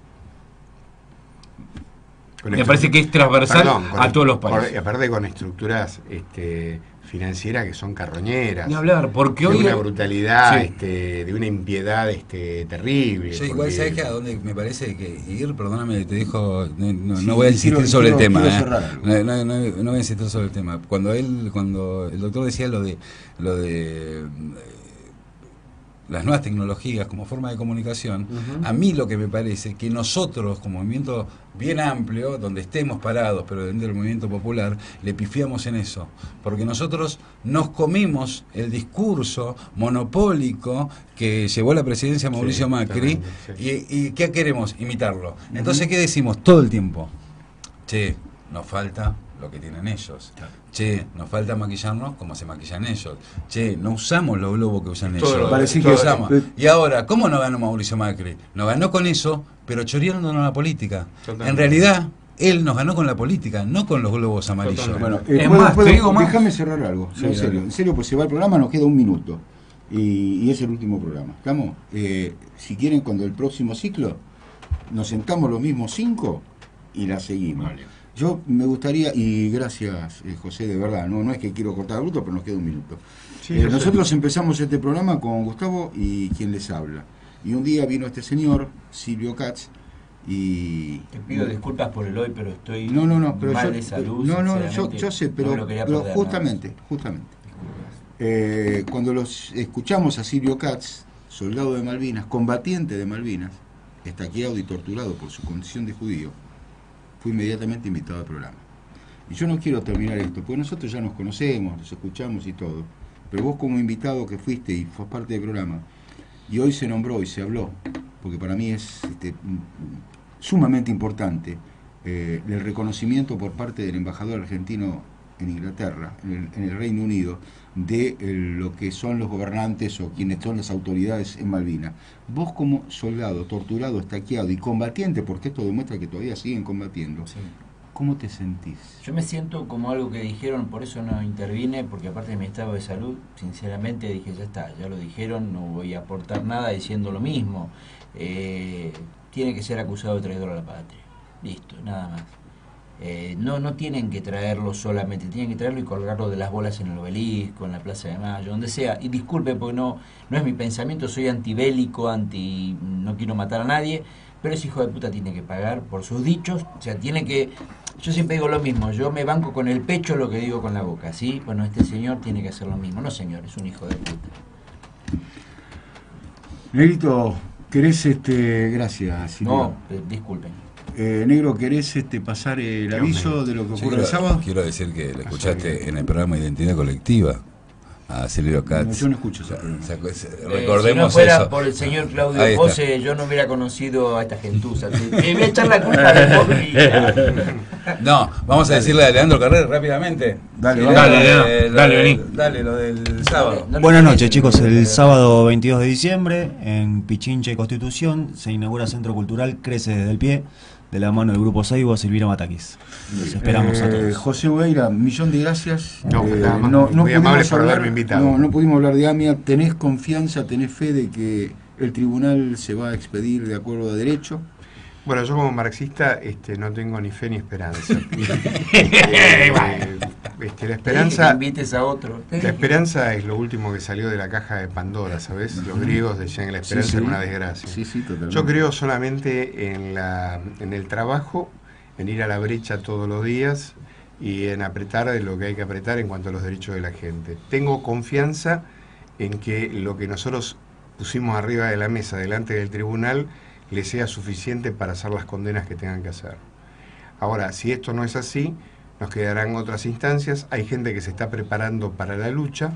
Con me esto- parece que es transversal Perdón, con a est- todos los por- países. y aparte con estructuras este, financieras que son carroñeras. Ni hablar, porque de hoy... una brutalidad, Sí. este, de una impiedad este, terrible. Yo igual, porque- ¿sabes qué? A dónde me parece que ir? Perdóname, te dejo, no, no- Sí, no voy a sí, insistir quiero- sobre quiero- el tema. quiero ¿eh? cerrar algo. No, no, no, no voy a insistir sobre el tema. Cuando él, cuando el doctor decía lo de, lo de eh, las nuevas tecnologías como forma de comunicación, Ujú. a mí lo que me parece que nosotros, como movimiento bien amplio, donde estemos parados, pero dentro del movimiento popular, le pifiamos en eso. Porque nosotros nos comimos el discurso monopólico que llevó a la presidencia Mauricio Sí, Macri, totalmente, sí. y, y ¿qué queremos? Imitarlo. Entonces, ¿qué decimos todo el tiempo? Che, nos falta lo que tienen ellos. Che, nos falta maquillarnos como se maquillan ellos. Che, no usamos los globos que usan Todo ellos. lo- Parece ¿Qué que- usamos? eh, Y ahora, ¿cómo no ganó Mauricio Macri? Nos ganó con eso, pero choreándonos la política. Totalmente. En realidad, él nos ganó con la política, no con los globos amarillos. Totalmente. Bueno, eh, Es puedo- más, te puedo- digo más. déjame cerrar algo, Sí, en dale. serio, en serio, pues se va el programa, nos queda un minuto y, y es el último programa. ¿Estamos? Eh, si quieren, cuando el próximo ciclo nos sentamos los mismos cinco y la seguimos. Vale. Yo me gustaría, y gracias eh, José, de verdad, no, no es que quiero cortar el bruto, pero nos queda un minuto. Sí, Eh, yo sé. nosotros empezamos este programa con Gustavo y quien les habla. Y un día vino este señor, Silvio Katz, y... Te pido disculpas por el hoy, pero estoy No, no, no, pero mal yo, de salud. no, no, yo, sinceramente, yo sé, no pero, me lo quería pero perder, justamente, justamente, eh, cuando los escuchamos a Silvio Katz, soldado de Malvinas, combatiente de Malvinas, estaqueado y torturado por su condición de judío, fue inmediatamente invitado al programa. Y yo no quiero terminar esto, porque nosotros ya nos conocemos, nos escuchamos y todo. Pero vos como invitado que fuiste y fue parte del programa, y hoy se nombró y se habló, porque para mí es este, sumamente importante eh, el reconocimiento por parte del embajador argentino en Inglaterra, en el, en el Reino Unido, de eh, lo que son los gobernantes o quienes son las autoridades en Malvinas. Vos como soldado, torturado, estaqueado y combatiente, porque esto demuestra que todavía siguen combatiendo, Sí. ¿cómo te sentís? Yo me siento como algo que dijeron, por eso no intervine, porque aparte de mi estado de salud, sinceramente dije, ya está, ya lo dijeron, no voy a aportar nada diciendo lo mismo. Eh, tiene que ser acusado de traidor a la patria. Listo, nada más. Eh, no, no tienen que traerlo solamente, tienen que traerlo y colgarlo de las bolas en el Obelisco, en la Plaza de Mayo, donde sea. Y disculpe, porque no, no es mi pensamiento, soy antibélico, anti, no quiero matar a nadie, pero ese hijo de puta tiene que pagar por sus dichos, o sea, tiene que... Yo siempre digo lo mismo, yo me banco con el pecho lo que digo con la boca, ¿sí? Bueno, este señor tiene que hacer lo mismo. No, señor, es un hijo de puta. Negrito, ¿querés este... Gracias, Silvia. No, eh, disculpen. Eh, Negro, ¿querés este, pasar el aviso de lo que Yo ocurre quiero, el sábado? quiero decir que lo escuchaste en el programa Identidad Colectiva a Silvio Katz. No, yo no escucho ese O sea, programa. o sea, pues, Eh, recordemos si no fuera eso. por el señor Claudio Ahí está. Pose, yo no hubiera conocido a esta gentuza. Te, te voy a echar la culpa de vos. y- No, vamos a decirle a Leandro Carrer rápidamente. Dale, Sí, vamos. Dale, lo Leandro, de- lo dale, del- vení. Dale, lo del sábado. No le Buenas pides, noches, chicos. no le El pides. sábado veintidós de diciembre, en Pichincha y Constitución, se inaugura Centro Cultural Crece desde el Pie, de la mano del Grupo Saibo, Silvina Matakis. Los esperamos a Eh, todos. José Ubeira, millón de gracias. No, Eh, nada más. no, Muy no amable pudimos por hablar, haberme invitado. No, no pudimos hablar de AMIA. ¿Tenés confianza, tenés fe de que el tribunal se va a expedir de acuerdo a derecho? Bueno, yo como marxista este, no tengo ni fe ni esperanza. Eh, este, la Te esperanza... invites a otro. La esperanza es lo último que salió de la caja de Pandora, ¿sabes? Los griegos decían que la esperanza Sí, sí. era una desgracia. Sí, sí, totalmente. Yo creo solamente en, la, en el trabajo, en ir a la brecha todos los días y en apretar de lo que hay que apretar en cuanto a los derechos de la gente. Tengo confianza en que lo que nosotros pusimos arriba de la mesa delante del tribunal le sea suficiente para hacer las condenas que tengan que hacer. Ahora, si esto no es así, nos quedarán otras instancias. Hay gente que se está preparando para la lucha.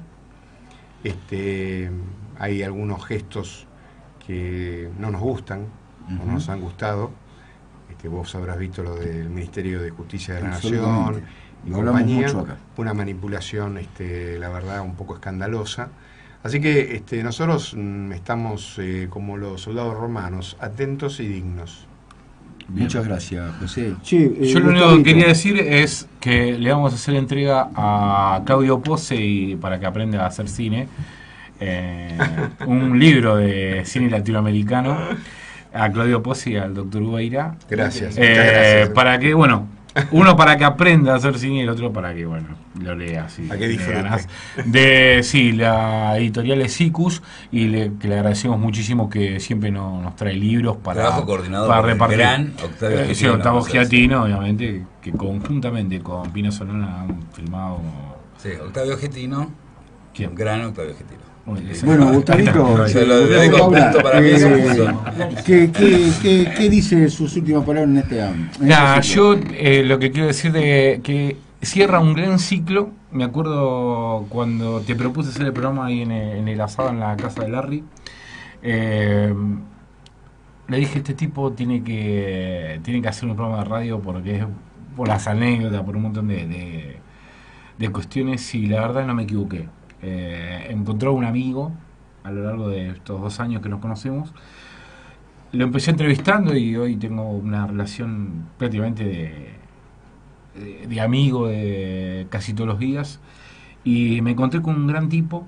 Este, hay algunos gestos que no nos gustan, Ujú. o no nos han gustado. Este, vos habrás visto lo del Ministerio de Justicia de la Nación Absolutamente. y Lo hablamos compañía, mucho acá. una manipulación, este, la verdad, un poco escandalosa. Así que este, nosotros mm, estamos eh, como los soldados romanos, atentos y dignos. Muchas gracias, José. Che, eh, Yo lo único que Gustavito, quería decir es que le vamos a hacer entrega a Claudio Pose y para que aprenda a hacer cine. eh, un libro de cine latinoamericano a Claudio Pose y al doctor Ubeira. Gracias. Eh, muchas gracias. para que, bueno, uno para que aprenda a hacer cine y el otro para que, bueno, lo lea así. A que disfrute. le ganas. De, sí, la editorial es Sicus y le, que le agradecemos muchísimo que siempre no- nos trae libros para, Trabajo coordinado para por el repartir. gran Octavio Eh, sí, Giatino, Octavio vamos a decir. Giatino, obviamente, que conjuntamente con Pino Solana han filmado. Sí, Octavio Getino. ¿Quién? Gran Octavio Getino. Uy, ese- Bueno, Ahí Gustavito, está. Se lo eh, dedico Paula, punto para mí, eh, es un punto. ¿qué, qué, qué, qué dice sus últimas palabras en este año? Nah, yo eh, lo que quiero decir de que cierra un gran ciclo. Me acuerdo cuando te propuse hacer el programa ahí en el, en el asado en la casa de Larry. Eh, le dije, este tipo tiene que tiene que hacer un programa de radio porque es por las anécdotas, por un montón de, de, de cuestiones y la verdad no me equivoqué. Eh, encontró un amigo a lo largo de estos dos años que nos conocemos. Lo empecé entrevistando y hoy tengo una relación prácticamente de, de, de amigo de casi todos los días. Y me encontré con un gran tipo,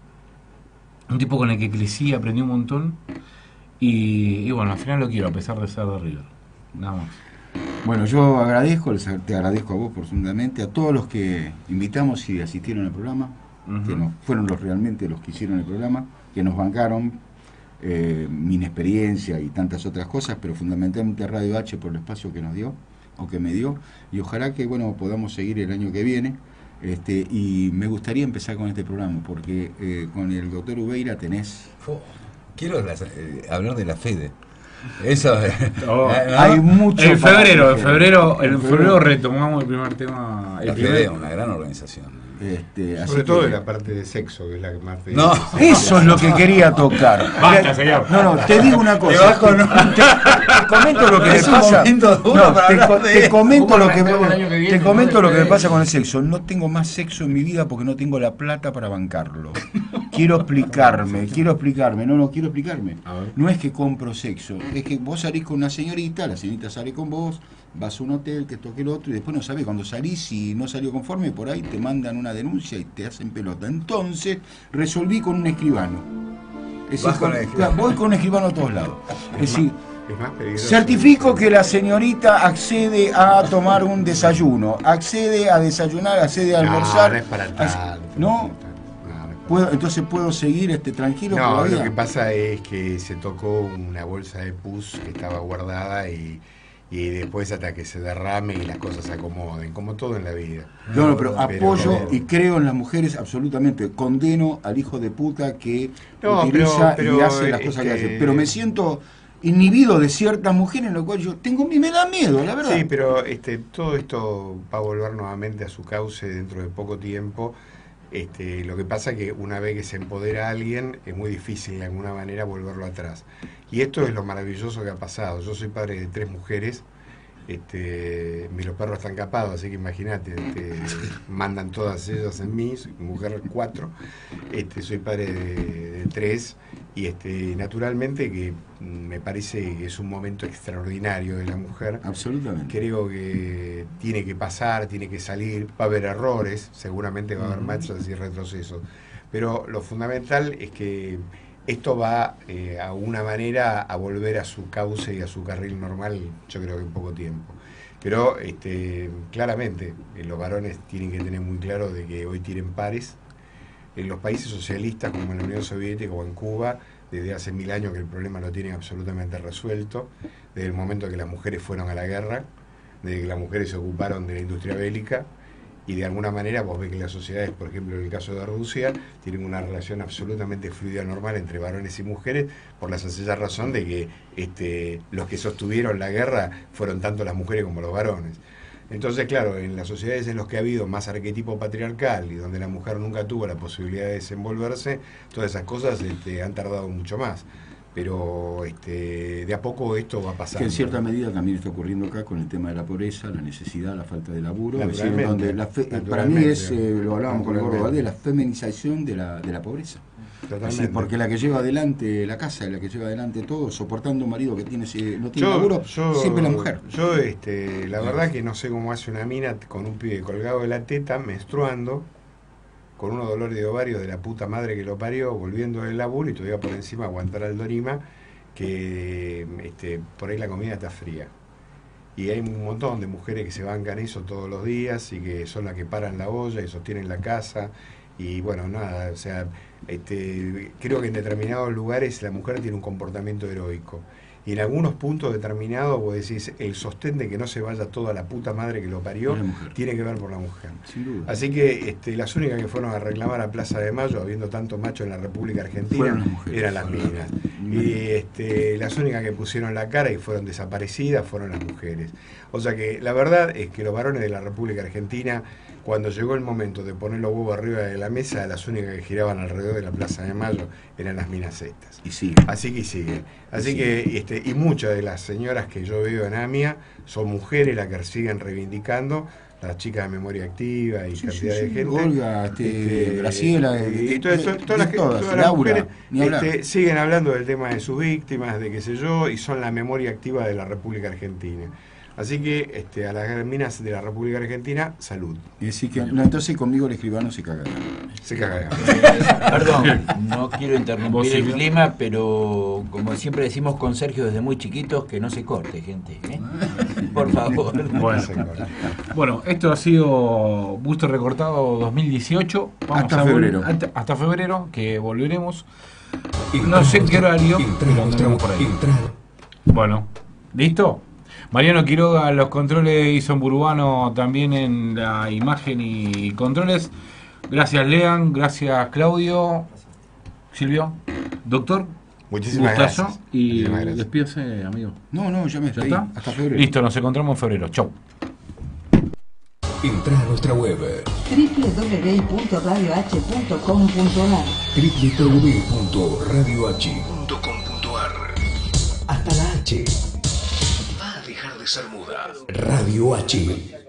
un tipo con el que crecí, aprendí un montón. Y, y bueno, al final lo quiero, a pesar de ser de River. Nada más. Bueno, yo agradezco, les- te agradezco a vos profundamente, a todos los que invitamos y asistieron al programa, Ujú. que no, fueron los realmente los que hicieron el programa, que nos bancaron eh, mi inexperiencia y tantas otras cosas, pero fundamentalmente a Radio H por el espacio que nos dio, o que me dio, y ojalá que bueno podamos seguir el año que viene. Este, y me gustaría empezar con este programa, porque eh, con el doctor Ubeira tenés... Fu- Quiero las- eh, hablar de la Fede. Eso es. Oh. ¿no? Hay mucho En para febrero, en hacer. febrero, en En febrero febrero. retomamos el primer tema. El La primer- Fede, una gran organización. Este, así Sobre todo que- en la parte de sexo, que es la que más te No. Eso es lo que quería tocar. Basta, señor. No, no, te digo una cosa. Te bajo, no. Te, te comento lo que me Es un pasa. momento duro No, para te, hablar co- de te eso. comento ¿Cómo lo que me, arrancamos el año que viene, te comento no? lo que me Después- pasa con el sexo. No tengo más sexo en mi vida porque no tengo la plata para bancarlo. Quiero explicarme, quiero explicarme. No, no quiero explicarme. A ver. No es que compro sexo, es que vos salís con una señorita, la señorita sale con vos, vas a un hotel, que toque el otro, y después no sabés, cuando salís y no salió conforme, por ahí te mandan una denuncia y te hacen pelota. Entonces, resolví con un escribano. Es Vas decir, con con- el escribano. voy con un escribano a todos lados. Es decir, Es más peligroso. certifico que la señorita accede a tomar un desayuno, accede a desayunar, accede a No, almorzar. no es para hace- tanto. ¿No? No, no es para ¿Puedo, entonces puedo seguir este tranquilo No, por la lo que vida? pasa es que se tocó una bolsa de pus que estaba guardada y, y después hasta que se derrame y las cosas se acomoden, como todo en la vida. No, no, pero apoyo Pero- y creo en las mujeres absolutamente. Condeno al hijo de puta que No, utiliza pero- pero, y hace las cosas que este- hace. Pero me siento inhibido de ciertas mujeres en lo cual yo tengo y me da miedo, la verdad. Sí, pero este, todo esto va a volver nuevamente a su cauce dentro de poco tiempo. Este, lo que pasa es que una vez que se empodera a alguien es muy difícil de alguna manera volverlo atrás. Y esto es lo maravilloso que ha pasado. Yo soy padre de tres mujeres. Este, mis los perros están capados, así que imagínate, este, mandan todas ellas en mí, soy mujer cuatro, este, soy padre de, de tres y este, naturalmente que me parece que es un momento extraordinario de la mujer. Absolutamente. Creo que tiene que pasar, tiene que salir, va a haber errores, seguramente va a haber marchas y retrocesos, pero lo fundamental es que esto va eh, a una manera a volver a su cauce y a su carril normal, yo creo que en poco tiempo. Pero este, claramente eh, los varones tienen que tener muy claro de que hoy tienen pares. En los países socialistas como en la Unión Soviética o en Cuba, desde hace mil años que el problema lo tienen absolutamente resuelto, desde el momento que las mujeres fueron a la guerra, desde que las mujeres se ocuparon de la industria bélica, y de alguna manera vos ves que las sociedades, por ejemplo en el caso de Rusia, tienen una relación absolutamente fluida, normal entre varones y mujeres, por la sencilla razón de que este, los que sostuvieron la guerra fueron tanto las mujeres como los varones. Entonces, claro, en las sociedades en las que ha habido más arquetipo patriarcal y donde la mujer nunca tuvo la posibilidad de desenvolverse, todas esas cosas este, han tardado mucho más. Pero este, de a poco esto va a pasar. Que en cierta medida también está ocurriendo acá con el tema de la pobreza, la necesidad, la falta de laburo. Es decir, Naturalmente, donde la fe- para mí naturalmente. es, eh, lo hablábamos con el gordo Naturalmente. Valdés, la feminización de la, de la pobreza. Es Totalmente. decir, porque la que lleva adelante la casa, la que lleva adelante todo, soportando un marido que tiene ese- no tiene Yo, laburo, yo- siempre la mujer. Yo, este, la verdad que no sé cómo hace una mina con un pibe colgado de la teta, menstruando, con unos dolores de ovario de la puta madre que lo parió, volviendo del laburo y todavía por encima aguantar al dorima, que este, por ahí la comida está fría. Y hay un montón de mujeres que se bancan eso todos los días y que son las que paran la olla y sostienen la casa. Y bueno, nada, o sea, este, creo que en determinados lugares la mujer tiene un comportamiento heroico. Y en algunos puntos determinados, vos decís, el sostén de que no se vaya toda la puta madre que lo parió, Es la mujer. tiene que ver por la mujer. Sin duda. Así que este, las únicas que fueron a reclamar a Plaza de Mayo, habiendo tanto macho en la República Argentina, Fueron las mujeres. eran las minas. Y este, las únicas que pusieron la cara y fueron desaparecidas fueron las mujeres. O sea que la verdad es que los varones de la República Argentina, cuando llegó el momento de poner los huevos arriba de la mesa, las únicas que giraban alrededor de la Plaza de Mayo eran las minas estas. Y sí. Así que sigue. Así Sí. que, este, y muchas de las señoras que yo veo en AMIA son mujeres las que siguen reivindicando, las chicas de memoria activa y Sí, cantidad sí, de sí. gente. Olga, este, Este, Graciela, y de- todas, de- todas- de todas las, que- todas, todas las Laura, mujeres ni hablar. este, siguen hablando del tema de sus víctimas, de qué sé yo, y son la memoria activa de la República Argentina. Así que este, a las minas de la República Argentina, salud. Y decir que, no, entonces conmigo el escribano se caga. Se cagan. Perdón, no quiero ¿Vos, interrumpir el Silvio? clima, pero como siempre decimos con Sergio desde muy chiquitos, que no se corte, gente. ¿eh? Por favor. Bueno. Bueno, esto ha sido Busto Recortado dos mil dieciocho. Hasta a vol- febrero. Hasta, hasta febrero, que volveremos. No sé en qué horario, pero andaremos por ahí. Bueno, ¿listo? Mariano Quiroga en los controles, Ison Burbano también en la imagen y controles. Gracias, Lean. Gracias, Claudio. Silvio. Doctor. Muchísimas Gustazo. gracias. Y Muchísimas gracias. despídase, amigo. No, no, ya me ¿Ya despedí. está? Hasta febrero. Listo, nos encontramos en febrero. Chau. Entra a nuestra web doble u doble u doble u punto radio h punto com punto a r doble u doble u doble u punto radio h punto com punto a r. Hasta la H va a dejar de ser muda. Radio H.